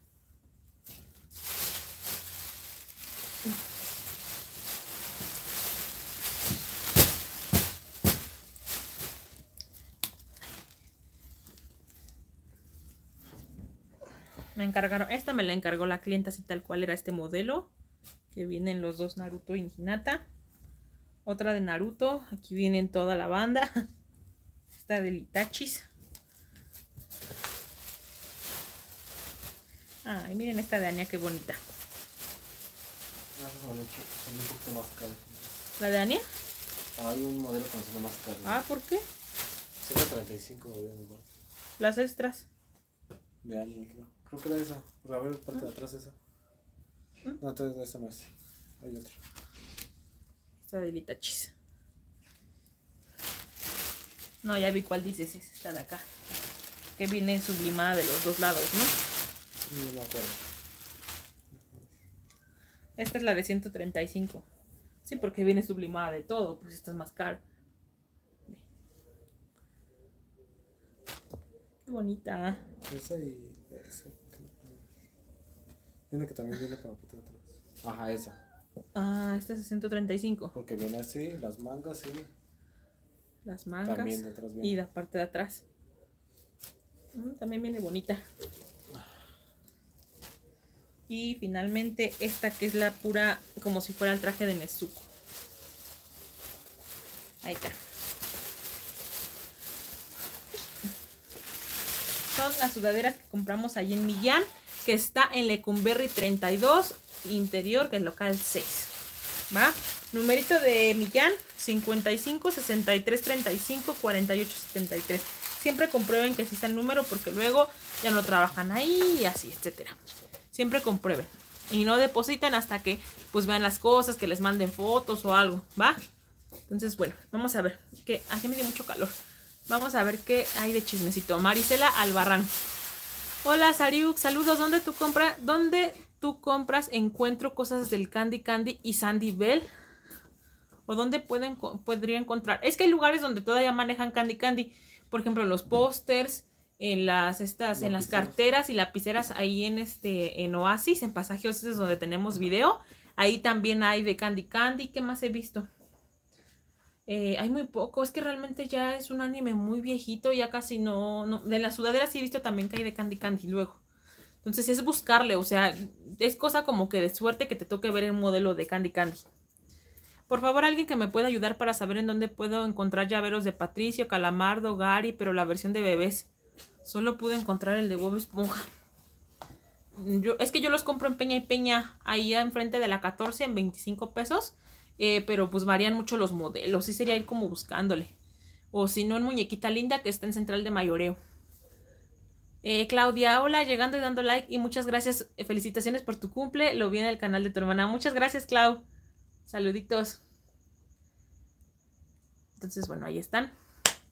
Me encargaron, esta me la encargó la clienta así tal cual era este modelo. Que vienen los dos Naruto y Hinata. Otra de Naruto, aquí vienen toda la banda. Esta de Itachis. Ay, miren esta de Anya, qué bonita. Son un poquito más caras. ¿La de Anya? Hay un modelo que son más caro. Ah, ¿por qué? 135 igual. Las extras. De Anya, creo que era esa. A ver, parte de atrás esa. No, entonces esa no es. Hay otra. Esta de Itachis. No, ya vi cuál dices, es esta de acá. Que viene sublimada de los dos lados, ¿no? No me acuerdo. Esta es la de 135. Sí, porque viene sublimada de todo, pues esta es más cara. Qué bonita. Esa y esa. Viene que también viene con la parte de atrás. Ajá, esa. Ah, esta es de 135. Porque viene así, las mangas y Las mangas también de atrás viene. y la parte de atrás. También viene bonita. Y finalmente esta que es la pura, como si fuera el traje de Nezuko. Ahí está. Son las sudaderas que compramos allí en Millán, que está en Lecumberri 32, interior, que es local 6. ¿Va? Numerito de Millán, 55 63 35 48 73. Siempre comprueben que sí está el número, porque luego ya no trabajan ahí y así, etcétera. Siempre comprueben. Y no depositen hasta que pues vean las cosas, que les manden fotos o algo, ¿va? Entonces, bueno, vamos a ver. Que aquí me dio mucho calor. Vamos a ver qué hay de chismecito. Marisela Albarrán. Hola, Sariuk, saludos. ¿Dónde tú compras? Encuentro cosas del Candy Candy y Sandy Bell. ¿O dónde podría encontrar? Es que hay lugares donde todavía manejan Candy Candy. Por ejemplo, los pósters, en las carteras y lapiceras ahí en Oasis, en Pasajes es donde tenemos video. Ahí también hay de Candy Candy. ¿Qué más he visto? Hay muy poco, es que realmente ya es un anime muy viejito, ya casi no. De las sudaderas sí he visto también que hay de Candy Candy luego. Entonces es buscarle, o sea, es cosa como que de suerte que te toque ver el modelo de Candy Candy. Por favor, alguien que me pueda ayudar para saber en dónde puedo encontrar llaveros de Patricio, Calamardo, Gary, pero la versión de bebés. Solo pude encontrar el de Bob Esponja. Es que yo los compro en Peña y Peña, ahí enfrente de la 14 en 25 pesos. Pero pues varían mucho los modelos. Sí sería ir como buscándole. O si no, en Muñequita Linda, que está en Central de Mayoreo. Claudia, hola, llegando y dando like. Y muchas gracias, felicitaciones por tu cumple. Lo vi en el canal de tu hermana. Muchas gracias, Clau. Saluditos. Entonces, bueno, ahí están.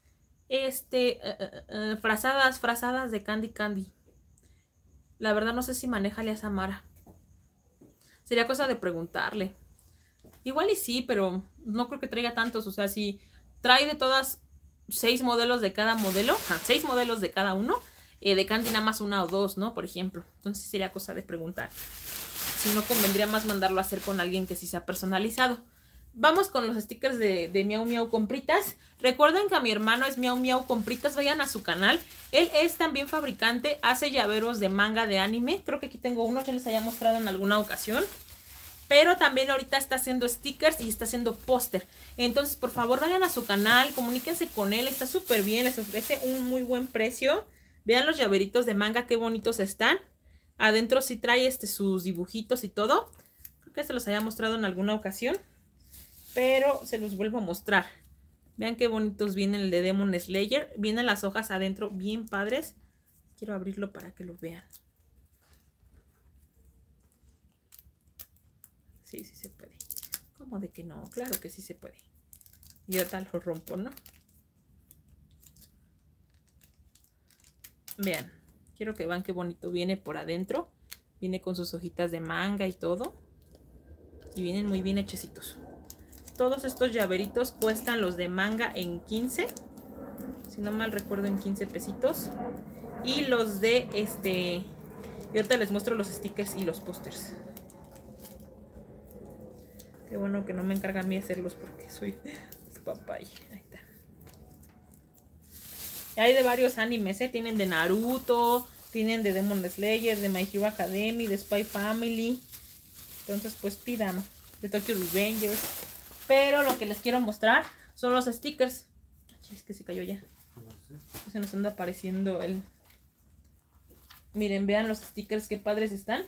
Frazadas de Candy Candy. La verdad no sé si maneja a Samara. Sería cosa de preguntarle. Igual y sí, pero no creo que traiga tantos. O sea, si trae de todas 6 modelos de cada modelo, 6 modelos de cada uno, de Candy nada más 1 o 2, ¿no? Por ejemplo. Entonces sería cosa de preguntar. Si no, convendría más mandarlo a hacer con alguien que sí sea personalizado. Vamos con los stickers de Miau Miau Compritas. Recuerden que a mi hermano es Miau Miau Compritas. Vayan a su canal. Él es también fabricante. Hace llaveros de manga de anime. Creo que aquí tengo uno que les haya mostrado en alguna ocasión. Pero también ahorita está haciendo stickers y está haciendo póster. Entonces, por favor, vayan a su canal. Comuníquense con él. Está súper bien. Les ofrece un muy buen precio. Vean los llaveritos de manga. Qué bonitos están. Adentro sí trae sus dibujitos y todo. Creo que se los haya mostrado en alguna ocasión. Pero se los vuelvo a mostrar. Vean qué bonitos vienen el de Demon Slayer. Vienen las hojas adentro bien padres. Quiero abrirlo para que lo vean. Sí, sí se puede. ¿Cómo de que no? Claro que sí se puede. Y ahorita lo rompo, ¿no? Vean. Quiero que vean qué bonito viene por adentro. Viene con sus hojitas de manga y todo. Y vienen muy bien hechecitos. Todos estos llaveritos cuestan los de manga en 15. Si no mal recuerdo, en 15 pesitos. Y los de y ahorita les muestro los stickers y los pósters. Qué bueno que no me encarga a mí hacerlos porque soy su papá. Ahí está. Hay de varios animes, tienen de Naruto, tienen de Demon Slayer, de My Hero Academy, de Spy Family. Entonces pues pidan, de Tokyo Revengers. Pero lo que les quiero mostrar son los stickers. Es que se cayó ya. Se nos anda apareciendo el... Miren, vean los stickers, qué padres están.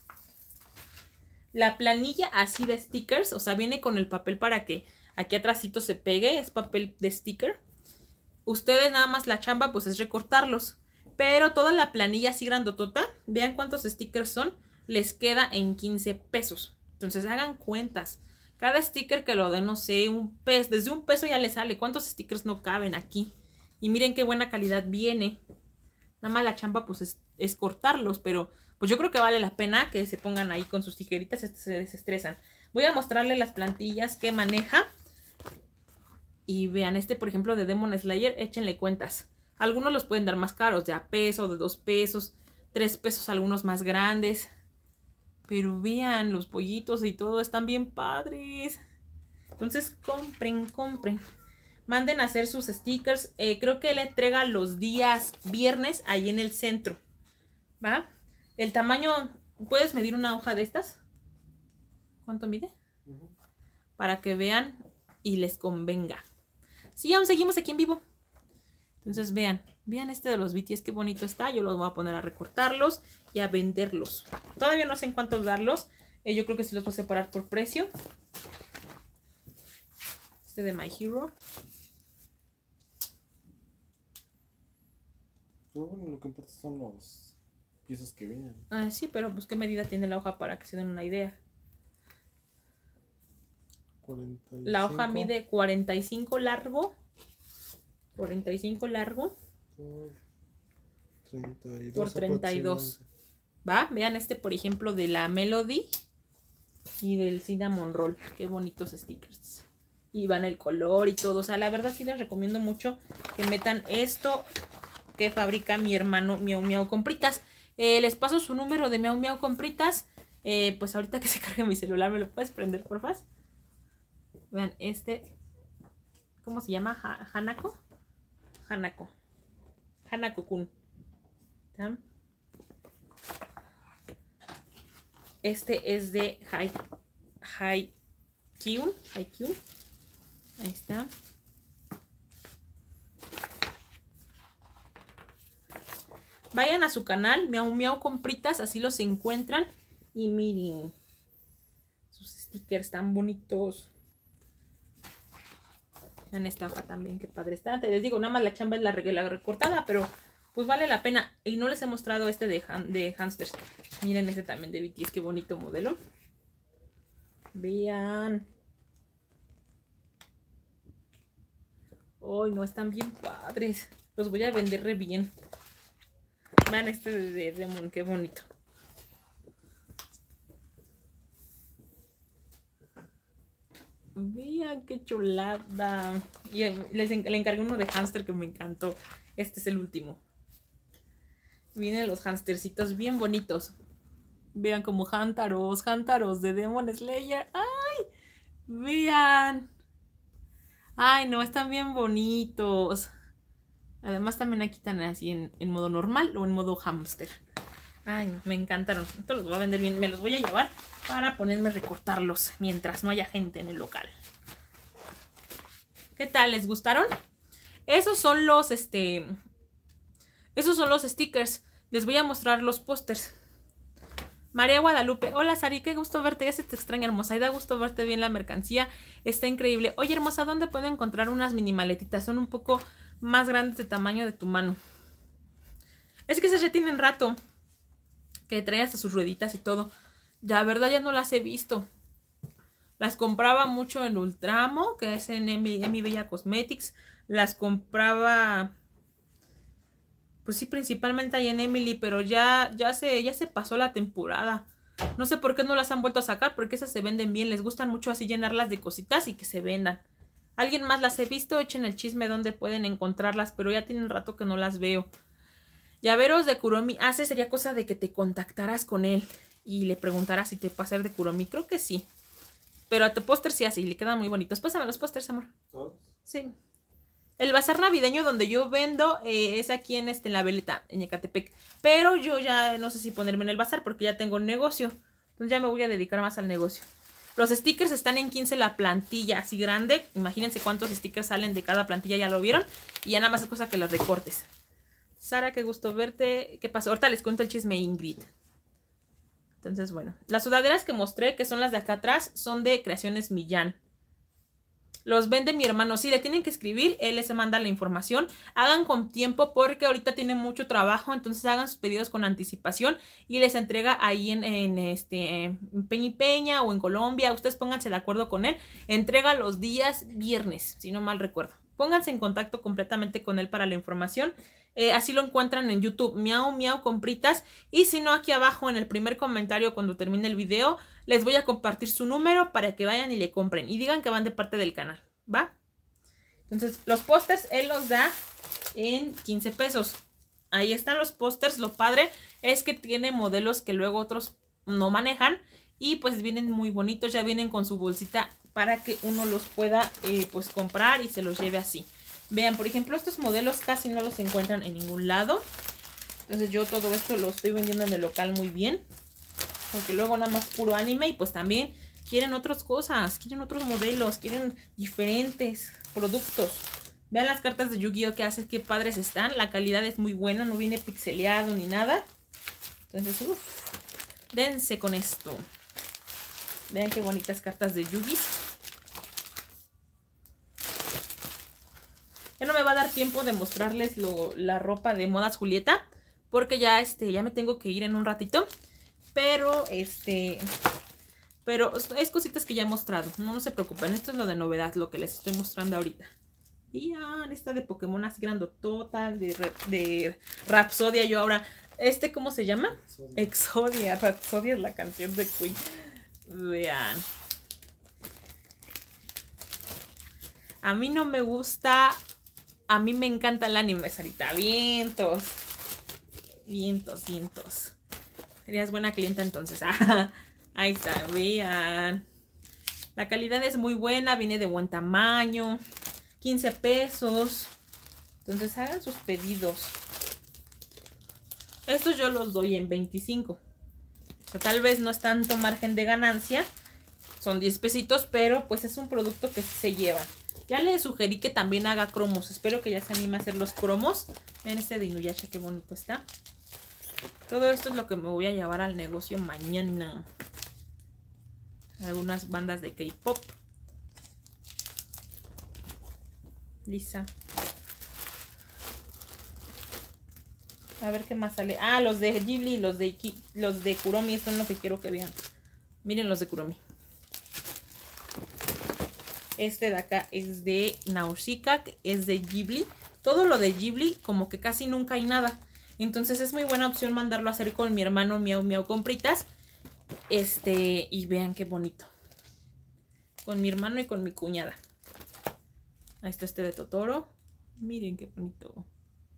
La planilla así de stickers, o sea, viene con el papel para que aquí atrásito se pegue, es papel de sticker. Ustedes nada más la chamba pues es recortarlos. Pero toda la planilla así grandotota, vean cuántos stickers son, les queda en 15 pesos. Entonces hagan cuentas. Cada sticker que lo den, no sé, un peso, desde un peso ya les sale. ¿Cuántos stickers no caben aquí? Y miren qué buena calidad viene. Nada más la chamba pues es cortarlos, pero pues yo creo que vale la pena que se pongan ahí con sus tijeritas, se desestresan. Voy a mostrarles las plantillas que maneja. Y vean, por ejemplo de Demon Slayer, échenle cuentas. Algunos los pueden dar más caros, de a peso, de 2 pesos, 3 pesos, algunos más grandes. Pero vean, los pollitos y todo están bien padres. Entonces compren, compren. Manden a hacer sus stickers. Creo que él entrega los días viernes ahí en el centro. ¿Va? El tamaño, ¿puedes medir una hoja de estas? ¿Cuánto mide? Para que vean y les convenga. Sí, aún seguimos aquí en vivo. Entonces vean de los BTS, qué bonito está. Yo los voy a poner a recortarlos y a venderlos. Todavía no sé en cuántos darlos. Yo creo que sí los voy a separar por precio. De My Hero. Bueno, lo que importa son los piezas que vienen. Sí, pero pues qué medida tiene la hoja para que se den una idea. 45. La hoja mide 45 largo. 45 largo. Por 32. ¿Va? Vean por ejemplo, de la Melody y del Cinnamon Roll. Qué bonitos stickers. Y van el color y todo. O sea, la verdad sí les recomiendo mucho que metan esto que fabrica mi hermano Miau Miau Compritas. Les paso su número de Miau Miau Compritas. Pues ahorita que se cargue mi celular, ¿me lo puedes prender, porfa? Vean, ¿cómo se llama? ¿Hanako? Hanako-kun. Es de Haikyuu. Ahí está. Vayan a su canal, Miau Miau Compritas, así los encuentran. Y miren, sus stickers tan bonitos. Vean esta hoja también, qué padre está. Te les digo, nada más la chamba es la recortada, pero pues vale la pena. Y no les he mostrado de hamsters. Miren también de BTS, qué bonito modelo. Vean. Ay, no, están bien padres. Los voy a vender re bien. Vean este de Demon, qué bonito. Vean qué chulada. Y le encargué uno de hámster que me encantó. Este es el último. Vienen los hámstercitos bien bonitos. Vean como Hantaros de Demon Slayer. ¡Ay! Vean. Ay, no, están bien bonitos. Además también aquí están así en modo normal o en modo hámster. Ay, no, me encantaron. Estos los voy a vender bien. Me los voy a llevar para ponerme a recortarlos mientras no haya gente en el local. ¿Qué tal? ¿Les gustaron? Esos son los, esos son los stickers. Les voy a mostrar los pósters. María Guadalupe, hola Sari, qué gusto verte, ya se te extraña hermosa, y da gusto verte bien la mercancía, está increíble. Oye hermosa, ¿dónde puedo encontrar unas mini maletitas? Son un poco más grandes de tamaño de tu mano. Es que esas ya tienen rato, que trae hasta sus rueditas y todo. Ya, verdad, ya no las he visto. Las compraba mucho en Ultramo, que es en Mi Bella Cosmetics. Las compraba, pues sí, principalmente ahí en Emily, pero ya se pasó la temporada. No sé por qué no las han vuelto a sacar, porque esas se venden bien. Les gustan mucho así llenarlas de cositas y que se vendan. ¿Alguien más las he visto? Echen el chisme donde pueden encontrarlas, pero ya tienen rato que no las veo. Llaveros de Kuromi. Sería cosa de que te contactaras con él y le preguntaras si te puede hacer de Kuromi. Creo que sí. Pero a tu póster sí así, le quedan muy bonitos. Pásame los pósters, amor. ¿Todos? Sí. El bazar navideño donde yo vendo es aquí en La Veleta, en Ecatepec. Pero yo ya no sé si ponerme en el bazar porque ya tengo un negocio. Entonces ya me voy a dedicar más al negocio. Los stickers están en 15 la plantilla, así grande. Imagínense cuántos stickers salen de cada plantilla, ya lo vieron. Y ya nada más es cosa que los recortes. Sara, qué gusto verte. ¿Qué pasó? Ahorita les cuento el chisme, Ingrid. Entonces, bueno. Las sudaderas que mostré, que son las de acá atrás, son de Creaciones Millán. Los vende mi hermano. Sí, le tienen que escribir, él les manda la información. Hagan con tiempo porque ahorita tienen mucho trabajo, entonces hagan sus pedidos con anticipación y les entrega ahí en Peña y Peña o en Colombia. Ustedes pónganse de acuerdo con él. Entrega los días viernes, si no mal recuerdo. Pónganse en contacto completamente con él para la información. Así lo encuentran en YouTube, Miau Miau Compritas. Y si no, aquí abajo en el primer comentario cuando termine el video, les voy a compartir su número para que vayan y le compren. Y digan que van de parte del canal, ¿va? Entonces, los pósters él los da en 15 pesos. Ahí están los pósters. Lo padre es que tiene modelos que luego otros no manejan. Y pues vienen muy bonitos, ya vienen con su bolsita para que uno los pueda pues comprar y se los lleve así. Vean, por ejemplo, estos modelos casi no los encuentran en ningún lado. Entonces yo todo esto lo estoy vendiendo en el local muy bien. Porque luego nada más puro anime y pues también quieren otras cosas. Quieren otros modelos, quieren diferentes productos. Vean las cartas de Yu-Gi-Oh! Que hace, qué padres están. La calidad es muy buena, no viene pixeleado ni nada. Entonces, dense con esto. Vean qué bonitas cartas de Yu-Gi. Ya no me va a dar tiempo de mostrarles la ropa de Modas Julieta, porque ya me tengo que ir en un ratito. Pero pero es cositas que ya he mostrado. No se preocupen, esto es lo de novedad, lo que les estoy mostrando ahorita. Y esta de Pokémon así grandotota, de Rapsodia. Yo ahora, ¿cómo se llama? Exodia. Rapsodia es la canción de Queen. Vean. A mí no me gusta. A mí me encanta el anime, Sarita. Vientos. Vientos, vientos. Serías buena clienta entonces. Ahí está, vean. La calidad es muy buena, viene de buen tamaño. 15 pesos. Entonces hagan sus pedidos. Estos yo los doy en 25. O sea, tal vez no es tanto margen de ganancia. Son 10 pesitos, pero pues es un producto que se lleva. Ya le sugerí que también haga cromos. Espero que ya se anime a hacer los cromos. Vean este de Inuyasha, qué bonito está. Todo esto es lo que me voy a llevar al negocio mañana. Algunas bandas de K-pop. Lisa. A ver qué más sale. Los de Ghibli, los de Kuromi. Esto es lo que quiero que vean. Miren los de Kuromi. Este de acá es de Nausicaa, que es de Ghibli. Todo lo de Ghibli como que casi nunca hay nada. Entonces es muy buena opción mandarlo a hacer con mi hermano Miau Miau Compritas. Y vean qué bonito. Con mi hermano y con mi cuñada. Ahí está este de Totoro. Miren qué bonito.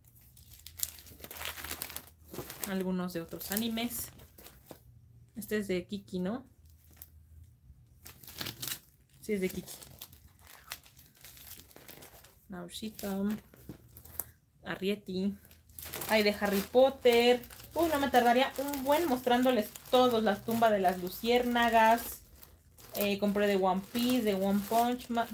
Algunos de otros animes. Este es de Kiki, ¿no? Sí, es de Kiki. Nausicaa. Arrietty. Hay de Harry Potter. Uy, no me tardaría un buen mostrándoles todos. La tumba de las luciérnagas. Compré de One Piece, de One Punch Man,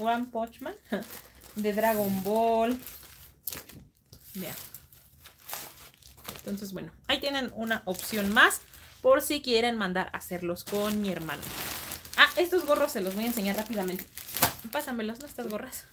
de Dragon Ball. Vean. Entonces, bueno, ahí tienen una opción más por si quieren mandar a hacerlos con mi hermano. Ah, estos gorros se los voy a enseñar rápidamente. Pásamelos, ¿no? Estas gorras.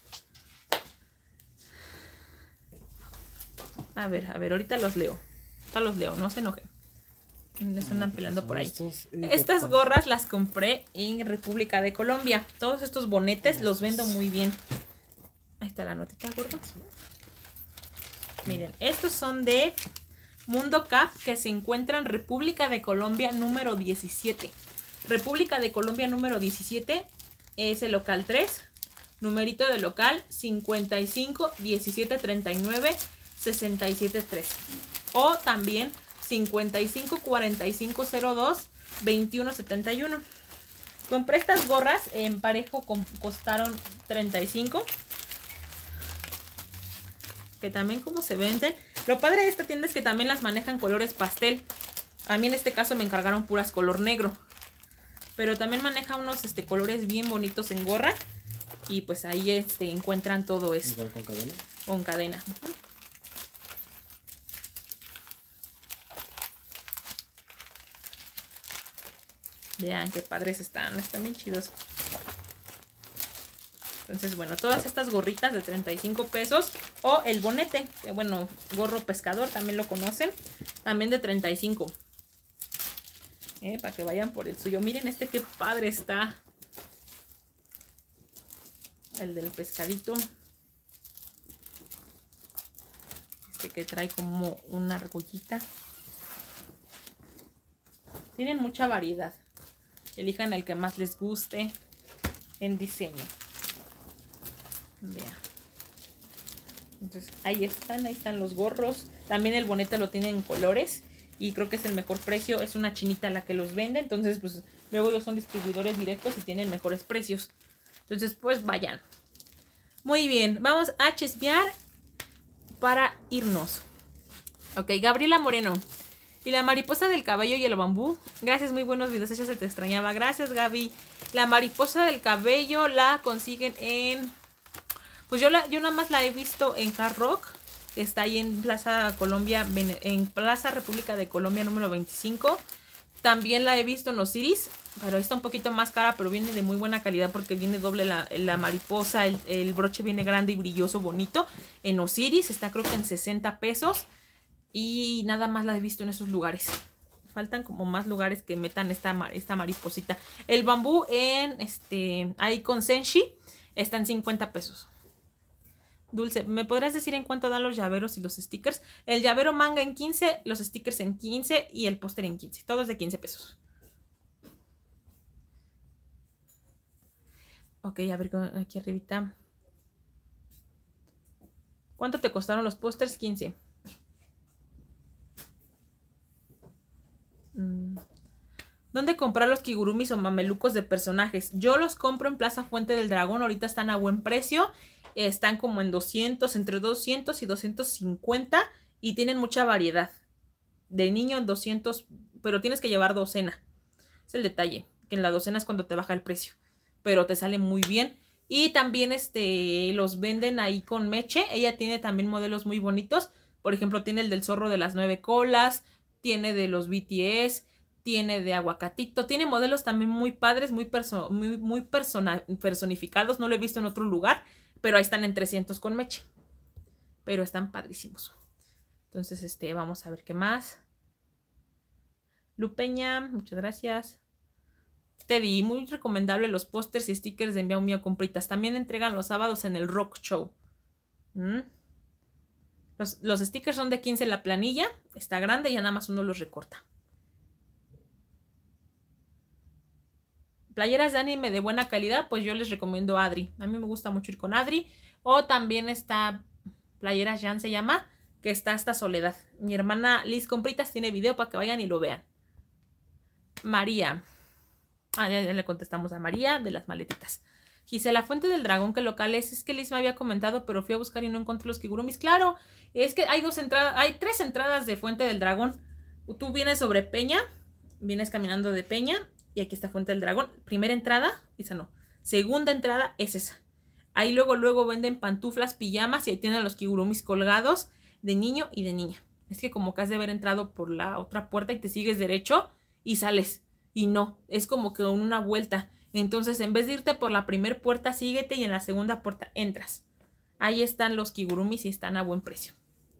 A ver, ahorita los leo. Ahorita los leo, no se enojen. Les andan peleando por ahí. Estas gorras las compré en República de Colombia. Todos estos bonetes los vendo muy bien. Ahí está la notita, gordo. Miren, estos son de Mundo Cap, que se encuentra en República de Colombia número 17. República de Colombia número 17 es el local 3. Numerito de local 55 17 39 67 3. O también 55 45 02 21 71. Compré estas gorras en parejo, costaron 35. Que también como se venden. Lo padre de esta tienda es que también las manejan colores pastel. A mí en este caso me encargaron puras color negro. Pero también maneja unos colores bien bonitos en gorra. Y pues ahí encuentran todo eso. ¿Igual con cadena? Con cadena. Vean qué padres están bien chidos. Entonces, bueno, todas estas gorritas de 35 pesos. O el bonete, que bueno, gorro pescador, también lo conocen. También de 35. Para que vayan por el suyo. Miren qué padre está. El del pescadito. Que trae como una argollita. Tienen mucha variedad. Elijan el que más les guste en diseño. Vean. Entonces ahí están los gorros. También el bonete lo tienen en colores. Y creo que es el mejor precio. Es una chinita la que los vende. Entonces pues luego ellos son distribuidores directos y tienen mejores precios. Entonces pues vayan. Muy bien. Vamos a chismear para irnos. Ok, Gabriela Moreno. Y la mariposa del cabello y el bambú. Gracias, muy buenos videos. Ella se te extrañaba. Gracias, Gaby. La mariposa del cabello la consiguen en... Pues yo nada más la he visto en Hard Rock. Está ahí en Plaza Colombia, en Plaza República de Colombia número 25. También la he visto en Osiris, pero está un poquito más cara, pero viene de muy buena calidad porque viene doble la mariposa. El broche viene grande y brilloso, bonito. En Osiris está creo que en 60 pesos. Y nada más la he visto en esos lugares. Faltan como más lugares que metan esta mariposita. El bambú ahí con Senshi está en 50 pesos. Dulce, ¿me podrás decir en cuánto dan los llaveros y los stickers? El llavero manga en 15, los stickers en 15 y el póster en 15. Todos de 15 pesos. Ok, a ver, aquí arribita. ¿Cuánto te costaron los pósters? 15. ¿Dónde comprar los kigurumis o mamelucos de personajes? Yo los compro en Plaza Fuente del Dragón. Ahorita están a buen precio. Están como en 200, entre 200 y 250. Y tienen mucha variedad. De niño en 200, pero tienes que llevar docena. Es el detalle. Que en la docena es cuando te baja el precio. Pero te sale muy bien. Y también los venden ahí con Meche. Ella tiene también modelos muy bonitos. Por ejemplo, tiene el del zorro de las 9 colas. Tiene de los BTS. Tiene de aguacatito. Tiene modelos también muy padres, muy personificados. No lo he visto en otro lugar. Pero ahí están en 300 con Meche. Pero están padrísimos. Entonces, vamos a ver qué más. Lupeña, muchas gracias. Teddy, muy recomendable los pósters y stickers de Miau Miau Compritas. También entregan los sábados en el Rock Show. Los stickers son de 15 la planilla. Está grande y ya nada más uno los recorta. Playeras de anime de buena calidad, pues yo les recomiendo Adri. A mí me gusta mucho ir con Adri. O también está Playeras Jan se llama, que está hasta Soledad. Mi hermana Liz Compritas tiene video para que vayan y lo vean. María. Ya le contestamos a María de las maletitas. Gisela, Fuente del Dragón, ¿qué local es? Es que Liz me había comentado, pero fui a buscar y no encontré los kigurumis. Claro, es que hay 3 entradas de Fuente del Dragón. Tú vienes sobre Peña, vienes caminando de Peña, y aquí está Fuente del Dragón. Primera entrada, esa no. Segunda entrada es esa. Ahí luego venden pantuflas, pijamas, y ahí tienen los kigurumis colgados de niño y de niña. Es que como que has de haber entrado por la otra puerta y te sigues derecho y sales. Y no, es como que una vuelta. Entonces, en vez de irte por la primera puerta, síguete y en la segunda puerta entras. Ahí están los kigurumis y están a buen precio.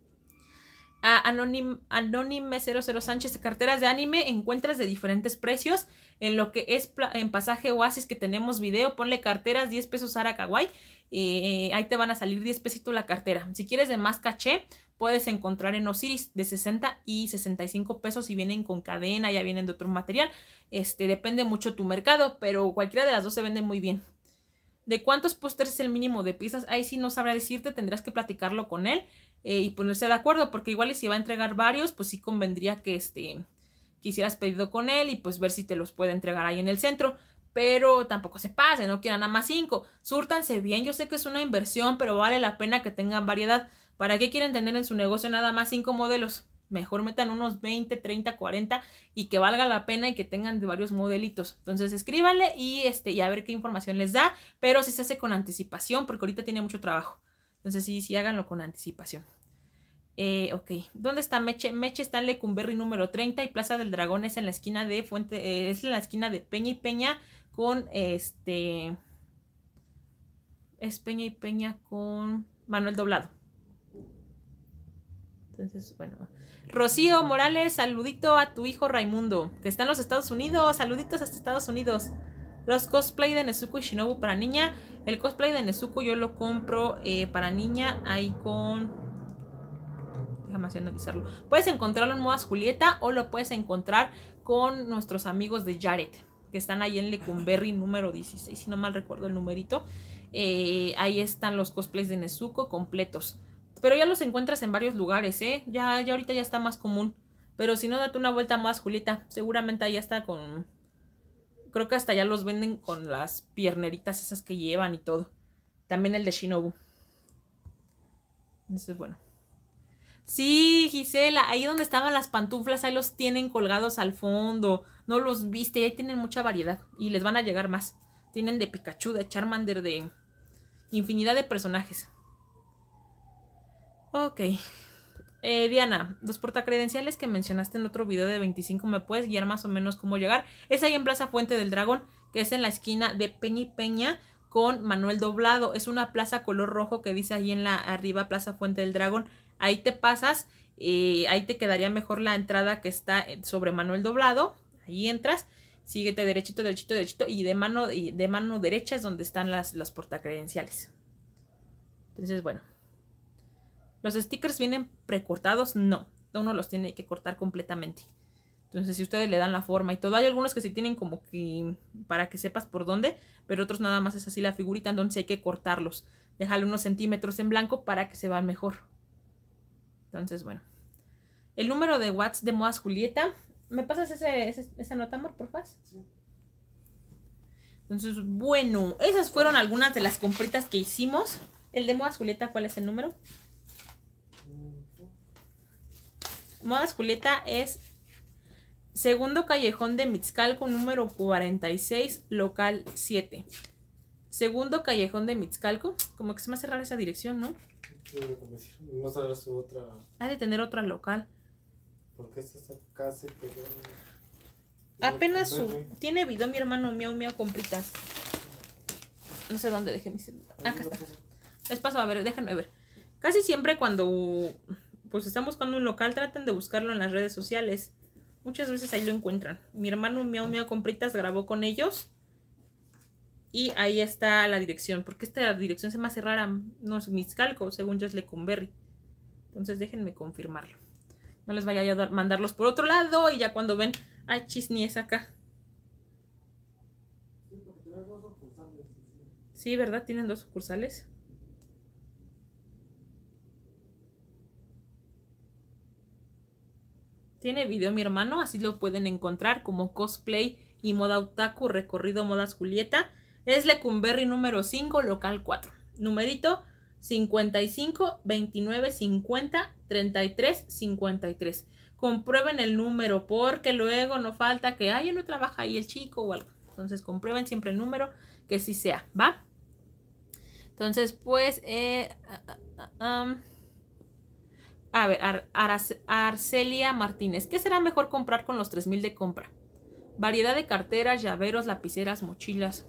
Anónime 00 Sánchez, carteras de anime encuentras de diferentes precios. En lo que es en Pasaje Oasis, que tenemos video, ponle carteras 10 pesos Sara Kawaii. Ahí te van a salir 10 pesitos la cartera. Si quieres de más caché, puedes encontrar en Osiris de 60 y 65 pesos y vienen con cadena, ya vienen de otro material. Depende mucho tu mercado, pero cualquiera de las dos se vende muy bien. ¿De cuántos pósters es el mínimo de piezas? Ahí sí no sabrá decirte, tendrás que platicarlo con él y ponerse de acuerdo, porque igual y si va a entregar varios, pues sí convendría que hicieras pedido con él y pues ver si te los puede entregar ahí en el centro. Pero tampoco se pase, no quieran nada más 5. Súrtanse bien, yo sé que es una inversión, pero vale la pena que tengan variedad. ¿Para qué quieren tener en su negocio nada más 5 modelos? Mejor metan unos 20, 30, 40 y que valga la pena y que tengan de varios modelitos. Entonces escríbanle y a ver qué información les da, pero si se hace con anticipación porque ahorita tiene mucho trabajo. Entonces sí háganlo con anticipación. Ok, ¿dónde está Meche? Meche está en Lecumberri número 30 y Plaza del Dragón es en la esquina de es en la esquina de Peña y Peña con es Peña y Peña con Manuel Doblado. Entonces, bueno. Rocío Morales, saludito a tu hijo Raimundo, que está en los Estados Unidos. Saluditos hasta Estados Unidos. Los cosplay de Nezuko y Shinobu para niña. El cosplay de Nezuko yo lo compro para niña ahí con... Déjame así analizarlo. Puedes encontrarlo en Modas Julieta o lo puedes encontrar con nuestros amigos de Jared, que están ahí en Lecumberri número 16, si no mal recuerdo el numerito. Ahí están los cosplays de Nezuko completos. Pero ya los encuentras en varios lugares, ¿eh? Ya ahorita ya está más común. Pero si no, date una vuelta más, Julieta. Seguramente ahí está con... Creo que hasta ya los venden con las pierneritas esas que llevan y todo. También el de Shinobu. Entonces, bueno. Sí, Gisela, ahí donde estaban las pantuflas, ahí los tienen colgados al fondo. No los viste, ahí tienen mucha variedad. Y les van a llegar más. Tienen de Pikachu, de Charmander, de infinidad de personajes. Ok. Diana, los portacredenciales que mencionaste en otro video de 25, ¿me puedes guiar más o menos cómo llegar? Es ahí en Plaza Fuente del Dragón, que es en la esquina de Peña y Peña con Manuel Doblado. Es una plaza color rojo que dice ahí en la arriba Plaza Fuente del Dragón. Ahí te pasas, ahí te quedaría mejor la entrada que está sobre Manuel Doblado. Ahí entras, síguete derechito, derechito, derechito y de mano derecha es donde están las portacredenciales. Entonces, bueno. ¿Los stickers vienen precortados? No, uno los tiene que cortar completamente. Entonces, si ustedes le dan la forma y todo, hay algunos que sí tienen como que para que sepas por dónde, pero otros nada más es así la figurita, entonces hay que cortarlos. Déjale unos centímetros en blanco para que se vean mejor. Entonces, bueno. El número de watts de Modas Julieta. ¿Me pasas esa nota, amor, por favor? Sí. Entonces, bueno, esas fueron algunas de las compritas que hicimos. El de Modas Julieta, ¿cuál es el número? Modas Julieta es segundo callejón de Mixcalco, número 46, local 7. Segundo callejón de Mixcalco. Como que se me hace rara esa dirección, ¿no? No sabrá su otra. Ha de tener otra local. Porque esta está casi pegada. Apenas tiene video mi hermano Miau Miau Compritas. No sé dónde dejé mi celular. Acá está. Les paso a ver, déjenme ver. Casi siempre cuando pues están buscando un local, traten de buscarlo en las redes sociales. Muchas veces ahí lo encuentran. Mi hermano Miau Miau Compritas grabó con ellos. Y ahí está la dirección. Porque esta dirección se me hace rara. No es Mixcalco, según yo es Lecumberri. Entonces déjenme confirmarlo. No les vaya a mandarlos por otro lado. Y ya cuando ven, ay, chisni es acá. Sí, ¿verdad? Tienen 2 sucursales. Tiene video mi hermano, así lo pueden encontrar como cosplay y moda otaku, recorrido modas Julieta. Es Lecumberri número 5, local 4. Numerito 55 29 50 33 53. Comprueben el número porque luego no falta que, ay, no trabaja ahí el chico o algo. Entonces comprueben siempre el número que sí sea, ¿va? Entonces, pues, a ver, Arcelia Martínez. ¿Qué será mejor comprar con los 3,000 de compra? Variedad de carteras, llaveros, lapiceras, mochilas.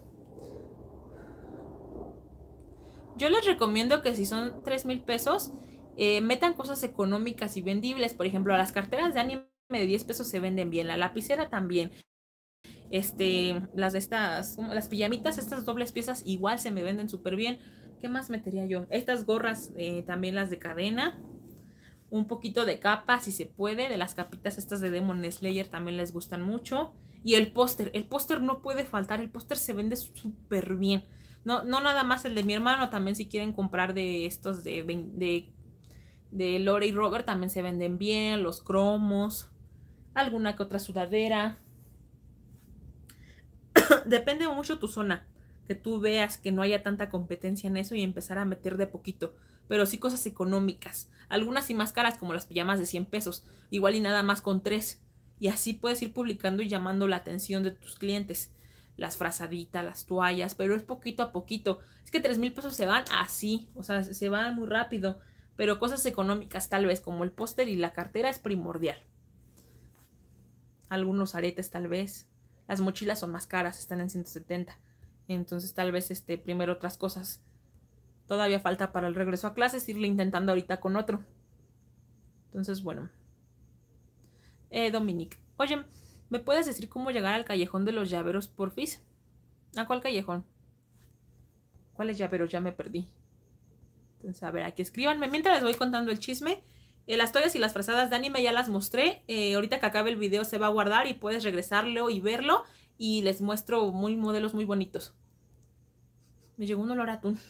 Yo les recomiendo que si son 3,000 pesos, metan cosas económicas y vendibles. Por ejemplo, las carteras de anime de 10 pesos se venden bien. La lapicera también. Las de estas, las pijamitas, estas dobles piezas igual se me venden súper bien. ¿Qué más metería yo? Estas gorras, también las de cadena. Un poquito de capa, si se puede, de las capitas estas de Demon Slayer también les gustan mucho. Y el póster no puede faltar, el póster se vende súper bien. No, no nada más el de mi hermano, también si quieren comprar de estos de Lore y Robert también se venden bien, los cromos, alguna que otra sudadera. Depende mucho tu zona, que tú veas que no haya tanta competencia en eso y empezar a meter de poquito. Pero sí cosas económicas. Algunas sí más caras, como las pijamas de 100 pesos. Igual y nada más con 3. Y así puedes ir publicando y llamando la atención de tus clientes. Las frazaditas, las toallas, pero es poquito a poquito. Es que 3,000 pesos se van así, o sea, se van muy rápido. Pero cosas económicas tal vez, como el póster y la cartera, es primordial. Algunos aretes tal vez. Las mochilas son más caras, están en 170. Entonces tal vez primero otras cosas. Todavía falta para el regreso a clases irle intentando ahorita con otro. Entonces, bueno. Dominique. Oye, ¿me puedes decir cómo llegar al callejón de los llaveros, porfis? ¿A cuál callejón? ¿Cuáles llaveros? Ya me perdí. Entonces, a ver, aquí escríbanme. Mientras les voy contando el chisme. Las toallas y las frazadas de anime ya las mostré. Ahorita que acabe el video se va a guardar y puedes regresarlo y verlo. Y les muestro modelos muy bonitos. Me llegó un olor a atún.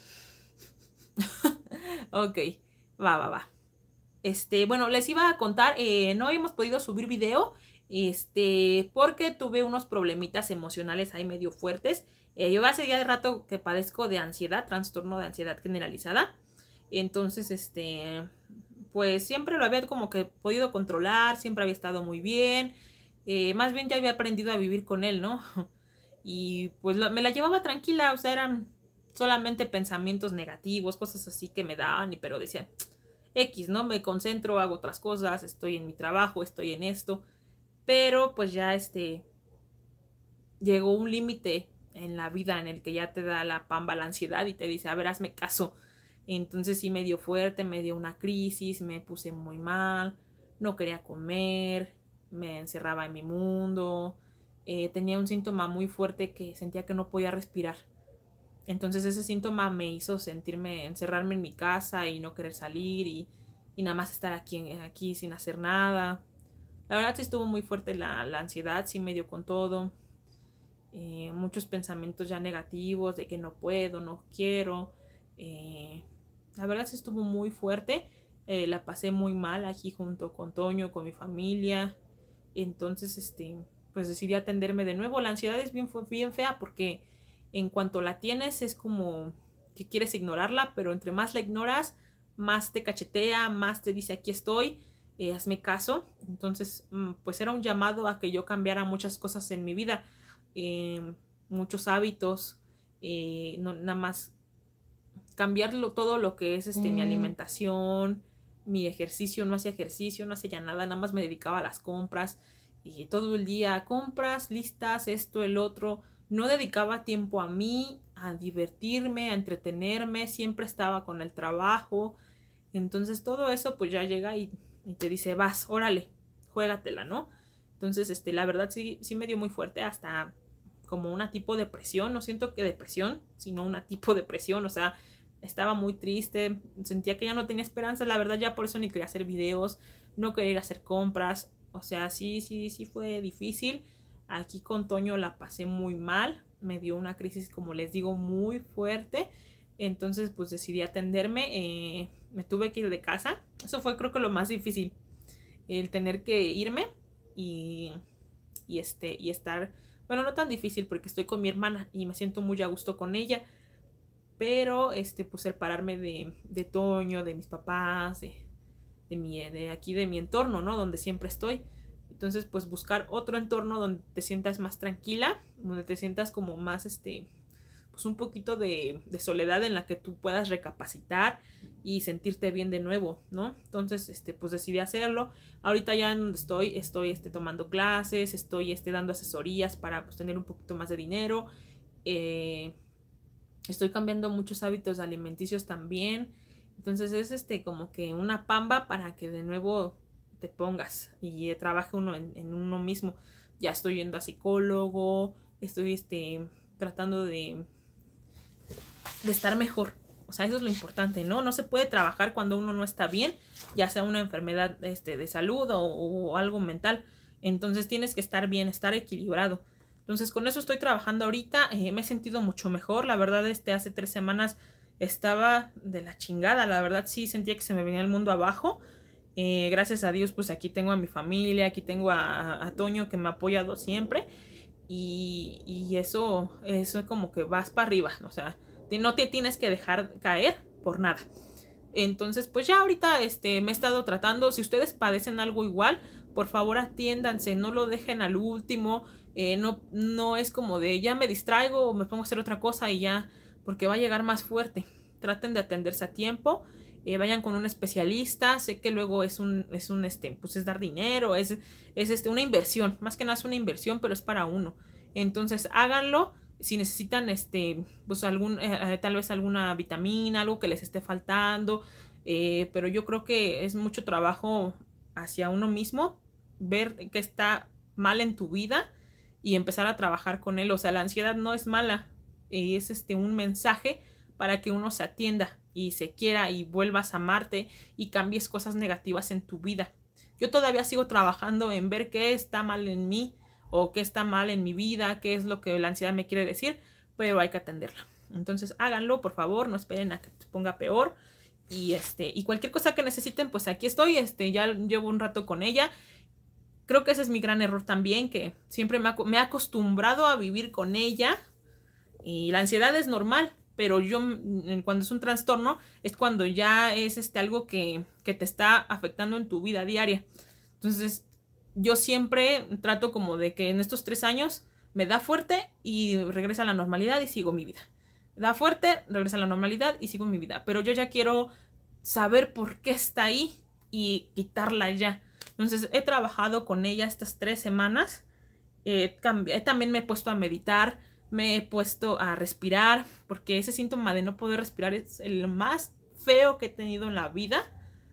Ok, va. Bueno, les iba a contar, no hemos podido subir video, porque tuve unos problemitas emocionales ahí medio fuertes. Yo hace ya de rato que padezco de ansiedad, trastorno de ansiedad generalizada. Entonces, pues siempre lo había como que podido controlar, siempre había estado muy bien. Más bien ya había aprendido a vivir con él, ¿no? Y pues me la llevaba tranquila, o sea, eran solamente pensamientos negativos, cosas así que me daban, pero decía, X, ¿no? Me concentro, hago otras cosas, estoy en mi trabajo, estoy en esto, pero pues ya llegó un límite en la vida en el que ya te da la pamba la ansiedad y te dice, a ver, hazme caso. Entonces sí me dio fuerte, me dio una crisis, me puse muy mal, no quería comer, me encerraba en mi mundo, tenía un síntoma muy fuerte que sentía que no podía respirar. Entonces ese síntoma me hizo encerrarme en mi casa y no querer salir y nada más estar aquí sin hacer nada. La verdad sí estuvo muy fuerte la ansiedad, sí me dio con todo. Muchos pensamientos ya negativos de que no puedo, no quiero. La verdad sí estuvo muy fuerte. La pasé muy mal aquí junto con Toño, con mi familia. Entonces, pues decidí atenderme de nuevo. La ansiedad es bien fea porque en cuanto la tienes es como que quieres ignorarla, pero entre más la ignoras, más te cachetea, más te dice aquí estoy, hazme caso. Entonces, pues era un llamado a que yo cambiara muchas cosas en mi vida, muchos hábitos, no, nada más cambiarlo todo lo que es mi alimentación, mi ejercicio, no hacía ya nada más me dedicaba a las compras y todo el día compras, listas, esto, el otro, no dedicaba tiempo a mí, a divertirme, a entretenerme, siempre estaba con el trabajo. Entonces todo eso pues ya llega y te dice, vas, órale, juégatela, ¿no? Entonces, la verdad sí me dio muy fuerte, hasta como una tipo de depresión. No siento que depresión, sino una tipo de depresión. O sea, estaba muy triste, sentía que ya no tenía esperanza. La verdad, ya por eso ni quería hacer videos, no quería ir a hacer compras. O sea, sí fue difícil. Aquí con Toño la pasé muy mal. Me dio una crisis, como les digo, muy fuerte. Entonces, pues decidí atenderme. Me tuve que ir de casa. Eso fue, creo que, lo más difícil. El tener que irme y, y estar, bueno, no tan difícil porque estoy con mi hermana y me siento muy a gusto con ella, pero pues separarme de Toño, de mis papás, de aquí, de mi entorno, ¿no? Donde siempre estoy. Entonces, pues buscar otro entorno donde te sientas más tranquila, donde te sientas como más, pues un poquito de soledad, en la que tú puedas recapacitar y sentirte bien de nuevo, ¿no? Entonces, pues decidí hacerlo. Ahorita ya en donde estoy tomando clases, estoy dando asesorías para, pues, tener un poquito más de dinero. Estoy cambiando muchos hábitos alimenticios también. Entonces es como que una pamba para que de nuevo te pongas y trabaje uno en uno mismo. Ya estoy yendo a psicólogo, estoy tratando de estar mejor. O sea, eso es lo importante, ¿no? No se puede trabajar cuando uno no está bien, ya sea una enfermedad de salud o algo mental. Entonces tienes que estar bien, estar equilibrado. Entonces con eso estoy trabajando ahorita. Me he sentido mucho mejor. La verdad, hace 3 semanas estaba de la chingada. La verdad sí sentía que se me venía el mundo abajo. Gracias a Dios, pues aquí tengo a mi familia, aquí tengo a Toño, que me ha apoyado siempre. Y eso es como que vas para arriba. O sea, no te tienes que dejar caer por nada. Entonces, pues ya ahorita me he estado tratando. Si ustedes padecen algo igual, por favor atiéndanse, no lo dejen al último. No es como de ya me distraigo o me pongo a hacer otra cosa y ya, porque va a llegar más fuerte. Traten de atenderse a tiempo. Vayan con un especialista. Sé que luego pues es dar dinero, es una inversión. Más que nada es una inversión, pero es para uno. Entonces háganlo. Si necesitan pues tal vez alguna vitamina, algo que les esté faltando, pero yo creo que es mucho trabajo hacia uno mismo, ver qué está mal en tu vida y empezar a trabajar con él. O sea, la ansiedad no es mala, es un mensaje para que uno se atienda y se quiera y vuelvas a amarte y cambies cosas negativas en tu vida. Yo todavía sigo trabajando en ver qué está mal en mí o qué está mal en mi vida, qué es lo que la ansiedad me quiere decir, pero hay que atenderla. Entonces háganlo, por favor, no esperen a que te ponga peor. Y cualquier cosa que necesiten, pues aquí estoy. Ya llevo un rato con ella. Creo que ese es mi gran error también, que siempre me he acostumbrado a vivir con ella. Y la ansiedad es normal, pero cuando es un trastorno, es cuando ya es algo que te está afectando en tu vida diaria. Entonces, yo siempre trato como de que en estos 3 años me da fuerte y regresa a la normalidad y sigo mi vida. Da fuerte, regresa a la normalidad y sigo mi vida. Pero yo ya quiero saber por qué está ahí y quitarla ya. Entonces, he trabajado con ella estas 3 semanas. También me he puesto a meditar, me he puesto a respirar, porque ese síntoma de no poder respirar es el más feo que he tenido en la vida.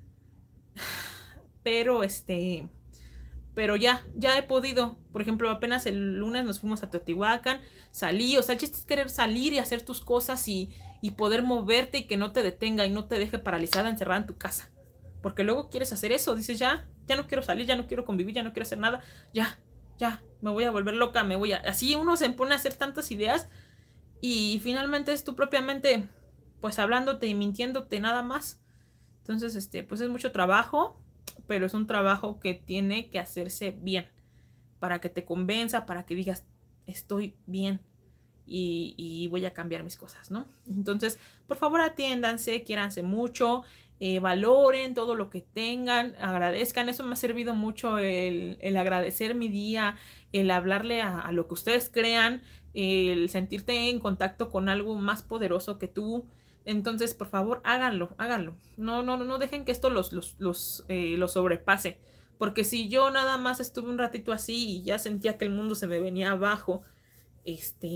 Pero pero ya he podido. Por ejemplo, apenas el lunes nos fuimos a Teotihuacán, salí. O sea, el chiste es querer salir y hacer tus cosas y poder moverte y que no te detenga y no te deje paralizada, encerrada en tu casa. Porque luego quieres hacer eso, dices ya no quiero salir, ya no quiero convivir, ya no quiero hacer nada, ya, me voy a volver loca, Así uno se pone a hacer tantas ideas y finalmente es tu propia mente, pues hablándote y mintiéndote nada más. Entonces, pues es mucho trabajo, pero es un trabajo que tiene que hacerse bien, para que te convenza, para que digas, estoy bien y voy a cambiar mis cosas, ¿no? Entonces, por favor, atiéndanse, quiéranse mucho, valoren todo lo que tengan, agradezcan. Eso me ha servido mucho, el agradecer mi día, el hablarle a lo que ustedes crean, el sentirte en contacto con algo más poderoso que tú. Entonces, por favor, háganlo. No dejen que esto los sobrepase. Porque si yo nada más estuve un ratito así y ya sentía que el mundo se me venía abajo, y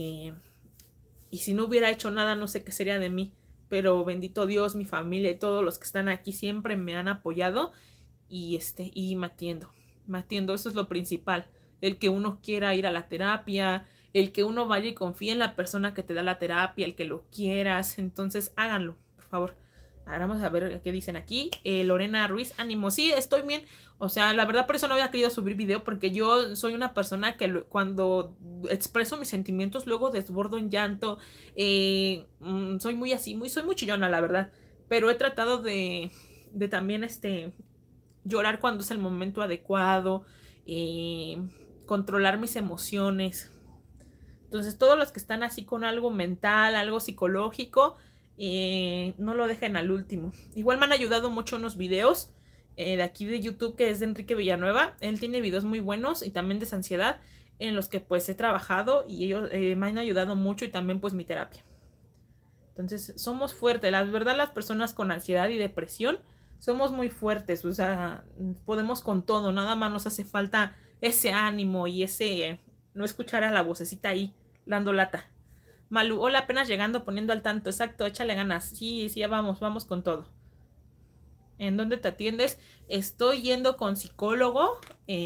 si no hubiera hecho nada, no sé qué sería de mí. Pero bendito Dios, mi familia y todos los que están aquí siempre me han apoyado y me atiendo. Eso es lo principal. el que uno quiera ir a la terapia, el que uno vaya y confíe en la persona que te da la terapia, el que lo quieras. Entonces háganlo, por favor. Ahora vamos a ver qué dicen aquí. Lorena Ruiz, ánimo. Sí, estoy bien. O sea, la verdad por eso no había querido subir video, porque yo soy una persona que cuando expreso mis sentimientos luego desbordo en llanto. Soy muy así, soy muy chillona, la verdad. Pero he tratado de también llorar cuando es el momento adecuado, controlar mis emociones. Entonces todos los que están así con algo mental, algo psicológico, no lo dejen al último. Igual me han ayudado mucho unos videos de aquí de YouTube, que es de Enrique Villanueva. Él tiene videos muy buenos y también de ansiedad, en los que pues he trabajado y ellos me han ayudado mucho, y también pues mi terapia. Entonces somos fuertes, la verdad, las personas con ansiedad y depresión somos muy fuertes, o sea, podemos con todo, nada más nos hace falta ese ánimo y ese no escuchar a la vocecita ahí dando lata. Malu, hola, apenas llegando, poniendo al tanto. Exacto, échale ganas. Sí, ya vamos con todo. ¿En dónde te atiendes? Estoy yendo con psicólogo,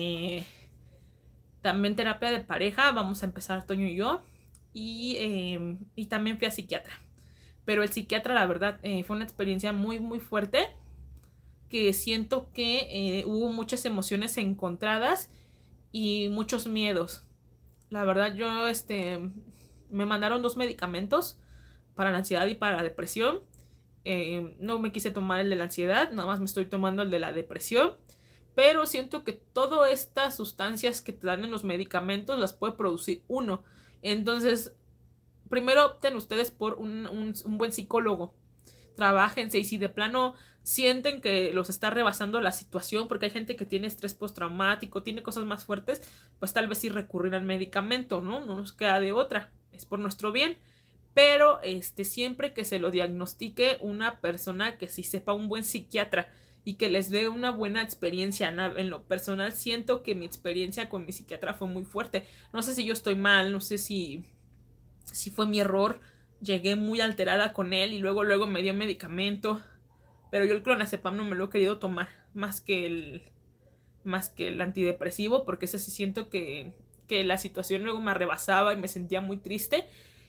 también terapia de pareja, vamos a empezar Toño y yo, y también fui a psiquiatra. Pero el psiquiatra, la verdad, fue una experiencia muy, muy fuerte, que siento que hubo muchas emociones encontradas y muchos miedos. La verdad, yo me mandaron 2 medicamentos para la ansiedad y para la depresión. No me quise tomar el de la ansiedad, nada más me estoy tomando el de la depresión. Pero siento que todas estas sustancias que te dan en los medicamentos las puede producir uno. Entonces, primero opten ustedes por un buen psicólogo. Trabájense, y si de plano sienten que los está rebasando la situación, porque hay gente que tiene estrés postraumático, tiene cosas más fuertes, pues tal vez sí recurrir al medicamento, ¿no? No nos queda de otra, es por nuestro bien. Pero siempre que se lo diagnostique una persona que sí sepa, un buen psiquiatra, y que les dé una buena experiencia. En lo personal siento que mi experiencia con mi psiquiatra fue muy fuerte. No sé si yo estoy mal, no sé si fue mi error. Llegué muy alterada con él y luego me dio medicamento, pero yo el clonazepam no me lo he querido tomar más que el antidepresivo, porque ese sí siento que la situación luego me rebasaba y me sentía muy triste.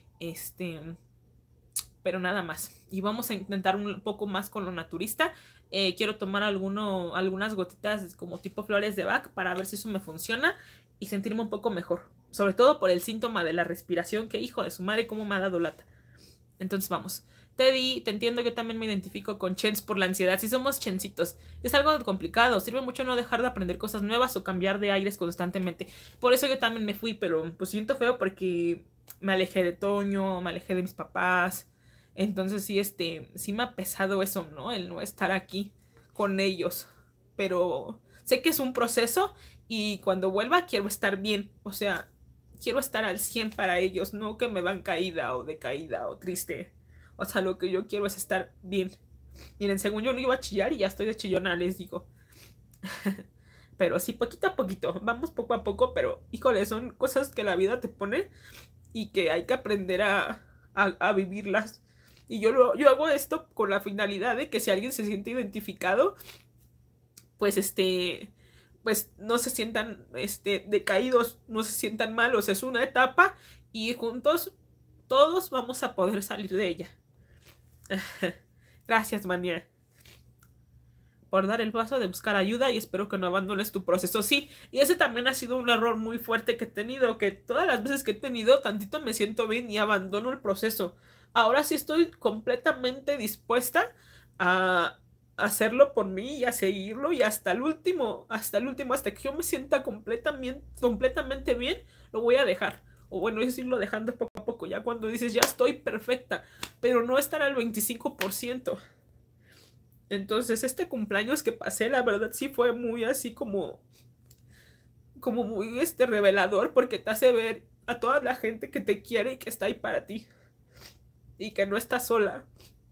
Pero nada más. Y vamos a intentar un poco más con lo naturista. Quiero tomar algunas gotitas como tipo flores de Bach, para ver si eso me funciona y sentirme un poco mejor. Sobre todo por el síntoma de la respiración, que hijo de su madre, cómo me ha dado lata. Entonces vamos. Teddy, te entiendo, yo también me identifico con Chens por la ansiedad. Si somos Chensitos, es algo complicado. Sirve mucho no dejar de aprender cosas nuevas o cambiar de aires constantemente. Por eso yo también me fui, pero pues siento feo porque me alejé de Toño, me alejé de mis papás. Entonces sí me ha pesado eso, ¿no? El no estar aquí con ellos. Pero sé que es un proceso, y cuando vuelva quiero estar bien. O sea, quiero estar al 100 para ellos, no que me van caída o decaída o triste. O sea, lo que yo quiero es estar bien. Miren, según yo no iba a chillar y ya estoy de chillona, les digo. Pero sí, poquito a poquito. Vamos poco a poco, pero híjole, son cosas que la vida te pone y que hay que aprender a vivirlas. Y yo hago esto con la finalidad de que si alguien se siente identificado, pues pues no se sientan decaídos, no se sientan malos. Es una etapa y juntos todos vamos a poder salir de ella. Gracias, Mania, por dar el paso de buscar ayuda, y espero que no abandones tu proceso. Sí, y ese también ha sido un error muy fuerte que he tenido, que todas las veces que he tenido tantito me siento bien y abandono el proceso. Ahora sí estoy completamente dispuesta a hacerlo por mí y a seguirlo, y hasta el último, hasta que yo me sienta completamente bien, lo voy a dejar. O bueno, es irlo dejando poco a poco, ya cuando dices ya estoy perfecta, pero no estar al 25%. Entonces este cumpleaños que pasé, la verdad sí fue muy así como muy revelador, porque te hace ver a toda la gente que te quiere y que está ahí para ti y que no estás sola.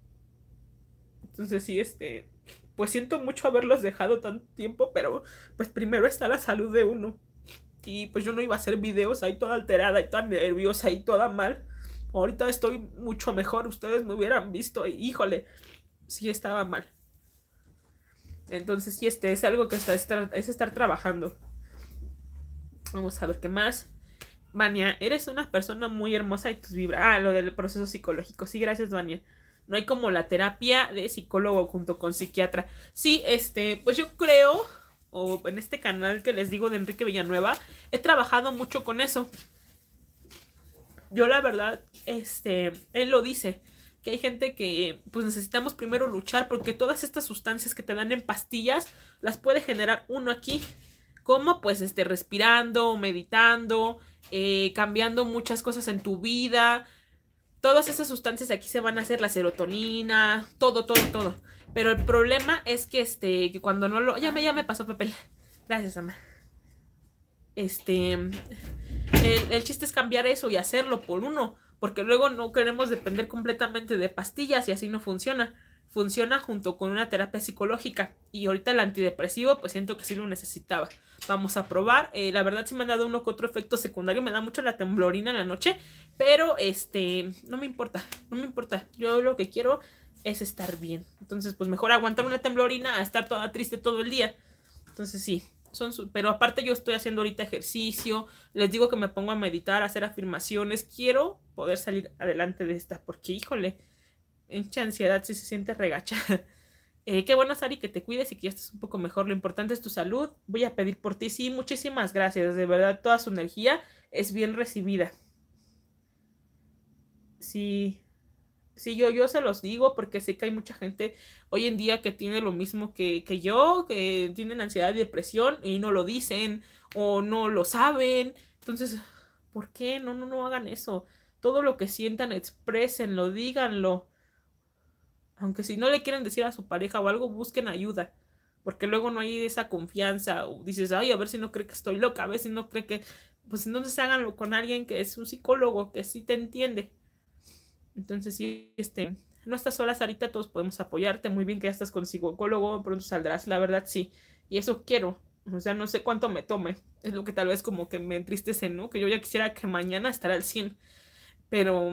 Entonces sí, pues siento mucho haberlos dejado tanto tiempo, pero pues primero está la salud de uno. Y pues yo no iba a hacer videos ahí toda alterada y toda nerviosa y toda mal. Ahorita estoy mucho mejor, ustedes me hubieran visto y híjole, sí estaba mal. Entonces sí, es algo que es estar trabajando. Vamos a ver qué más. Vania, eres una persona muy hermosa y tus vibras. Ah, lo del proceso psicológico. Sí, gracias, Vania. No hay como la terapia de psicólogo junto con psiquiatra. Sí, pues yo creo, o en este canal que les digo de Enrique Villanueva, he trabajado mucho con eso. Yo la verdad, él lo dice, que hay gente que pues necesitamos primero luchar porque todas estas sustancias que te dan en pastillas las puede generar uno aquí. ¿Cómo? Pues respirando, meditando, cambiando muchas cosas en tu vida. Todas esas sustancias de aquí se van a hacer la serotonina, todo, todo, todo. Pero el problema es que cuando no lo... Ya me pasó papel. Gracias, Ama. El chiste es cambiar eso y hacerlo por uno, porque luego no queremos depender completamente de pastillas y así no funciona. Funciona junto con una terapia psicológica y ahorita el antidepresivo pues siento que sí lo necesitaba. Vamos a probar. La verdad sí me han dado uno que otro efecto secundario, me da mucho la temblorina en la noche, pero no me importa, no me importa. Yo lo que quiero es estar bien. Entonces pues mejor aguantar una temblorina a estar toda triste todo el día. Entonces sí, pero aparte yo estoy haciendo ahorita ejercicio, les digo que me pongo a meditar, a hacer afirmaciones, quiero poder salir adelante de esta, porque híjole, mucha ansiedad si se siente regacha. Qué bueno, Sari, que te cuides y que ya estés un poco mejor, lo importante es tu salud, voy a pedir por ti, sí, muchísimas gracias, de verdad, toda su energía es bien recibida. Sí. Sí, yo se los digo porque sé que hay mucha gente hoy en día que tiene lo mismo que yo, que tienen ansiedad y depresión y no lo dicen o no lo saben. Entonces, ¿por qué? No hagan eso. Todo lo que sientan, exprésenlo, díganlo. Aunque si no le quieren decir a su pareja o algo, busquen ayuda. Porque luego no hay esa confianza. O dices, ay, a ver si no cree que estoy loca, a ver si no cree que... Pues entonces háganlo con alguien que es un psicólogo, que sí te entiende. Entonces, sí, no estás sola, Sarita, todos podemos apoyarte. Muy bien que ya estás con psicólogo, pronto saldrás, la verdad, sí. Y eso quiero. O sea, no sé cuánto me tome. Es lo que tal vez como que me entristece, ¿no? Que yo ya quisiera que mañana estará al 100. Pero,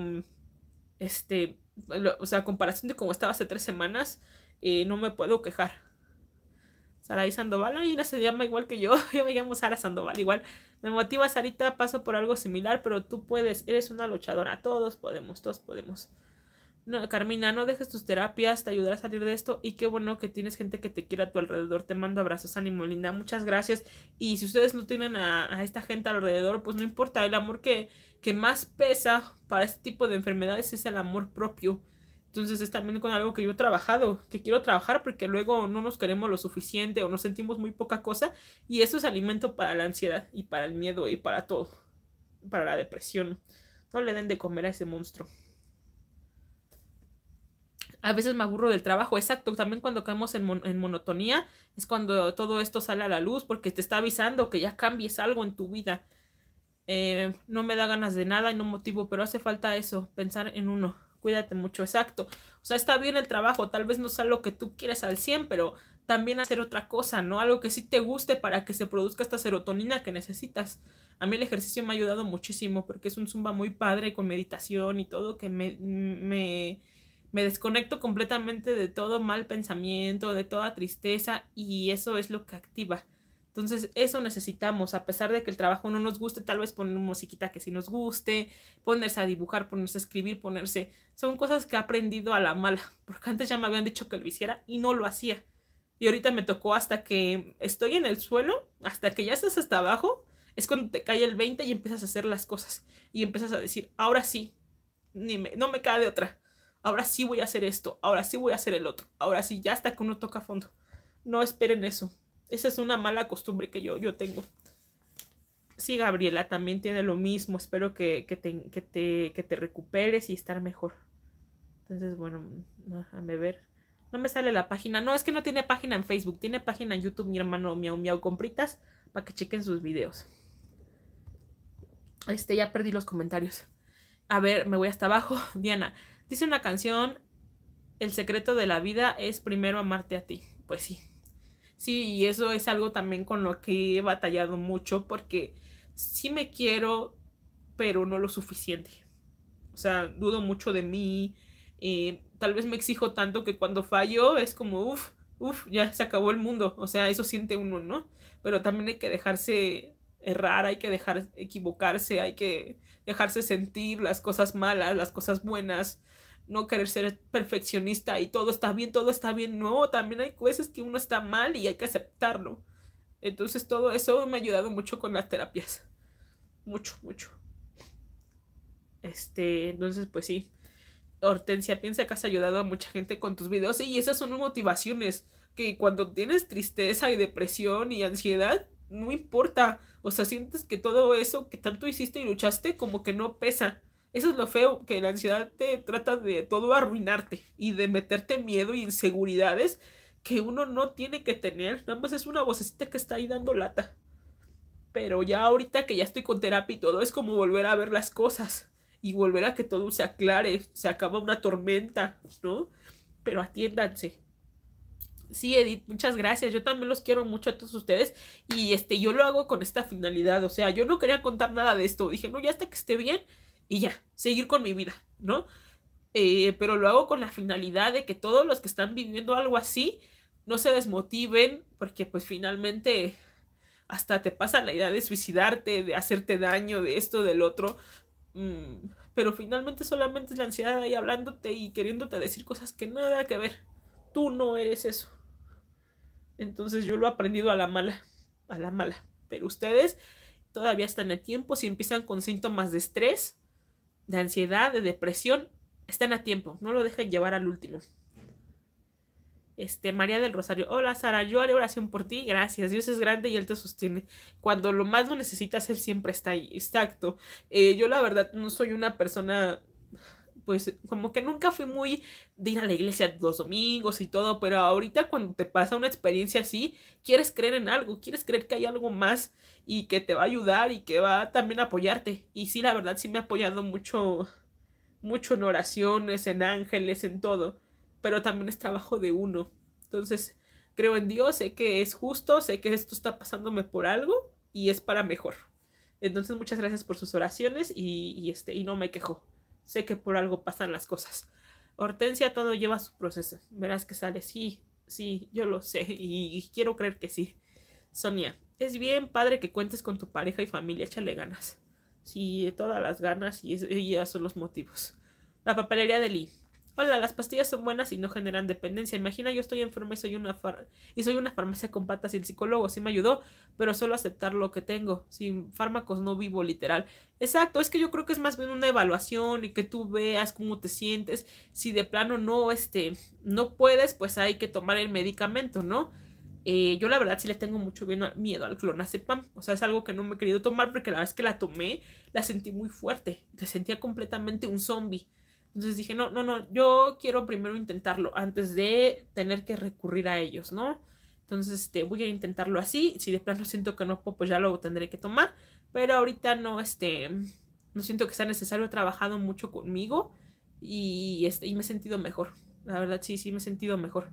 o sea, a comparación de cómo estaba hace 3 semanas, no me puedo quejar. Saray Sandoval, ay, se llama igual que yo. Yo me llamo Sara Sandoval, igual. Me motiva, Sarita, paso por algo similar, pero tú puedes, eres una luchadora. Todos podemos, todos podemos. No, Carmina, no dejes tus terapias, te ayudará a salir de esto y qué bueno que tienes gente que te quiere a tu alrededor. Te mando abrazos, ánimo, linda, muchas gracias. Y si ustedes no tienen a esta gente alrededor, pues no importa, el amor que más pesa para este tipo de enfermedades es el amor propio. Entonces es también con algo que yo he trabajado, que quiero trabajar porque luego no nos queremos lo suficiente o nos sentimos muy poca cosa y eso es alimento para la ansiedad y para el miedo y para todo, para la depresión. No le den de comer a ese monstruo. A veces me aburro del trabajo, exacto. También cuando caemos en monotonía es cuando todo esto sale a la luz porque te está avisando que ya cambies algo en tu vida. No me da ganas de nada y no motivo, pero hace falta eso, pensar en uno. Cuídate mucho, exacto. O sea, está bien el trabajo, tal vez no sea lo que tú quieres al 100, pero también hacer otra cosa, ¿no? Algo que sí te guste para que se produzca esta serotonina que necesitas. A mí el ejercicio me ha ayudado muchísimo porque es un zumba muy padre con meditación y todo que me desconecto completamente de todo mal pensamiento, de toda tristeza y eso es lo que activa. Entonces, eso necesitamos, a pesar de que el trabajo no nos guste, tal vez poner una musiquita que sí nos guste, ponerse a dibujar, ponerse a escribir, ponerse... Son cosas que he aprendido a la mala, porque antes ya me habían dicho que lo hiciera y no lo hacía. Y ahorita me tocó hasta que estoy en el suelo, hasta que ya estás hasta abajo, es cuando te cae el 20 y empiezas a hacer las cosas. Y empiezas a decir, ahora sí, no me cae de otra. Ahora sí voy a hacer esto, ahora sí voy a hacer el otro, ahora sí, ya hasta que uno toca fondo. No esperen eso. Esa es una mala costumbre que yo tengo. Sí, Gabriela también tiene lo mismo. Espero que te recuperes y estar mejor. Entonces, bueno, déjame ver. No me sale la página. No, es que no tiene página en Facebook. Tiene página en YouTube, mi hermano Miau Miau Compritas, para que chequen sus videos. Ya perdí los comentarios. A ver, me voy hasta abajo. Diana, dice una canción, el secreto de la vida es primero amarte a ti. Pues sí. Sí, y eso es algo también con lo que he batallado mucho porque sí me quiero, pero no lo suficiente. O sea, dudo mucho de mí. Tal vez me exijo tanto que cuando fallo es como, ya se acabó el mundo. O sea, eso siente uno, ¿no? Pero también hay que dejarse errar, hay que dejar equivocarse, hay que dejarse sentir las cosas malas, las cosas buenas, no querer ser perfeccionista y todo está bien, no, también hay veces que uno está mal y hay que aceptarlo. Entonces todo eso me ha ayudado mucho con las terapias, mucho, mucho. Entonces pues sí, Hortensia, piensa que has ayudado a mucha gente con tus videos y esas son motivaciones que cuando tienes tristeza y depresión y ansiedad, no importa, o sea, sientes que todo eso que tanto hiciste y luchaste como que no pesa. Eso es lo feo, que la ansiedad te trata de todo arruinarte y de meterte miedo y inseguridades que uno no tiene que tener, nada más es una vocecita que está ahí dando lata. Pero ya ahorita que ya estoy con terapia y todo, es como volver a ver las cosas y volver a que todo se aclare, se acaba una tormenta, ¿no? Pero atiéndanse. Sí, Edith, muchas gracias. Yo también los quiero mucho a todos ustedes y yo lo hago con esta finalidad, o sea, yo no quería contar nada de esto. Dije, no, ya hasta que esté bien y ya, seguir con mi vida, ¿no? Pero lo hago con la finalidad de que todos los que están viviendo algo así no se desmotiven, porque pues finalmente hasta te pasa la idea de suicidarte, de hacerte daño, de esto, del otro. Pero finalmente solamente es la ansiedad ahí hablándote y queriéndote decir cosas que nada que ver. Tú no eres eso. Entonces yo lo he aprendido a la mala, a la mala. Pero ustedes todavía están a tiempo. Si empiezan con síntomas de estrés, de ansiedad, de depresión, están a tiempo. No lo dejen llevar al último. María del Rosario, hola Sara, yo haré oración por ti, gracias, Dios es grande y Él te sostiene, cuando lo más lo necesitas Él siempre está ahí, exacto. Yo la verdad no soy una persona, pues como que nunca fui muy de ir a la iglesia los domingos y todo, pero ahorita cuando te pasa una experiencia así, quieres creer en algo, quieres creer que hay algo más y que te va a ayudar y que va también a apoyarte, y sí, la verdad sí me ha apoyado mucho, mucho en oraciones, en ángeles, en todo, pero también es trabajo de uno. Entonces, creo en Dios, sé que es justo, sé que esto está pasándome por algo y es para mejor. Entonces, muchas gracias por sus oraciones y no me quejo. Sé que por algo pasan las cosas. Hortensia, todo lleva su proceso. Verás que sale, sí, sí, yo lo sé y quiero creer que sí. Sonia, es bien padre que cuentes con tu pareja y familia, échale ganas. Sí, todas las ganas y esos son los motivos. La papelería de Lee. Hola, las pastillas son buenas y no generan dependencia. Imagina, yo estoy enferma y soy una farmacia con patas y el psicólogo sí me ayudó, pero solo aceptar lo que tengo. Sin fármacos no vivo, literal. Exacto, es que yo creo que es más bien una evaluación y que tú veas cómo te sientes. Si de plano no, no puedes, pues hay que tomar el medicamento, ¿no? Yo la verdad sí le tengo mucho miedo al clonazepam. O sea, es algo que no me he querido tomar porque la vez que la tomé, la sentí muy fuerte. Me sentía completamente un zombie. Entonces dije, no, no, no, yo quiero primero intentarlo antes de tener que recurrir a ellos, ¿no? Entonces, voy a intentarlo así. Si de plano siento que no puedo, pues ya lo tendré que tomar. Pero ahorita no, no siento que sea necesario. He trabajado mucho conmigo y me he sentido mejor. La verdad, sí, sí, me he sentido mejor.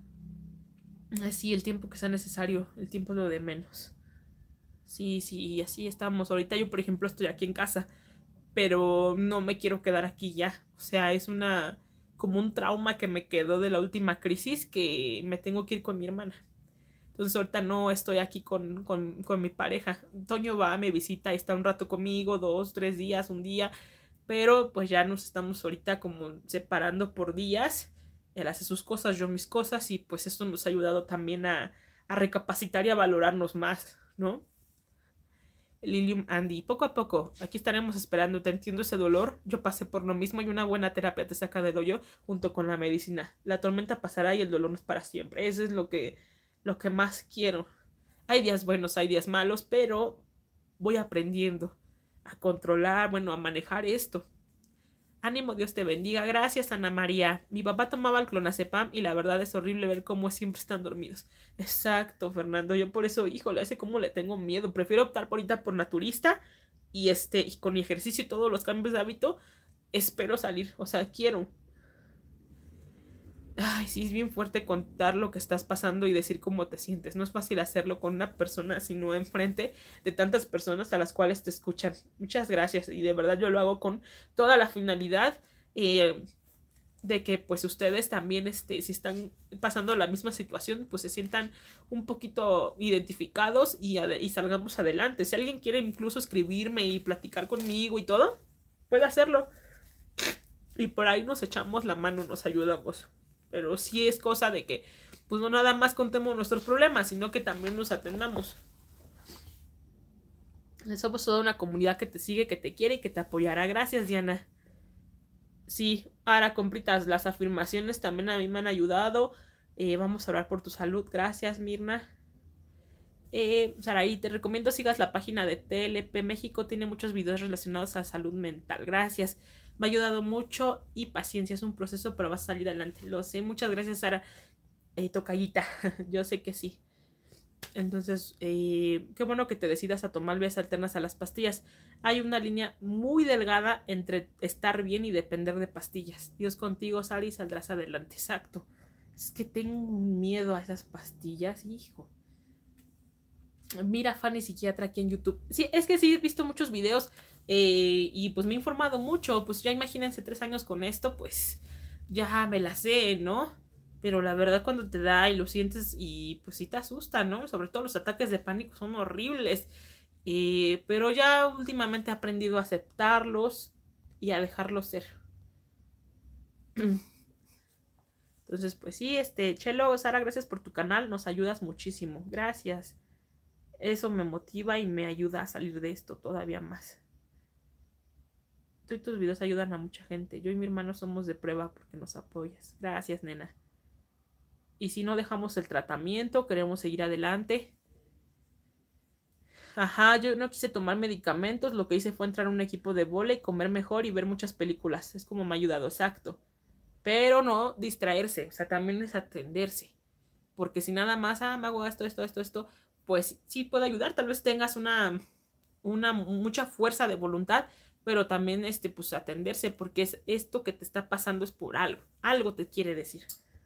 Así, el tiempo que sea necesario, el tiempo es lo de menos. Sí, sí, así estamos. Ahorita yo, por ejemplo, estoy aquí en casa, pero no me quiero quedar aquí ya. O sea, es como un trauma que me quedó de la última crisis que me tengo que ir con mi hermana. Entonces ahorita no estoy aquí con mi pareja. Toño va, me visita, está un rato conmigo, 2, 3 días, un día, pero pues ya nos estamos ahorita como separando por días. Él hace sus cosas, yo mis cosas, y pues esto nos ha ayudado también a recapacitar y a valorarnos más, ¿no? Lilium Andy, poco a poco, aquí estaremos esperando, te entiendo ese dolor, yo pasé por lo mismo y una buena terapia te saca del hoyo junto con la medicina. La tormenta pasará y el dolor no es para siempre, eso es lo que más quiero. Hay días buenos, hay días malos, pero voy aprendiendo a controlar, bueno, a manejar esto. Ánimo, Dios te bendiga. Gracias, Ana María. Mi papá tomaba el clonazepam y la verdad es horrible ver cómo siempre están dormidos. Exacto, Fernando. Yo por eso, híjole, ese cómo le tengo miedo. Prefiero optar por ahorita por naturista y con mi ejercicio y todos los cambios de hábito, espero salir. O sea, quiero. Ay, sí, es bien fuerte contar lo que estás pasando y decir cómo te sientes. No es fácil hacerlo con una persona, sino enfrente de tantas personas a las cuales te escuchan. Muchas gracias y de verdad yo lo hago con toda la finalidad. de que pues ustedes también, si están pasando la misma situación, pues se sientan un poquito identificados y salgamos adelante. Si alguien quiere incluso escribirme y platicar conmigo y todo, puede hacerlo. Y por ahí nos echamos la mano, nos ayudamos. Pero sí es cosa de que, pues no nada más contemos nuestros problemas, sino que también nos atendamos. Somos toda una comunidad que te sigue, que te quiere y que te apoyará. Gracias, Diana. Sí, ahora compritas, las afirmaciones también a mí me han ayudado. Vamos a orar por tu salud. Gracias, Mirna. Saraí, te recomiendo sigas la página de TLP México. Tiene muchos videos relacionados a salud mental. Gracias. Me ha ayudado mucho y paciencia. Es un proceso, pero vas a salir adelante. Lo sé. Muchas gracias, Sara. Tocallita. Yo sé que sí. Entonces, qué bueno que te decidas a tomar vías alternas a las pastillas. Hay una línea muy delgada entre estar bien y depender de pastillas. Dios contigo, Sara, y saldrás adelante. Exacto. Es que tengo miedo a esas pastillas, hijo. Mira, Fanny Psiquiatra aquí en YouTube. Sí, es que sí he visto muchos videos y pues me he informado mucho. Pues ya imagínense 3 años con esto, pues ya me la sé, ¿no? Pero la verdad cuando te da y lo sientes y pues sí te asusta, ¿no? Sobre todo los ataques de pánico son horribles. Pero ya últimamente he aprendido a aceptarlos y a dejarlos ser. Entonces, pues sí, Chelo, Sara, gracias por tu canal, nos ayudas muchísimo. Gracias. Eso me motiva y me ayuda a salir de esto todavía más. Tú y tus videos ayudan a mucha gente. Yo y mi hermano somos de prueba porque nos apoyas. Gracias, nena. Y si no dejamos el tratamiento, queremos seguir adelante. Ajá, yo no quise tomar medicamentos. Lo que hice fue entrar a un equipo de vóley, comer mejor y ver muchas películas. Es como me ha ayudado, exacto. Pero no distraerse. O sea, también es atenderse. Porque si nada más, me hago esto, pues sí puede ayudar. Tal vez tengas una mucha fuerza de voluntad, pero también pues atenderse, porque es esto que te está pasando es por algo te quiere decir.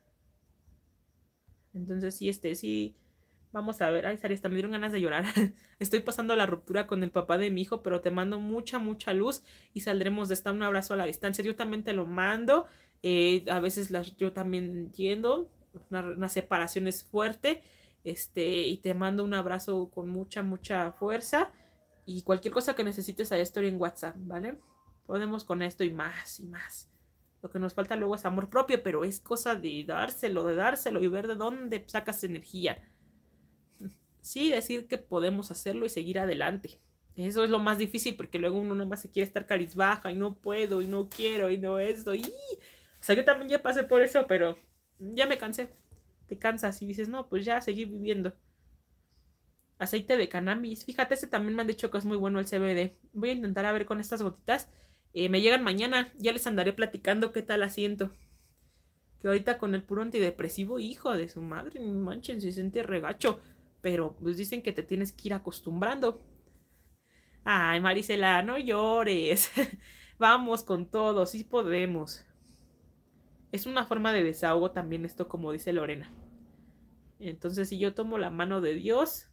Entonces sí, sí, vamos a ver. Ay, Sari, hasta me dieron ganas de llorar. Estoy pasando la ruptura con el papá de mi hijo, pero te mando mucha luz y saldremos de esta. Un abrazo a la distancia. Yo también te lo mando. A veces yo también entiendo. Una separación es fuerte. Y te mando un abrazo con mucha fuerza. Y cualquier cosa que necesites, ahí estoy en WhatsApp, ¿vale? Podemos con esto y más y más. Lo que nos falta luego es amor propio, pero es cosa de dárselo y ver de dónde sacas energía. Sí, decir que podemos hacerlo y seguir adelante. Eso es lo más difícil porque luego uno nomás se quiere estar carizbaja y no puedo y no quiero y no esto. O sea, yo también ya pasé por eso, pero ya me cansé. Te cansas y dices, no, pues ya, seguir viviendo. Aceite de cannabis. Fíjate, también me han dicho que es muy bueno el CBD. Voy a intentar a ver con estas gotitas. Me llegan mañana. Ya les andaré platicando qué tal asiento. Que ahorita con el puro antidepresivo, hijo de su madre, no manchen, se siente regacho. Pero pues dicen que te tienes que ir acostumbrando. Ay, Marisela, no llores. Vamos con todo, sí podemos. Es una forma de desahogo también esto, como dice Lorena. Entonces, si yo tomo la mano de Dios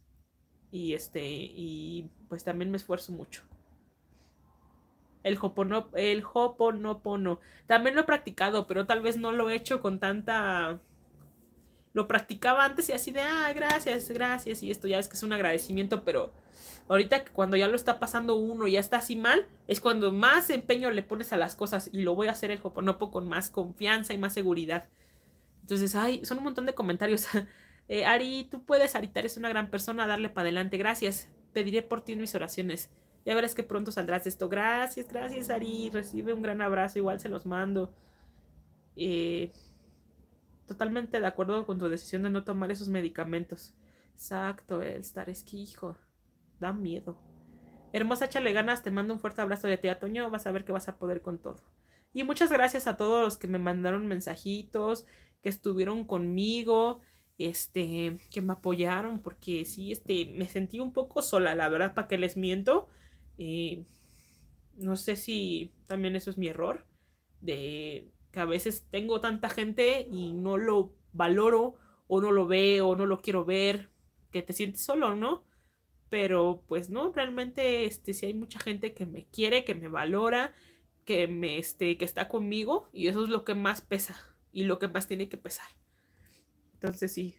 y pues también me esfuerzo mucho. El Hoponopono. También lo he practicado, pero tal vez no lo he hecho con tanta. Lo practicaba antes y así de, gracias, y esto ya es que es un agradecimiento, pero ahorita cuando ya lo está pasando uno y ya está así mal, es cuando más empeño le pones a las cosas y lo voy a hacer el Hoponopo con más confianza y más seguridad. Entonces, son un montón de comentarios. Ari, tú puedes, Arita, eres una gran persona, darle para adelante, gracias. Pediré por ti en mis oraciones. Ya verás que pronto saldrás de esto. Gracias, Ari. Recibe un gran abrazo, igual se los mando. Totalmente de acuerdo con tu decisión de no tomar esos medicamentos. Exacto, el estar es que, hijo, da miedo. Hermosa, échale ganas, te mando un fuerte abrazo de tía Toño, vas a ver que vas a poder con todo. Y muchas gracias a todos los que me mandaron mensajitos, que estuvieron conmigo, que me apoyaron, porque sí, me sentí un poco sola, la verdad, para que les miento. No sé si también eso es mi error, de que a veces tengo tanta gente y no lo valoro, o no lo veo, o no lo quiero ver, que te sientes solo, ¿no? Pero pues no, realmente sí hay mucha gente que me quiere, que me valora, que está conmigo, y eso es lo que más pesa y lo que más tiene que pesar. Entonces sí,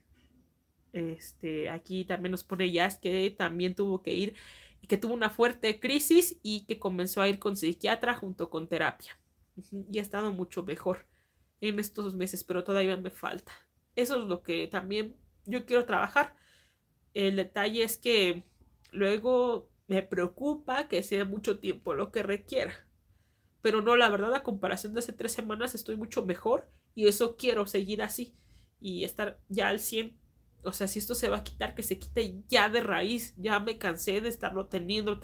aquí también nos pone Jazz que también tuvo que ir y que tuvo una fuerte crisis y que comenzó a ir con psiquiatra junto con terapia. Y ha estado mucho mejor en estos meses, pero todavía me falta. Eso es lo que también yo quiero trabajar. El detalle es que luego me preocupa que sea mucho tiempo lo que requiera. Pero no, la verdad, a comparación de hace 3 semanas estoy mucho mejor y eso quiero seguir así y estar ya al 100. O sea, si esto se va a quitar, que se quite ya de raíz. Ya me cansé de estarlo teniendo.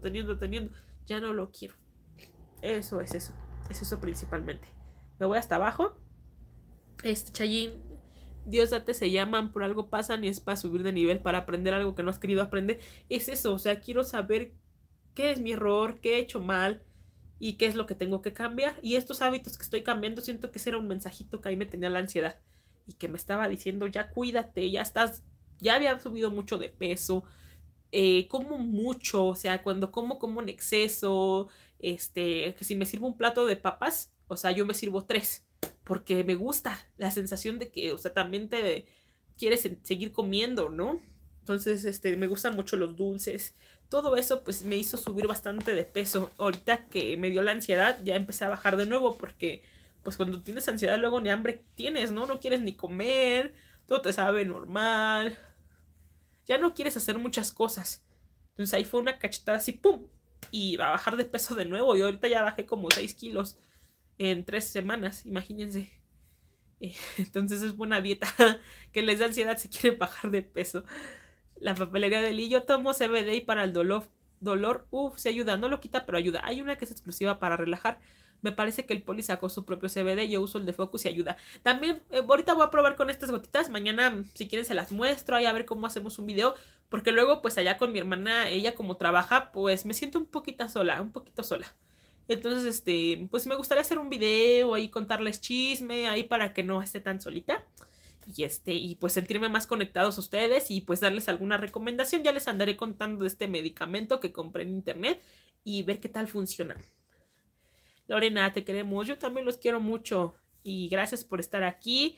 Ya no lo quiero. Eso es eso. Es eso principalmente. Me voy hasta abajo. Chayín, Dios date se llaman, por algo pasan y es para subir de nivel, para aprender algo que no has querido aprender. Es eso, o sea, quiero saber qué es mi error, qué he hecho mal y qué es lo que tengo que cambiar. Y estos hábitos que estoy cambiando, siento que ese era un mensajito que ahí me tenía la ansiedad y que me estaba diciendo, ya cuídate, ya había subido mucho de peso, como mucho, o sea, cuando como en exceso, que si me sirvo un plato de papas, o sea, yo me sirvo 3, porque me gusta la sensación de que, o sea, también te quieres seguir comiendo, ¿no? Entonces, me gustan mucho los dulces. Todo eso, pues, me hizo subir bastante de peso. Ahorita que me dio la ansiedad, ya empecé a bajar de nuevo, porque, pues, cuando tienes ansiedad, luego ni hambre tienes, ¿no? No quieres ni comer, todo te sabe normal. Ya no quieres hacer muchas cosas. Entonces ahí fue una cachetada así, ¡pum! Y a bajar de peso de nuevo. Y ahorita ya bajé como 6 kilos en 3 semanas, imagínense. Entonces es buena dieta que les da ansiedad si quieren bajar de peso. La papelería de Lee, yo tomo CBD y para el dolor, se ayuda, no lo quita, pero ayuda. Hay una que es exclusiva para relajar. Me parece que el Poli sacó su propio CBD, yo uso el de Focus y ayuda. También, ahorita voy a probar con estas gotitas, mañana si quieren se las muestro, ahí a ver cómo hacemos un video, porque luego pues allá con mi hermana, ella como trabaja, pues me siento un poquito sola. Entonces, pues me gustaría hacer un video ahí, contarles chisme, ahí para que no esté tan solita. Y pues sentirme más conectados a ustedes y pues darles alguna recomendación. Ya les andaré contando de este medicamento que compré en internet y ver qué tal funciona. Lorena, te queremos. Yo también los quiero mucho. Y gracias por estar aquí.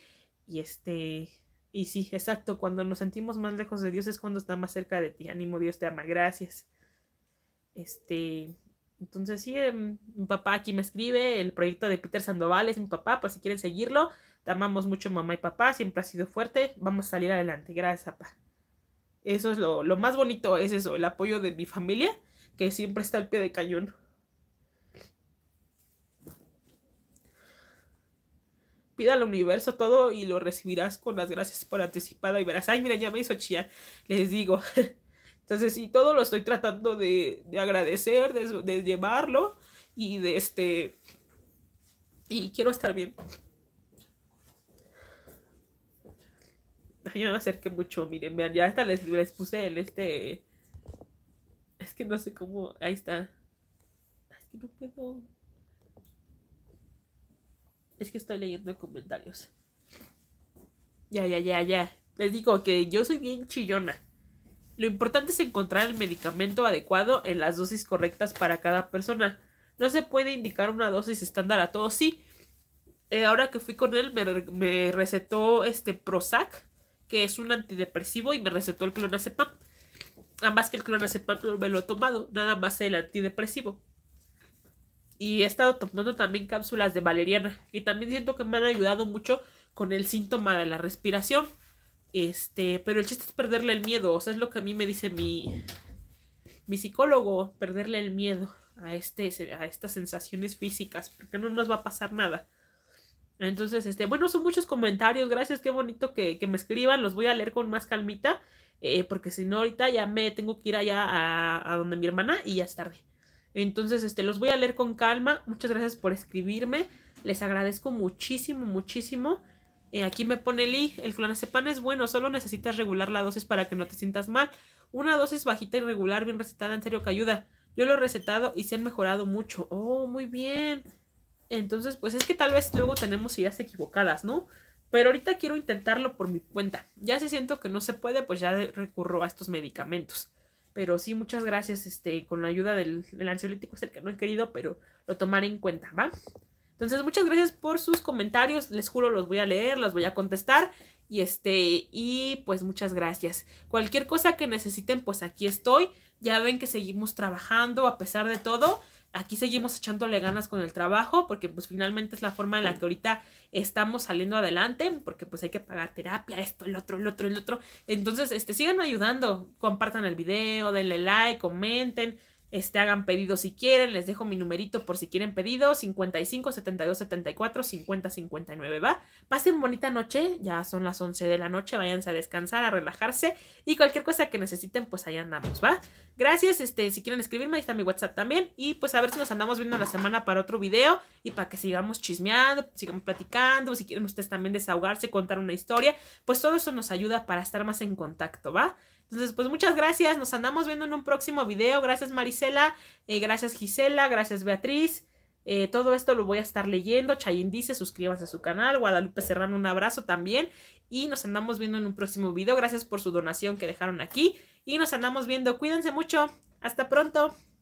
Y sí, exacto. Cuando nos sentimos más lejos de Dios es cuando está más cerca de ti. Ánimo, Dios te ama. Gracias. Entonces sí, mi papá aquí me escribe. El proyecto de Peter Sandoval es mi papá. Pues si quieren seguirlo. Te amamos mucho, mamá y papá. Siempre has sido fuerte. Vamos a salir adelante. Gracias, papá. Eso es lo más bonito. Es eso, el apoyo de mi familia. Que siempre está al pie de cañón. Pida al universo todo y lo recibirás con las gracias por anticipado y verás, ay, mira, ya me hizo chillar, les digo. Entonces, sí, todo lo estoy tratando de agradecer, de llevarlo y y quiero estar bien. Ay, yo me acerqué mucho, miren, vean, ya hasta les puse es que no sé cómo, ahí está. Es que no puedo. Es que estoy leyendo comentarios. Ya. Les digo que yo soy bien chillona. Lo importante es encontrar el medicamento adecuado en las dosis correctas para cada persona. No se puede indicar una dosis estándar a todos. Sí, ahora que fui con él me recetó Prozac, que es un antidepresivo, y me recetó el clonazepam. Además que el clonazepam no me lo he tomado, nada más el antidepresivo. Y he estado tomando también cápsulas de valeriana. Y también siento que me han ayudado mucho con el síntoma de la respiración. Pero el chiste es perderle el miedo. O sea, es lo que a mí me dice mi psicólogo. Perderle el miedo a estas sensaciones físicas. Porque no nos va a pasar nada. Entonces, bueno, son muchos comentarios. Gracias, qué bonito que me escriban. Los voy a leer con más calmita. Porque si no, ahorita ya me tengo que ir allá a donde mi hermana y ya es tarde. Entonces, los voy a leer con calma. Muchas gracias por escribirme. Les agradezco muchísimo. Aquí me pone Lee, el clonazepam es bueno, solo necesitas regular la dosis para que no te sientas mal. Una dosis bajita y regular, bien recetada, en serio que ayuda. Yo lo he recetado y se han mejorado mucho. Oh, muy bien. Entonces, pues es que tal vez luego tenemos ideas equivocadas, ¿no? Pero ahorita quiero intentarlo por mi cuenta. Ya si siento que no se puede, pues ya recurro a estos medicamentos. Pero sí, muchas gracias, con la ayuda del ansiolítico, es el que no he querido, pero lo tomaré en cuenta, ¿va? Entonces, muchas gracias por sus comentarios, les juro, los voy a leer, los voy a contestar, y pues muchas gracias. Cualquier cosa que necesiten, pues aquí estoy. Ya ven que seguimos trabajando a pesar de todo. Aquí seguimos echándole ganas con el trabajo, porque pues finalmente es la forma en la que ahorita estamos saliendo adelante, porque pues hay que pagar terapia, esto, el otro, el otro, el otro. Entonces, sigan ayudando, compartan el video, denle like, comenten, hagan pedidos si quieren, les dejo mi numerito por si quieren pedidos, 55 72 74 50 59, ¿va? Pasen bonita noche, ya son las 11 de la noche, váyanse a descansar, a relajarse, y cualquier cosa que necesiten, pues ahí andamos, ¿va? Gracias, si quieren escribirme, ahí está mi WhatsApp también, y pues a ver si nos andamos viendo la semana para otro video, y para que sigamos chismeando, sigamos platicando, si quieren ustedes también desahogarse, contar una historia, pues todo eso nos ayuda para estar más en contacto, ¿va? Entonces, pues muchas gracias, nos andamos viendo en un próximo video. Gracias Marisela, gracias Gisela, gracias Beatriz. Todo esto lo voy a estar leyendo. Chayin dice, suscríbanse a su canal. Guadalupe Serrano, un abrazo también. Y nos andamos viendo en un próximo video. Gracias por su donación que dejaron aquí. Y nos andamos viendo. Cuídense mucho. Hasta pronto.